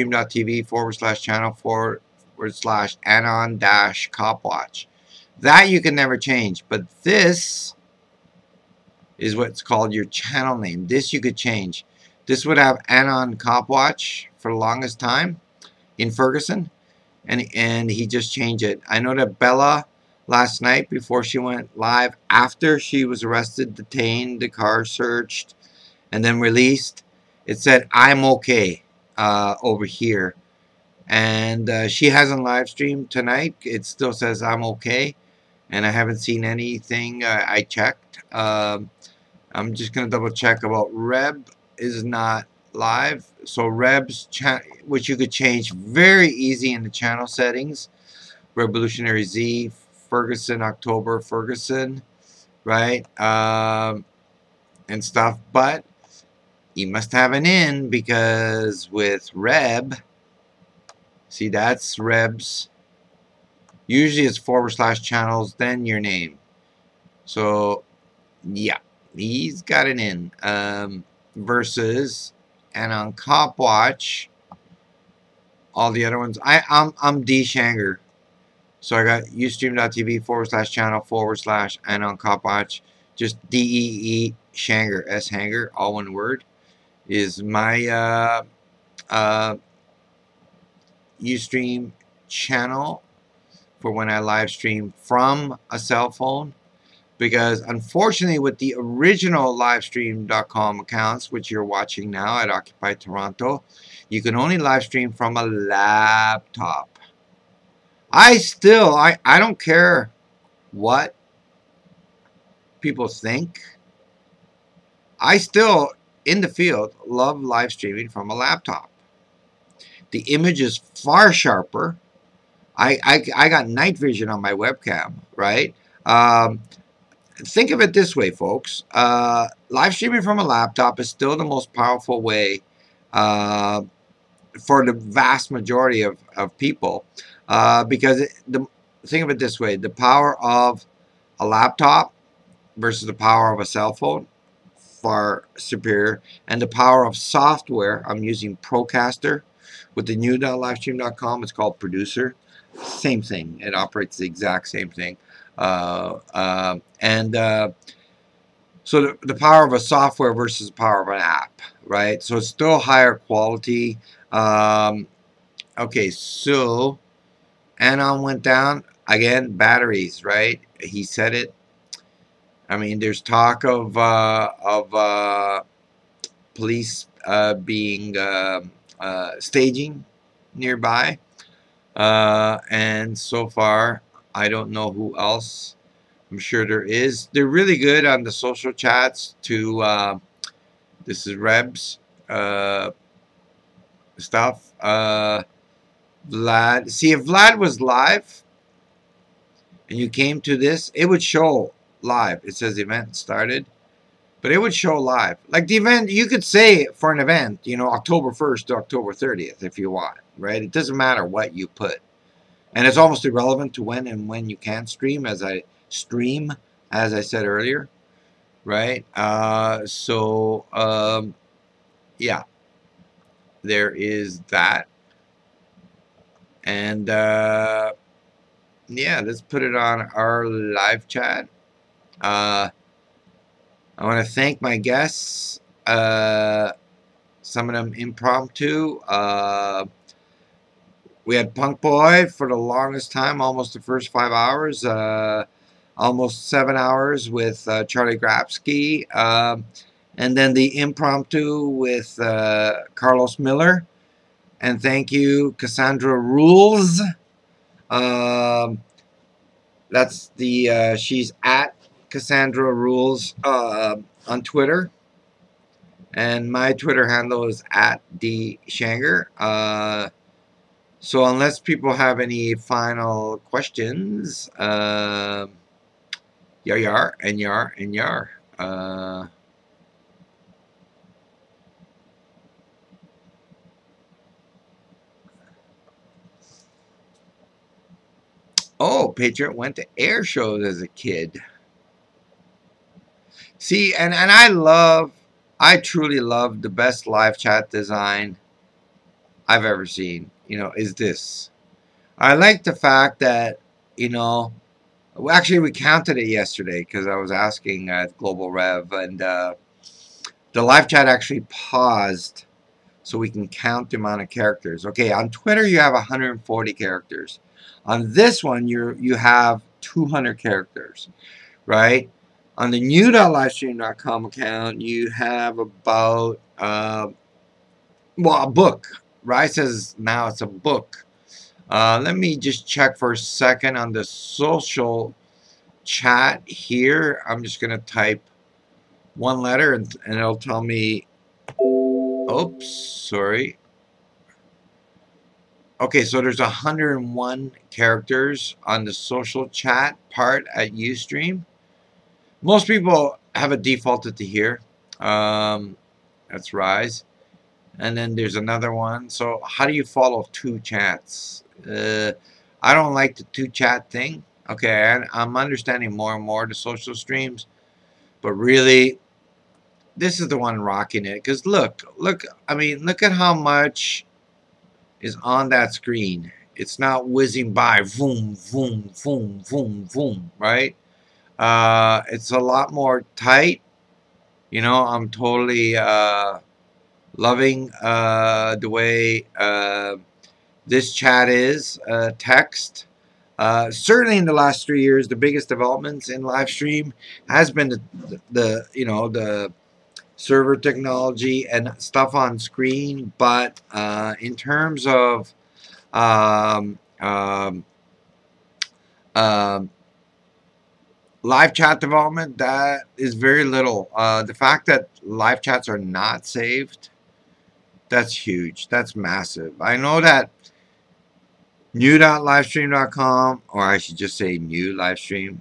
ustream.tv/channel/anon-copwatch. That you can never change, but this is what's called your channel name. This you could change. This would have Anon Copwatch for the longest time in Ferguson, and he just changed it. I know that Bella last night, before she went live, after she was arrested, detained, the car searched, and then released, it said I'm okay over here. And she hasn't live streamed tonight. It still says I'm okay, and I haven't seen anything. I checked. I'm just gonna double check about Reb is not live. So Reb's channel, which you could change very easy in the channel settings. Revolutionary Z, Ferguson, October, Ferguson, right? And stuff. But you must have an in, because with Reb, see, that's Reb's. Usually it's /channels, then your name. So, yeah, he's got an in. Versus, and on Copwatch, all the other ones, I'm Dee Shanger. So I got ustream.tv/channel/ and on Copwatch, just DEE Shanger, S Hanger, all one word, is my Ustream channel for when I live stream from a cell phone. because unfortunately with the original livestream.com accounts, which you're watching now at Occupy Toronto, you can only live stream from a laptop. I don't care what people think. I still, in the field, love live streaming from a laptop. The image is far sharper. I got night vision on my webcam, right? Think of it this way, folks. Live streaming from a laptop is still the most powerful way for the vast majority of people, because think of it this way: the power of a laptop versus the power of a cell phone, far superior, and the power of software. I'm using Procaster with the new livestream.com. It's called Producer. Same thing. It operates the exact same thing. So the power of a software versus the power of an app, right? So it's still higher quality. Okay, so Anon went down again. Batteries, right? He said it. I mean, there's talk of police being staging nearby, and so far I don't know who else. I'm sure there is. They're really good on the social chats to this is Rebs stuff. Vlad, see, if Vlad was live and you came to this, it would show live. It says event started, but it would show live. Like the event, you could say for an event, you know, October 1st to October 30th if you want, right? It doesn't matter what you put. And it's almost irrelevant to when you can stream, as I said earlier, right? Yeah, there is that. And yeah, let's put it on our live chat. I want to thank my guests. Some of them impromptu. We had Punk Boy for the longest time, almost the first 5 hours. Almost 7 hours with Charlie Grabsky. And then the impromptu with Carlos Miller. And thank you, Cassandra Rules. That's the she's at Cassandra Rules on Twitter, and my Twitter handle is at Dee Shanger. So unless people have any final questions, yar yar and yar and yar. Oh, Patriot went to air shows as a kid. See, and I truly love the best live chat design I've ever seen, you know, is this. I like the fact that, you know, actually we counted it yesterday because I was asking at Global Rev, and the live chat actually paused so we can count the amount of characters. Okay, on Twitter you have 140 characters. On this one you have 200 characters, right? On the new.livestream.com account you have about well, a book, right? It says now it's a book. Let me just check for a second on the social chat here. I'm just gonna type one letter and it'll tell me. Oops, sorry. Okay, so there's 101 characters on the social chat part at Ustream. Most people have it defaulted to here. That's Rise. And then there's another one. So how do you follow two chats? I don't like the two chat thing. Okay, and I'm understanding more and more the social streams. But really, this is the one rocking it. Because look, I mean, look at how much is on that screen. It's not whizzing by, boom, boom, boom, boom, boom, right? It's a lot more tight. You know, I'm totally loving the way this chat is text. Certainly in the last 3 years, the biggest developments in live stream has been the server technology and stuff on screen. But in terms of um, um, um, live chat development, that is very little. The fact that live chats are not saved, that's huge. That's massive. I know that new.livestream.com, or I should just say new livestream,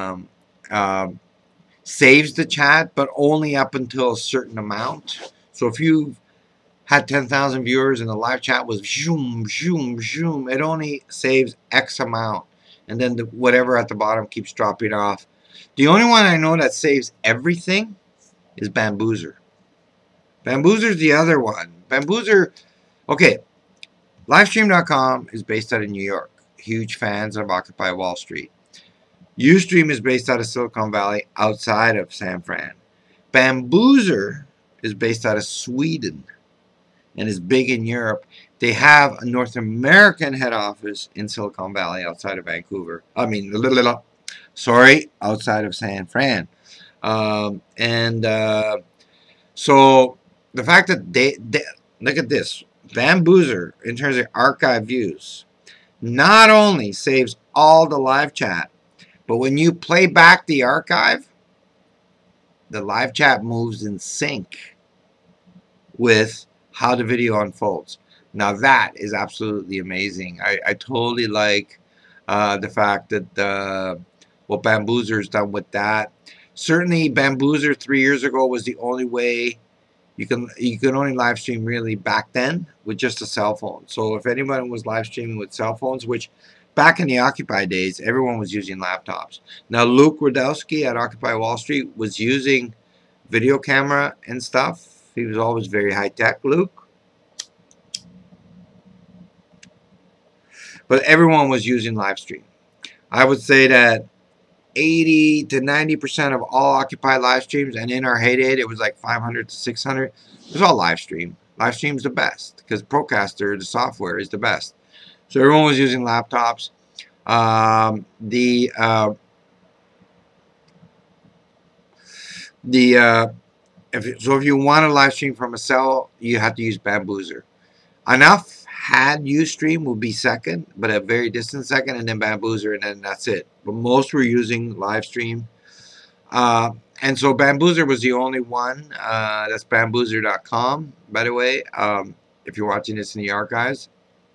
saves the chat, but only up until a certain amount. So if you had 10,000 viewers and the live chat was zoom, zoom, zoom, it only saves X amount. And then whatever at the bottom keeps dropping off. The only one I know that saves everything is Bamboozer. Bamboozer's the other one. Bamboozer, okay, livestream.com is based out of New York. Huge fans of Occupy Wall Street. Ustream is based out of Silicon Valley, outside of San Fran. Bamboozer is based out of Sweden and is big in Europe. They have a North American head office in Silicon Valley, outside of Vancouver. Outside of San Fran. So the fact that they look at this, Bamboozer, in terms of archive views, not only saves all the live chat, but when you play back the archive, the live chat moves in sync with how the video unfolds. Now that is absolutely amazing. I totally like the fact that what Bamboozer's done with that. Certainly Bamboozer 3 years ago was the only way you could only live stream really back then with just a cell phone. So if anyone was live streaming with cell phones, which back in the Occupy days, everyone was using laptops. Now Luke Rudowski at Occupy Wall Street was using video camera and stuff. He was always very high tech, Luke. But everyone was using live stream. I would say that 80 to 90% of all Occupy live streams, and in our heyday it was like 500 to 600, it was all live stream. Live stream's the best because Procaster, the software, is the best. So everyone was using laptops. If you want to live stream from a cell, you have to use Bamboozer. Enough had Ustream would be second, but a very distant second, and then Bamboozer, and then that's it. But most were using live stream. And so Bamboozer was the only one. That's bamboozer.com, by the way, if you're watching this in the archives.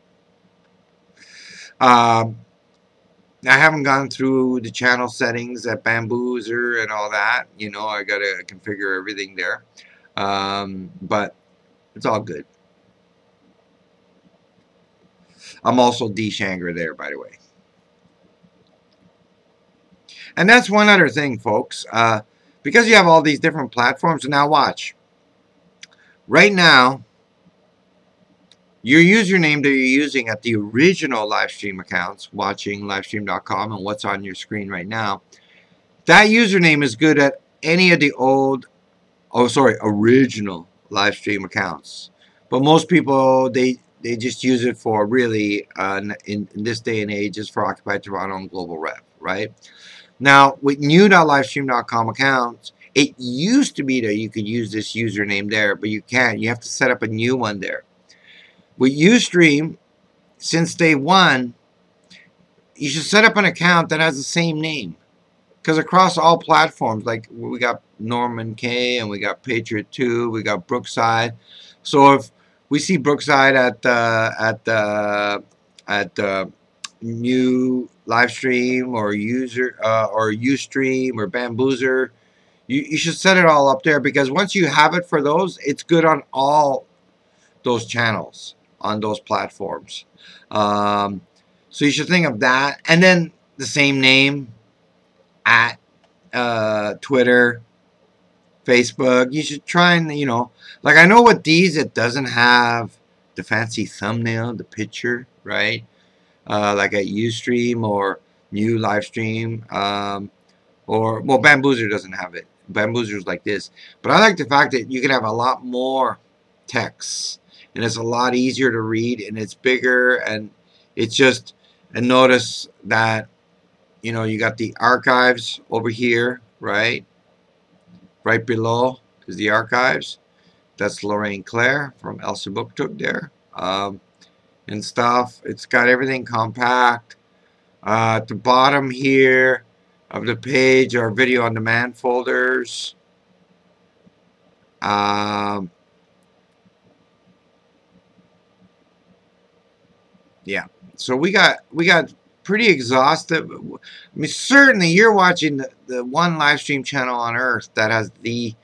I haven't gone through the channel settings at Bamboozer and all that. You know, I got to configure everything there. But it's all good. I'm also Dee Shanger there, by the way. And that's one other thing, folks. Because you have all these different platforms, now watch. Right now, your username that you're using at the original live stream accounts, watching livestream.com and what's on your screen right now, that username is good at any of the original live stream accounts. But most people, they just use it for really, in this day and age, just for Occupy Toronto and Global Rev, right? Now, with new.livestream.com accounts, it used to be that you could use this username there, but you can't. You have to set up a new one there. With Ustream, since day one, you should set up an account that has the same name. Because across all platforms, like we got Norman K, and we got Patriot 2, we got Brookside. So if we see Brookside at new live stream or Ustream or Bamboozer, you should set it all up there, because once you have it for those, it's good on all those channels on those platforms. So you should think of that, and then the same name at Twitter, Facebook. You should try and, you know, like I know with these it doesn't have the fancy thumbnail, the picture, right? Like at Ustream or new live stream, or well, Bamboozer doesn't have it. Bamboozer's like this, but I like the fact that you can have a lot more text, and it's a lot easier to read, and it's bigger, and it's just And notice that, you know, you got the archives over here, right? Right below is the archives. That's Lorraine Claire from LSin BookTook there. And stuff. It's got everything compact. At the bottom here of the page are video on demand folders. Yeah. So we got pretty exhaustive. I mean, certainly you're watching the one live stream channel on earth that has the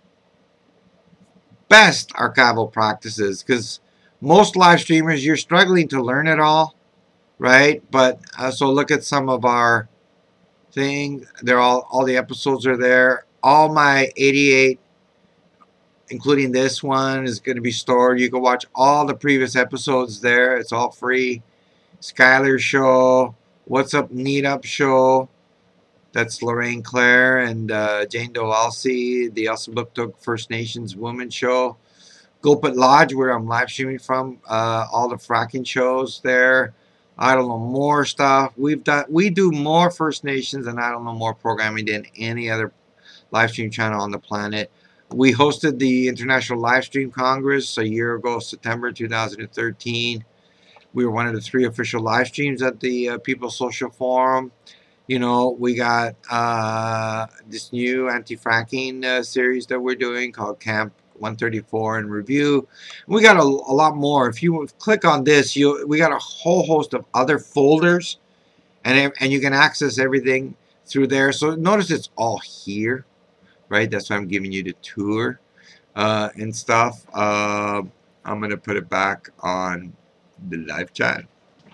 best archival practices, because most live streamers, you're struggling to learn it all, right? But so look at some of our thing. They're all the episodes are there. All my 88, including this one, is going to be stored. You can watch all the previous episodes there. It's all free. Skylar Show, What's Up Need Up Show. That's Lorraine Claire and Jane Doe Alcy. The LSin BookTook First Nations Women Show. Gopit Lodge, where I'm live streaming from. All the fracking shows there. I don't know more stuff. We do more First Nations and I don't know more programming than any other live stream channel on the planet. We hosted the International Live Stream Congress a year ago, September 2013. We were one of the 3 official live streams at the People's Social Forum. You know, we got this new anti-fracking series that we're doing called Camp 134 in Review. We got a lot more. If you click on this, we got a whole host of other folders, and you can access everything through there. So notice it's all here, right? That's why I'm giving you the tour and stuff. I'm going to put it back on the live chat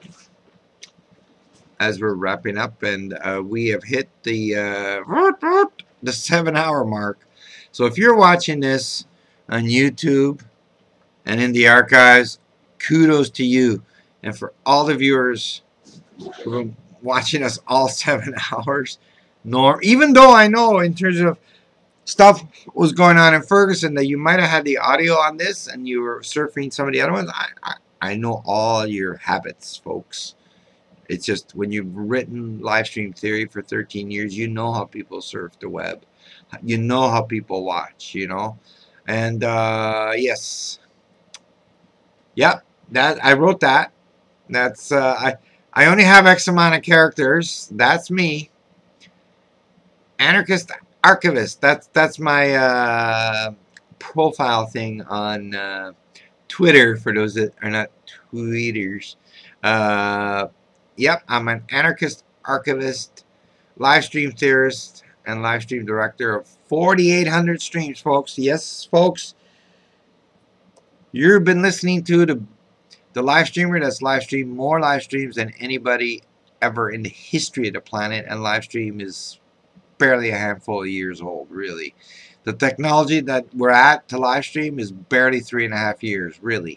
as we're wrapping up, and we have hit the 7-hour mark. So if you're watching this on YouTube and in the archives, kudos to you. And for all the viewers who've been watching us all 7 hours, even though I know in terms of stuff was going on in Ferguson that you might have had the audio on this and you were surfing some of the other ones, I know all your habits, folks. It's just when you've written live stream theory for 13 years, you know how people surf the web. You know how people watch, you know. And yes. Yep, that I wrote that. That's I only have X amount of characters. That's me. Anarchist archivist. That's my profile thing on Twitter for those that are not tweeters. Yep, I'm an anarchist archivist, live stream theorist, and live stream director of 4,800 streams, folks. Yes, folks. You've been listening to the live streamer that's live streamed more live streams than anybody ever in the history of the planet, and live stream is barely a handful of years old, really. The technology that we're at to live stream is barely 3.5 years, really.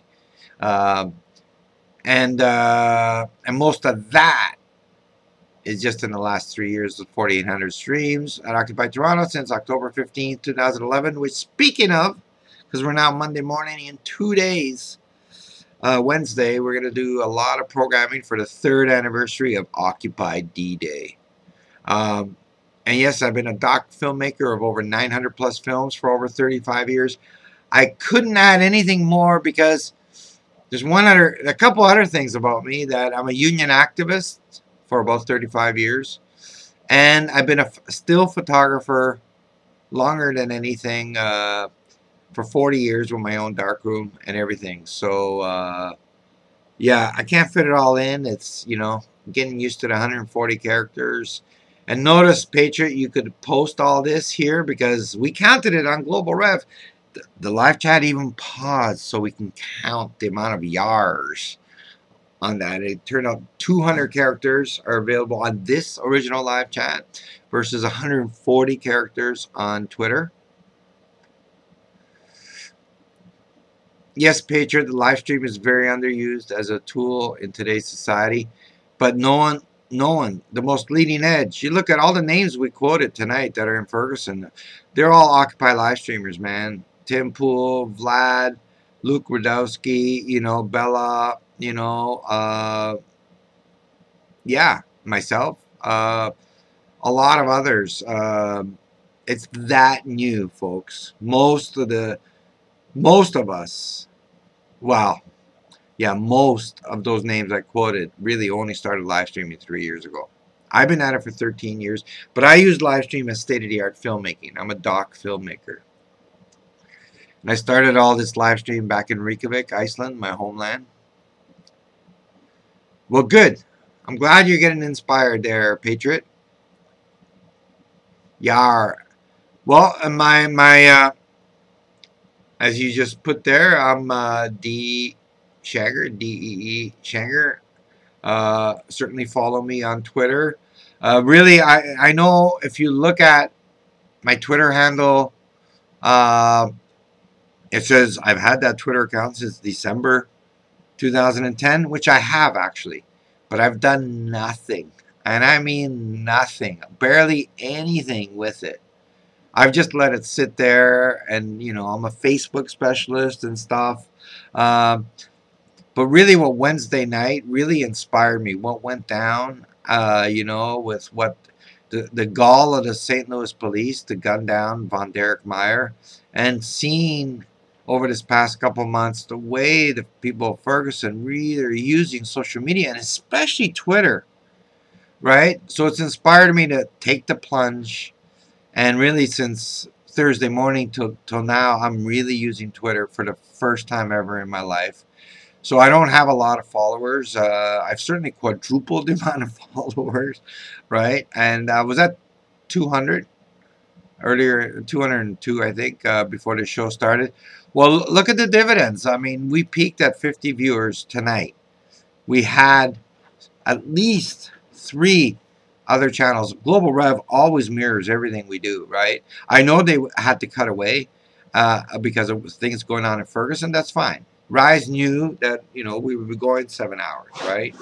And most of that is just in the last 3 years of 4,800 streams at Occupy Toronto since October 15th, 2011, which, speaking of, because we're now Monday morning in 2 days, Wednesday, we're going to do a lot of programming for the 3rd anniversary of Occupy D-Day. And yes, I've been a doc filmmaker of over 900 plus films for over 35 years. I couldn't add anything more because there's a couple other things about me. That I'm a union activist for about 35 years. And I've been a still photographer longer than anything for 40 years with my own darkroom and everything. So, yeah, I can't fit it all in. It's, you know, getting used to the 140 characters. And notice, Patriot, you could post all this here because we counted it on Global Rev. The live chat even paused so we can count the amount of yars on that. It turned out 200 characters are available on this original live chat versus 140 characters on Twitter. Yes, Patriot, the live stream is very underused as a tool in today's society, but no one, the most leading edge. You look at all the names we quoted tonight that are in Ferguson, they're all Occupy live streamers, man. Tim Pool, Vlad, Luke Radowski, you know, Bella, you know, yeah, myself, a lot of others. It's that new, folks. Most of us, well, yeah, most of those names I quoted really only started live streaming 3 years ago. I've been at it for 13 years, but I use live stream as state-of-the-art filmmaking. I'm a doc filmmaker. And I started all this live stream back in Reykjavik, Iceland, my homeland. Well, good. I'm glad you're getting inspired there, Patriot. Yar. Well, as you just put there, I'm Dee Shanger, Dee Shanger. Certainly follow me on Twitter. Really, I know if you look at my Twitter handle, it says I've had that Twitter account since December 2010, which I have actually, but I've done nothing, and I mean nothing, barely anything with it. I've just let it sit there, and I'm a Facebook specialist and stuff. But really, what Wednesday night really inspired me, what went down, with what the gall of the St. Louis police to gun down Von Derek Meyer, and seeing over this past couple months the way the people of Ferguson really are using social media, and especially Twitter, right? So it's inspired me to take the plunge. And really, since Thursday morning till now, I'm really using Twitter for the first time ever in my life. So I don't have a lot of followers. I've certainly quadrupled the amount of followers, right? And I was at 200 earlier, 202, I think, before the show started. Well, look at the dividends. I mean, we peaked at 50 viewers tonight. We had at least 3 other channels. Global Rev always mirrors everything we do, right? I know they had to cut away because of things going on in Ferguson. That's fine. Rise knew that we would be going 7 hours, right?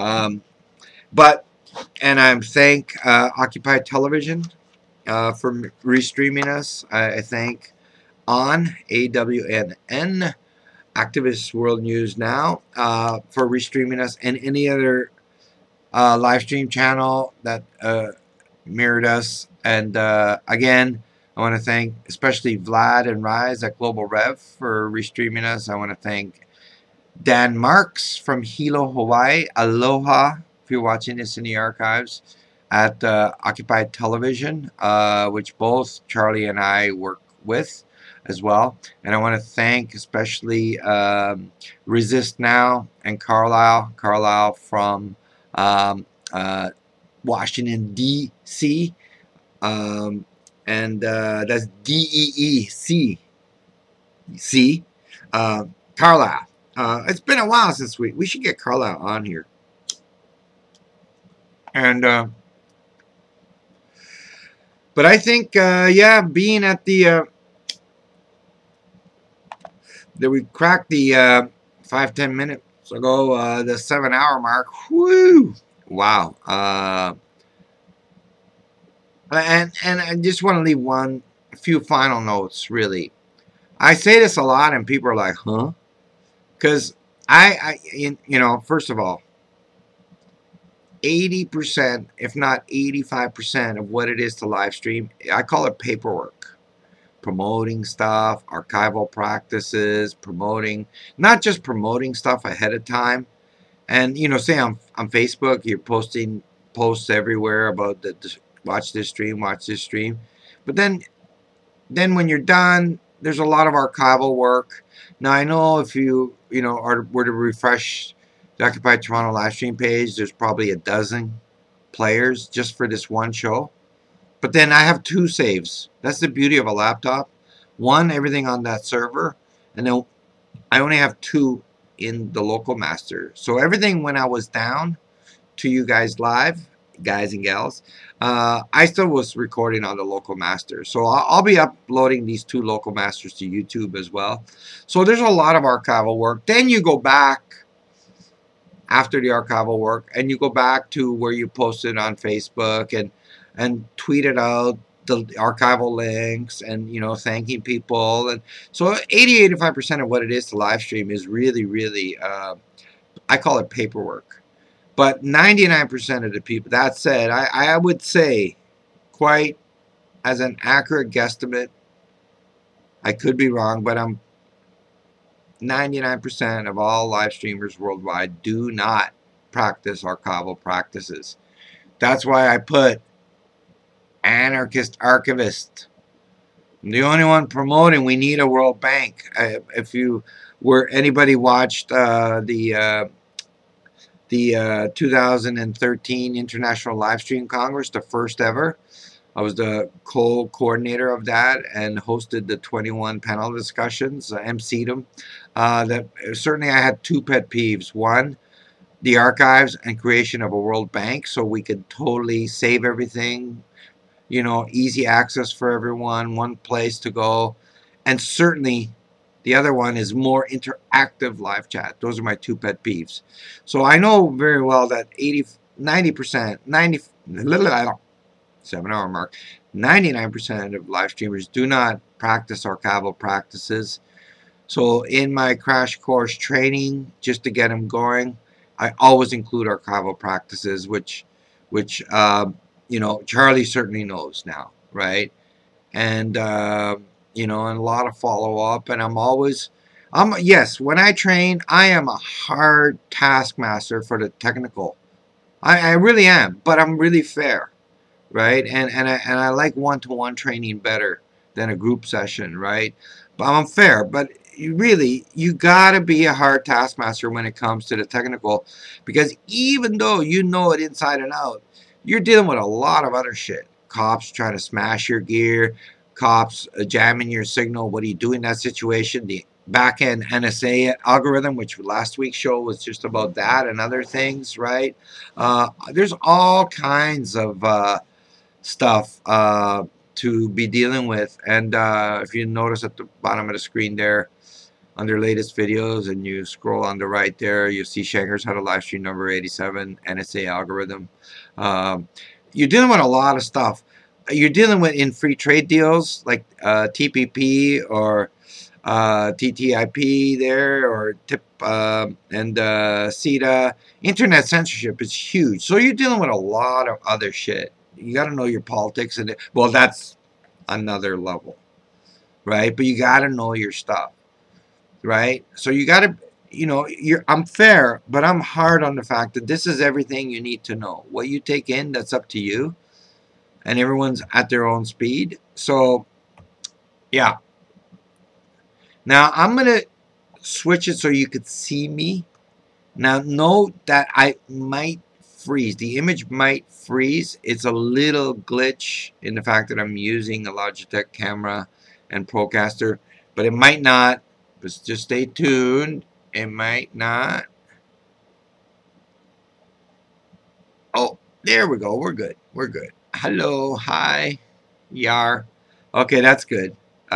And I thank Occupy Television for restreaming us. I thank on AWNN Activist World News Now for restreaming us, and any other live stream channel that mirrored us. And again, I want to thank especially Vlad and Rise at Global Rev for restreaming us. I want to thank Dan Marks from Hilo, Hawaii. Aloha, if you're watching this in the archives, at Occupied Television, which both Charlie and I work with as well. And I want to thank especially Resist Now and Carlisle from Washington, D.C. And that's DEEC. Carlisle. It's been a while since we should get Carlisle on here. And but I think yeah, being at the that we cracked the 5-10 minutes ago the 7-hour mark. Whoo! Wow. And I just want to leave a few final notes. Really, I say this a lot, and people are like, "Huh?" Because first of all, 80%, if not 85% of what it is to live stream, I call it paperwork. Promoting stuff, archival practices, not just promoting stuff ahead of time. And, say on Facebook, you're posting posts everywhere about watch this stream. But then when you're done, there's a lot of archival work. Now, I know if you, were to refresh the Occupy Toronto live stream page, there's probably a dozen players just for this one show. But then I have 2 saves. That's the beauty of a laptop. One, everything on that server, and then I only have 2 in the local master. So everything when I was down to you guys live, guys and gals, I still was recording on the local master. So I'll be uploading these 2 local masters to YouTube as well. So there's a lot of archival work. Then you go back after the archival work, and you go back to where you posted on Facebook and tweeted out the archival links and thanking people. And so 80-85% of what it is to live stream is really I call it paperwork. But 99% of the people, that said, I would say, quite as an accurate guesstimate, I could be wrong, but I'm 99% of all live streamers worldwide do not practice archival practices. That's why I put anarchist archivist. I'm the only one promoting we need a World Bank. If you were anybody watched the 2013 International Livestream Congress, the first ever, I was the co-coordinator of that and hosted the 21 panel discussions, emceed them. That certainly I had two pet peeves. One, the archives and creation of a World Bank so we could totally save everything, you know, easy access for everyone, one place to go. And certainly the other one is more interactive live chat. Those are my two pet peeves. So I know very well that 90%, 7-hour mark, 99% of live streamers do not practice archival practices. So in my crash course training, just to get them going, I always include archival practices, which you know, Charlie certainly knows now, right? And you know, and a lot of follow-up, and yes, when I train, I am a hard taskmaster for the technical. I really am, but I'm really fair, right? And I like one-to-one training better than a group session, right? But I'm fair, but you gotta be a hard taskmaster when it comes to the technical, because even though you know it inside and out, you're dealing with a lot of other shit. Cops trying to smash your gear, cops jamming your signal. What do you do in that situation? The back-end NSA algorithm, which last week's show was just about that and other things, right? There's all kinds of stuff to be dealing with. And if you notice at the bottom of the screen there, under latest videos, and you scroll on the right there, you see Shangers How to Livestream number 87, NSA algorithm. You're dealing with a lot of stuff. You're dealing with in free trade deals like TPP or TTIP there, or TIP and CETA. Internet censorship is huge. So you're dealing with a lot of other shit. You got to know your politics, and well, that's another level, right? But you got to know your stuff, right? So you got to, you know, I'm fair, but I'm hard on the fact that this is everything you need to know. What you take in, that's up to you, and everyone's at their own speed. So, yeah. Now I'm gonna switch it so you could see me. Now note that I might freeze. The image might freeze. It's a little glitch in the fact that I'm using a Logitech camera and Procaster, but it might not. Just stay tuned. It might not. Oh, there we go. We're good. We're good. Hello. Hi. Yar. Okay, that's good.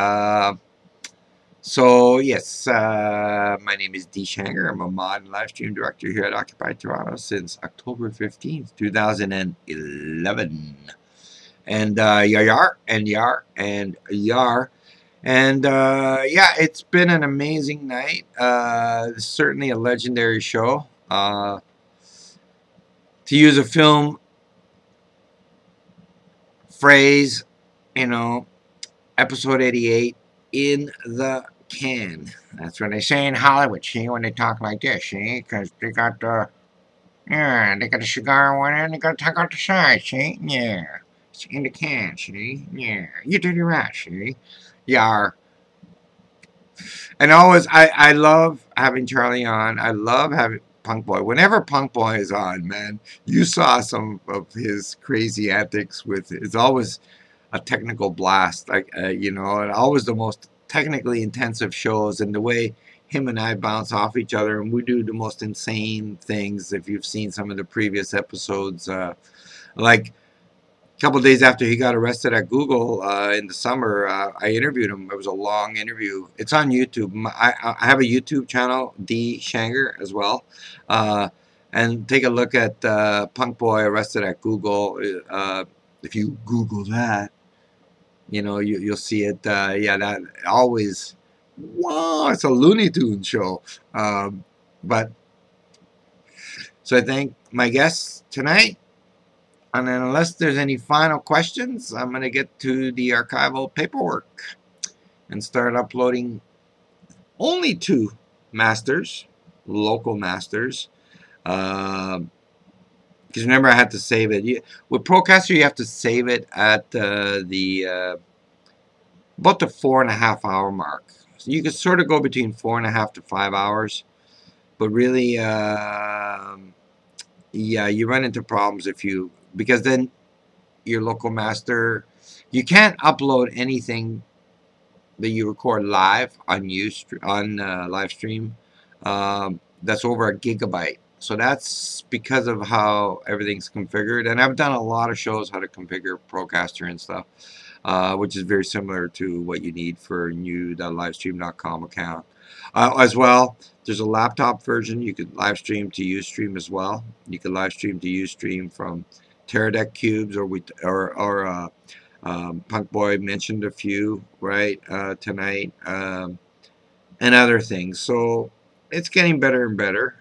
So, yes, my name is Dee Shanger. I'm a mod and live stream director here at Occupy Toronto since October 15th, 2011. And yar and yar and yar. And yeah, it's been an amazing night. Certainly a legendary show. To use a film phrase, you know, episode 88 in the can. That's what they say in Hollywood, see, when they talk like this, see, because they got the, yeah, they got a cigar one and they got to talk out the side, see, yeah, it's in the can, see, yeah, you did your right, see, yar. And always, I love having Charlie on. I love having Punk Boy. Whenever Punk Boy is on, man, you saw some of his crazy antics with, it's always a technical blast, like you know, and always the most technically intensive shows, and the way him and I bounce off each other, and we do the most insane things. If you've seen some of the previous episodes, like a couple of days after he got arrested at Google in the summer, I interviewed him. It was a long interview. It's on YouTube. I have a YouTube channel, Dee Shanger, as well. And take a look at Punk Boy arrested at Google. If you Google that, you know, you'll see it. Yeah, that always, wow, it's a Looney Tunes show. But So I thank my guests tonight. And then unless there's any final questions, I'm going to get to the archival paperwork and start uploading only 2 masters, local masters. Because remember, I had to save it. With Procaster, you have to save it at about the 4.5 hour mark. So you can sort of go between 4.5 to 5 hours. But really, yeah, you run into problems because then your local master, you can't upload anything that you record live on live stream that's over a gigabyte. So that's because of how everything's configured. And I've done a lot of shows how to configure Procaster and stuff, which is very similar to what you need for a new.livestream.com account. As well, there's a laptop version. You could live stream to Ustream as well. You could live stream to Ustream from Teradek cubes, or Punk Boy mentioned a few right tonight, and other things. So it's getting better and better.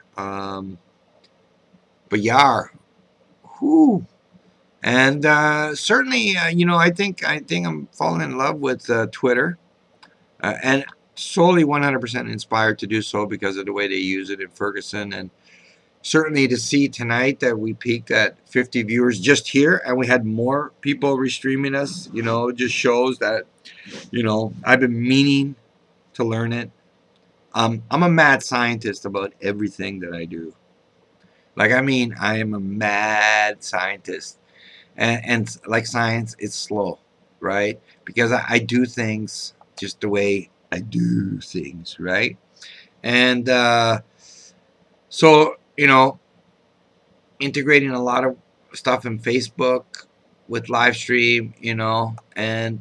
But yeah, whoo. And certainly, I think I'm falling in love with Twitter, and solely 100% inspired to do so because of the way they use it in Ferguson. And certainly to see tonight that we peaked at 50 viewers just here, and we had more people restreaming us, just shows that, I've been meaning to learn it. I'm a mad scientist about everything that I do. Like, I am a mad scientist. And like science, it's slow, right? Because I do things just the way I do things, right? And so, integrating a lot of stuff in Facebook with live stream, and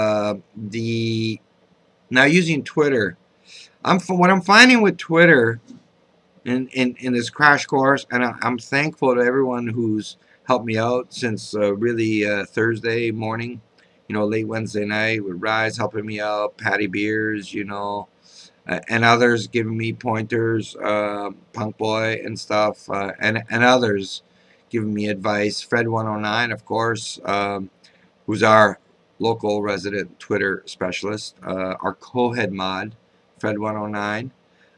now using Twitter. What I'm finding with Twitter in this crash course, and I'm thankful to everyone who's helped me out since really Thursday morning, late Wednesday night, with Rise helping me out, Patty Beers, and others giving me pointers, Punk Boy and stuff, and others giving me advice. Fred 109, of course, who's our local resident Twitter specialist, our co-head mod, Fred 109.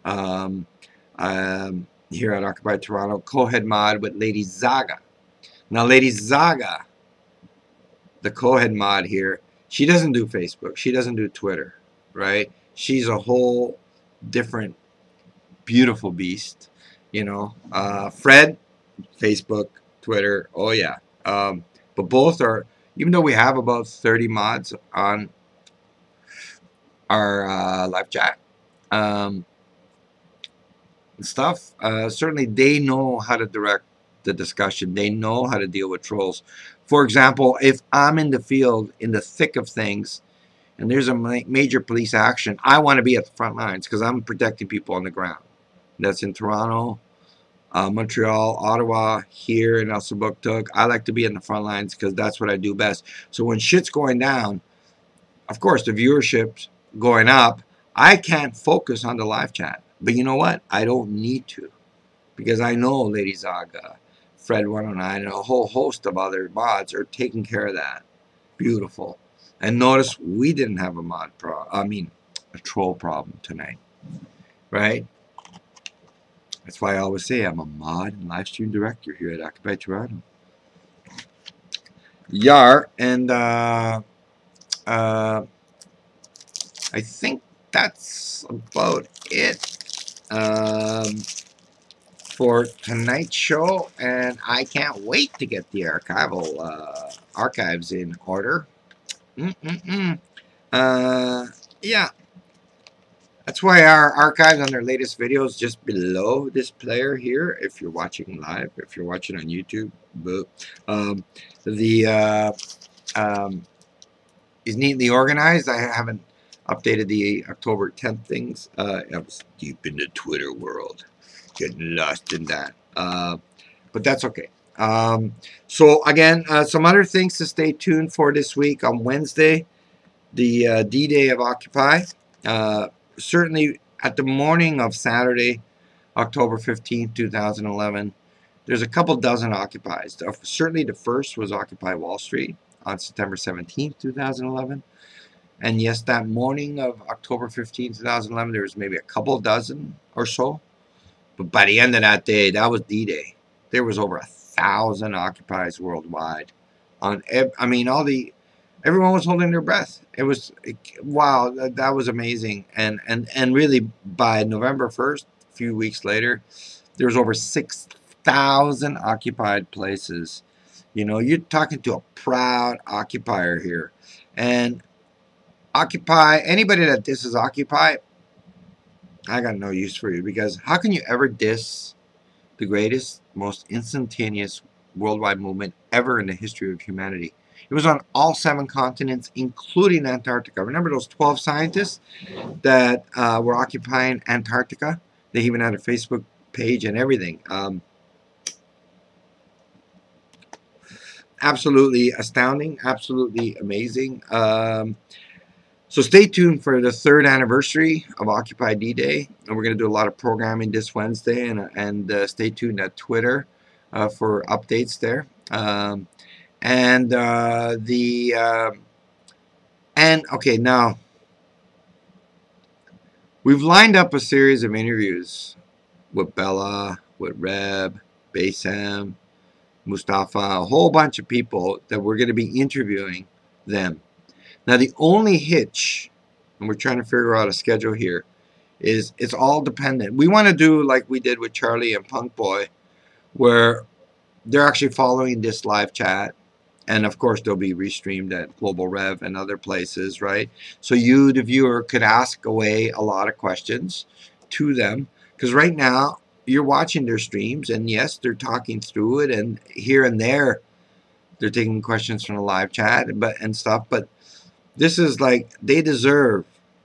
Here at Occupy Toronto, co-head mod with Lady Zaga. Now, Lady Zaga, the co-head mod here, she doesn't do Facebook. She doesn't do Twitter, right? She's a whole different, beautiful beast, Fred, Facebook, Twitter, oh yeah. But both are, even though we have about 30 mods on our live chat, stuff, certainly they know how to direct the discussion. They know how to deal with trolls. For example, if I'm in the field, in the thick of things, and there's a major police action, I want to be at the front lines because I'm protecting people on the ground. That's in Toronto, Montreal, Ottawa, here in Elsabuktuk. I like to be in the front lines because that's what I do best. So when shit's going down, of course, the viewership's going up. I can't focus on the live chat. But you know what? I don't need to, because I know Lady Zaga, Fred 109, and a whole host of other mods are taking care of that. Beautiful. And notice we didn't have a troll problem tonight, right? That's why I always say I'm a mod and live stream director here at Occupy Toronto. Yar, and I think that's about it for tonight's show, and I can't wait to get the archival archives in order. Yeah, that's why our archives on their latest videos just below this player here. If you're watching live, if you're watching on YouTube, is neatly organized. I haven't updated the October 10th things. I was deep in the Twitter world, getting lost in that. But that's okay. So again, some other things to stay tuned for this week. On Wednesday, the D-Day of Occupy. Certainly at the morning of Saturday, October 15th, 2011, There's a couple dozen occupies. Certainly the first was Occupy Wall Street on September 17th, 2011. And yes, that morning of October 15th, 2011, there was maybe a couple dozen or so. But by the end of that day, that was D-Day. There was over 1,000 occupies worldwide. Everyone was holding their breath. It was, wow, that was amazing. And really, by November 1st, a few weeks later, there was over 6,000 occupied places. You know, you're talking to a proud occupier here. And Occupy, anybody that disses Occupy, I got no use for you, because how can you ever diss the greatest, most instantaneous worldwide movement ever in the history of humanity? It was on all 7 continents, including Antarctica. Remember those 12 scientists that were occupying Antarctica? They even had a Facebook page and everything. Absolutely astounding, absolutely amazing. So stay tuned for the 3rd anniversary of Occupy D-Day, and we're going to do a lot of programming this Wednesday, and stay tuned at Twitter for updates there. Okay, now we've lined up a series of interviews with Bella, with Reb, Bassam, Mustafa, a whole bunch of people that we're going to be interviewing them. Now, the only hitch, and we're trying to figure out a schedule here, is it's all dependent. We want to do like we did with Charlie and Punk Boy, where they're actually following this live chat. And, of course, they'll be restreamed at Global Rev and other places, right? So you, the viewer, could ask away a lot of questions to them. Because right now, you're watching their streams, and yes, they're talking through it, and here and there, they're taking questions from the live chat and stuff. But this is like, they deserve,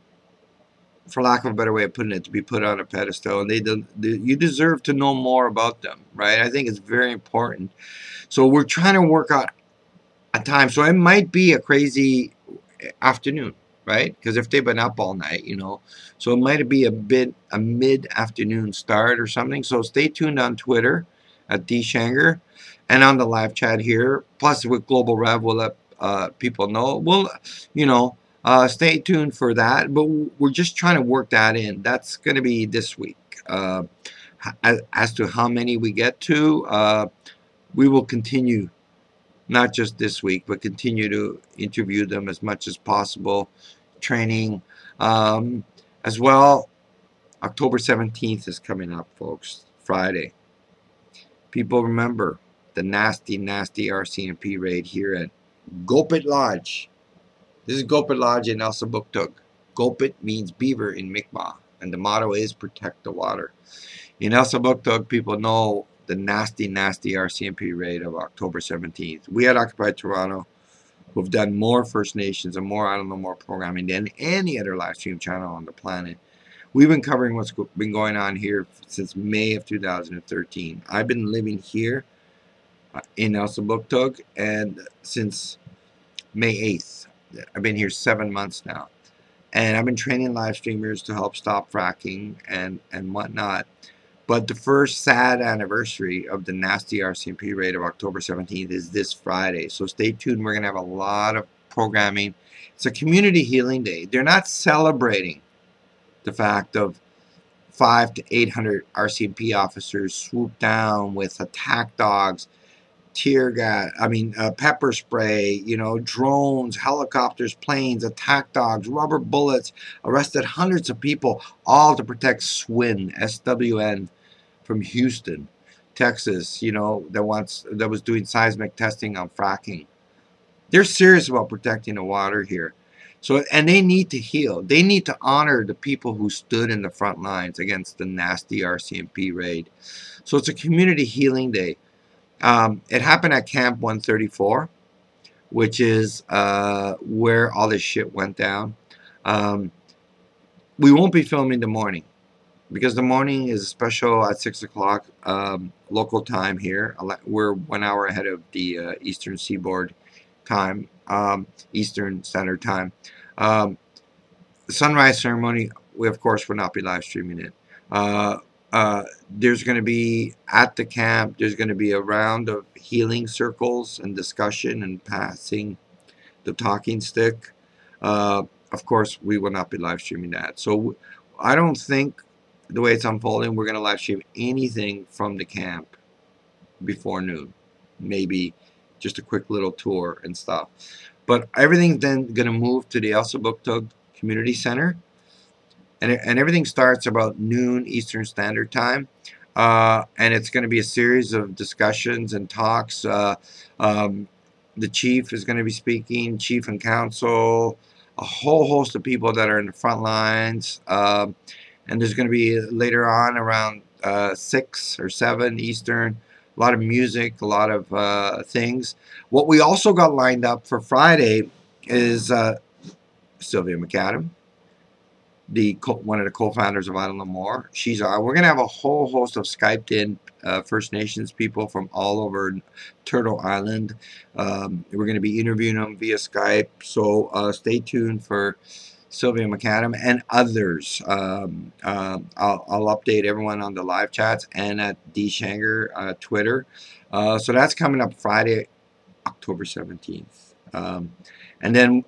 for lack of a better way of putting it, to be put on a pedestal, and you deserve to know more about them, right? I think it's very important. So we're trying to work out a time. So it might be a crazy afternoon, right? Because if they've been up all night, you know, so it might be a mid-afternoon start or something. So stay tuned on Twitter at Dee Shanger and on the live chat here. Plus with Global Rev, we'll let people know. We'll, you know, stay tuned for that. But we're just trying to work that in. That's going to be this week. As to how many we get to, we will continue. Not just this week, but continue to interview them as much as possible. Training as well. October 17th is coming up, folks. Friday. People remember the nasty, nasty RCMP raid here at Gopit Lodge. This is Gopit Lodge in Elsabuktuk. Gopit means beaver in Mi'kmaq, and the motto is protect the water. In Elsabuktuk, people know the nasty, nasty RCMP raid of October 17th. We at Occupy Toronto, who've done more First Nations and more I Don't Know More programming than any other live stream channel on the planet. We've been covering what's been going on here since May of 2013. I've been living here in Elsabuktuk and since May 8th. I've been here 7 months now. And I've been training live streamers to help stop fracking and whatnot. But the first sad anniversary of the nasty RCMP raid of October 17th is this Friday. So stay tuned. We're going to have a lot of programming. It's a community healing day. They're not celebrating the fact of 500 to 800 RCMP officers swoop down with attack dogs, tear gas, pepper spray, you know, drones, helicopters, planes, attack dogs, rubber bullets, arrested hundreds of people, all to protect SWN, SWN, from Houston, Texas, you know, that was doing seismic testing on fracking. They're serious about protecting the water here. So, and they need to heal. They need to honor the people who stood in the front lines against the nasty RCMP raid. So it's a community healing day. It happened at Camp 134, which is where all this shit went down. We won't be filming the morning, because the morning is special at 6 o'clock local time here. We're 1 hour ahead of the Eastern Seaboard time, Eastern Standard Time. The sunrise ceremony, we of course will not be live streaming it. there's going to be, at the camp, there's going to be a round of healing circles and discussion and passing the talking stick. Of course, we will not be live streaming that. So I don't think, the way it's unfolding, we're going to live stream anything from the camp before noon. Maybe just a quick little tour and stuff. But everything's then going to move to the Elsa Book Community Center. And everything starts about noon Eastern Standard Time. And it's going to be a series of discussions and talks. The chief is going to be speaking, chief and council, a whole host of people that are in the front lines. And there's going to be later on around 6 or 7 Eastern, a lot of music, a lot of things. What we also got lined up for Friday is Sylvia McAdam, one of the co-founders of Island More. She's on. We're going to have a whole host of Skyped in First Nations people from all over Turtle Island. We're going to be interviewing them via Skype. So stay tuned for Sylvia McAdam and others. I'll update everyone on the live chats and at Dee Shanger Twitter. So that's coming up Friday, October 17th. And then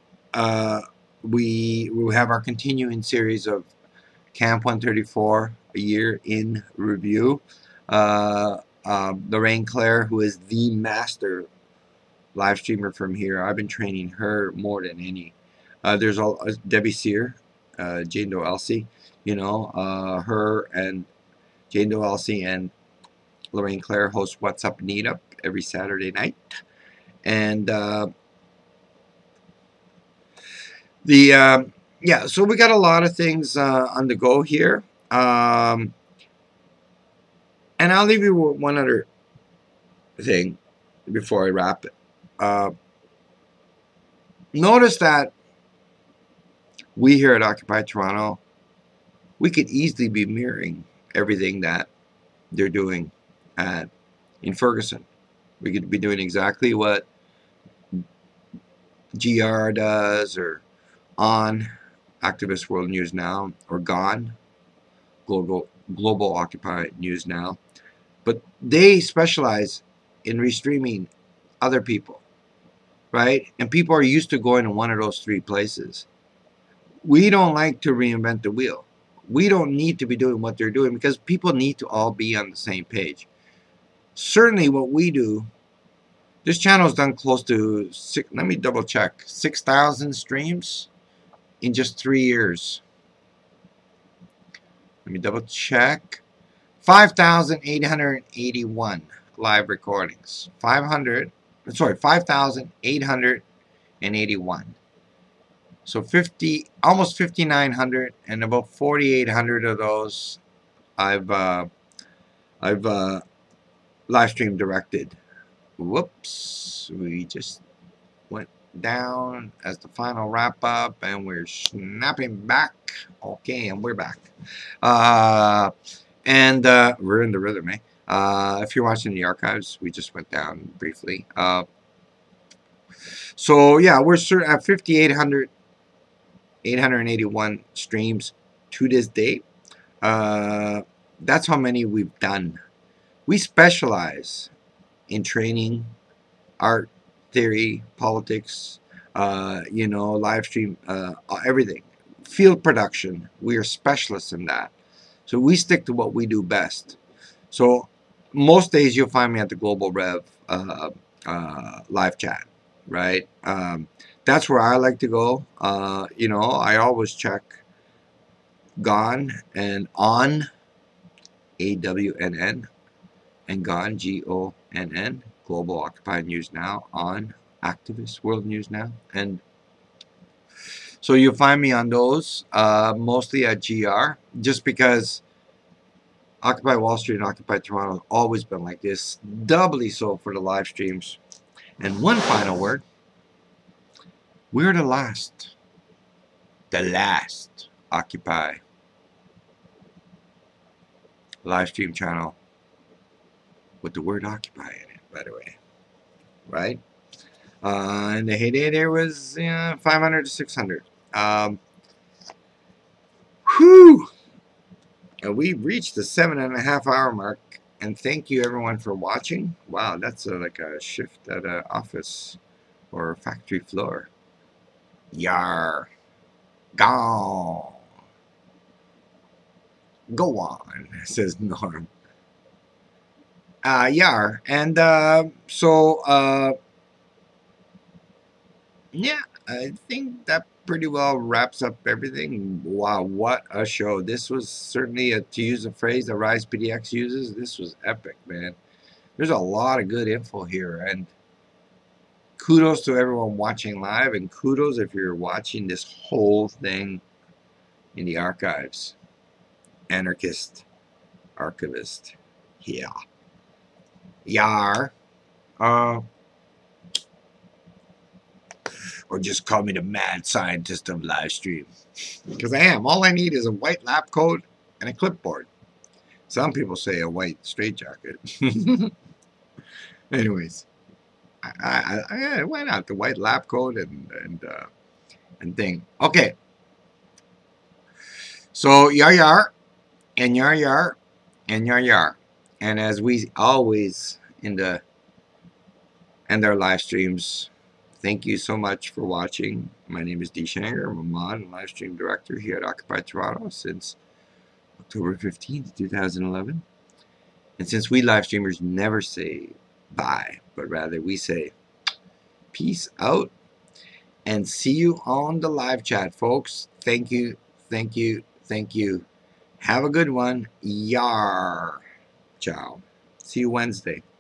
we will have our continuing series of Camp 134, a year in review. Lorraine Claire, who is the master live streamer from here, I've been training her more than any. There's Debbie Sear, Jane Doe Elsie, her and Jane Doe Elsie and Lorraine Claire host What's Up Need Up every Saturday night. And yeah, so we got a lot of things on the go here. And I'll leave you with one other thing before I wrap it. Notice that we here at Occupy Toronto, we could easily be mirroring everything that they're doing in Ferguson. We could be doing exactly what GR does, or on Activist World News Now, or GONE, Global Occupy News Now. But they specialize in restreaming other people, right? And people are used to going to one of those 3 places. We don't like to reinvent the wheel. We don't need to be doing what they're doing, because people need to all be on the same page. Certainly what we do, this channel's done close to, let me double check, 6,000 streams in just 3 years. Let me double check. 5,881 live recordings. 5,881. So almost 5,900, and about 4,800 of those I've live stream directed. Whoops, we just went down as the final wrap up, and we're snapping back. Okay, and we're back. And we're in the rhythm, eh? If you're watching the archives, we just went down briefly. So yeah, we're at 5,881 streams to this date. That's how many we've done. We specialize in training, art, theory, politics, live stream, everything. Field production, we are specialists in that. So we stick to what we do best. So most days you'll find me at the Global Rev live chat, right? That's where I like to go. I always check GONE and on, AWNN, and GONE, GONN, Global Occupy News Now, on Activist World News Now. And so you'll find me on those, mostly at GR, just because Occupy Wall Street and Occupy Toronto have always been like this, doubly so for the live streams. And one final word, we're the last Occupy live stream channel with the word Occupy in it, by the way, right? In the heyday, there was 500 to 600. Whew! And we've reached the 7.5-hour mark. And thank you everyone for watching. Wow, that's like a shift at an office or factory floor. Yar. Gone. Go on, says Norm. Yar. And yeah, I think that pretty well wraps up everything. Wow, what a show. This was certainly, to use a phrase that Rise PDX uses, this was epic, man. There's a lot of good info here, and kudos to everyone watching live, and kudos if you're watching this whole thing in the archives. Anarchist, archivist. Yeah. Yar. Or just call me the mad scientist of live stream. Because I am. All I need is a white lab coat and a clipboard. Some people say a white straitjacket. Anyways, I went out the white lab coat and thing. Okay. So yar yar and yar yar and yar yar. And as we always end our live streams, thank you so much for watching. My name is Dee Shanger. I'm a mod and live stream director here at Occupy Toronto since October 15th, 2011. And since we live streamers never say bye, but rather we say peace out and see you on the live chat, folks. Thank you, thank you, thank you. Have a good one. Yar. Ciao. See you Wednesday.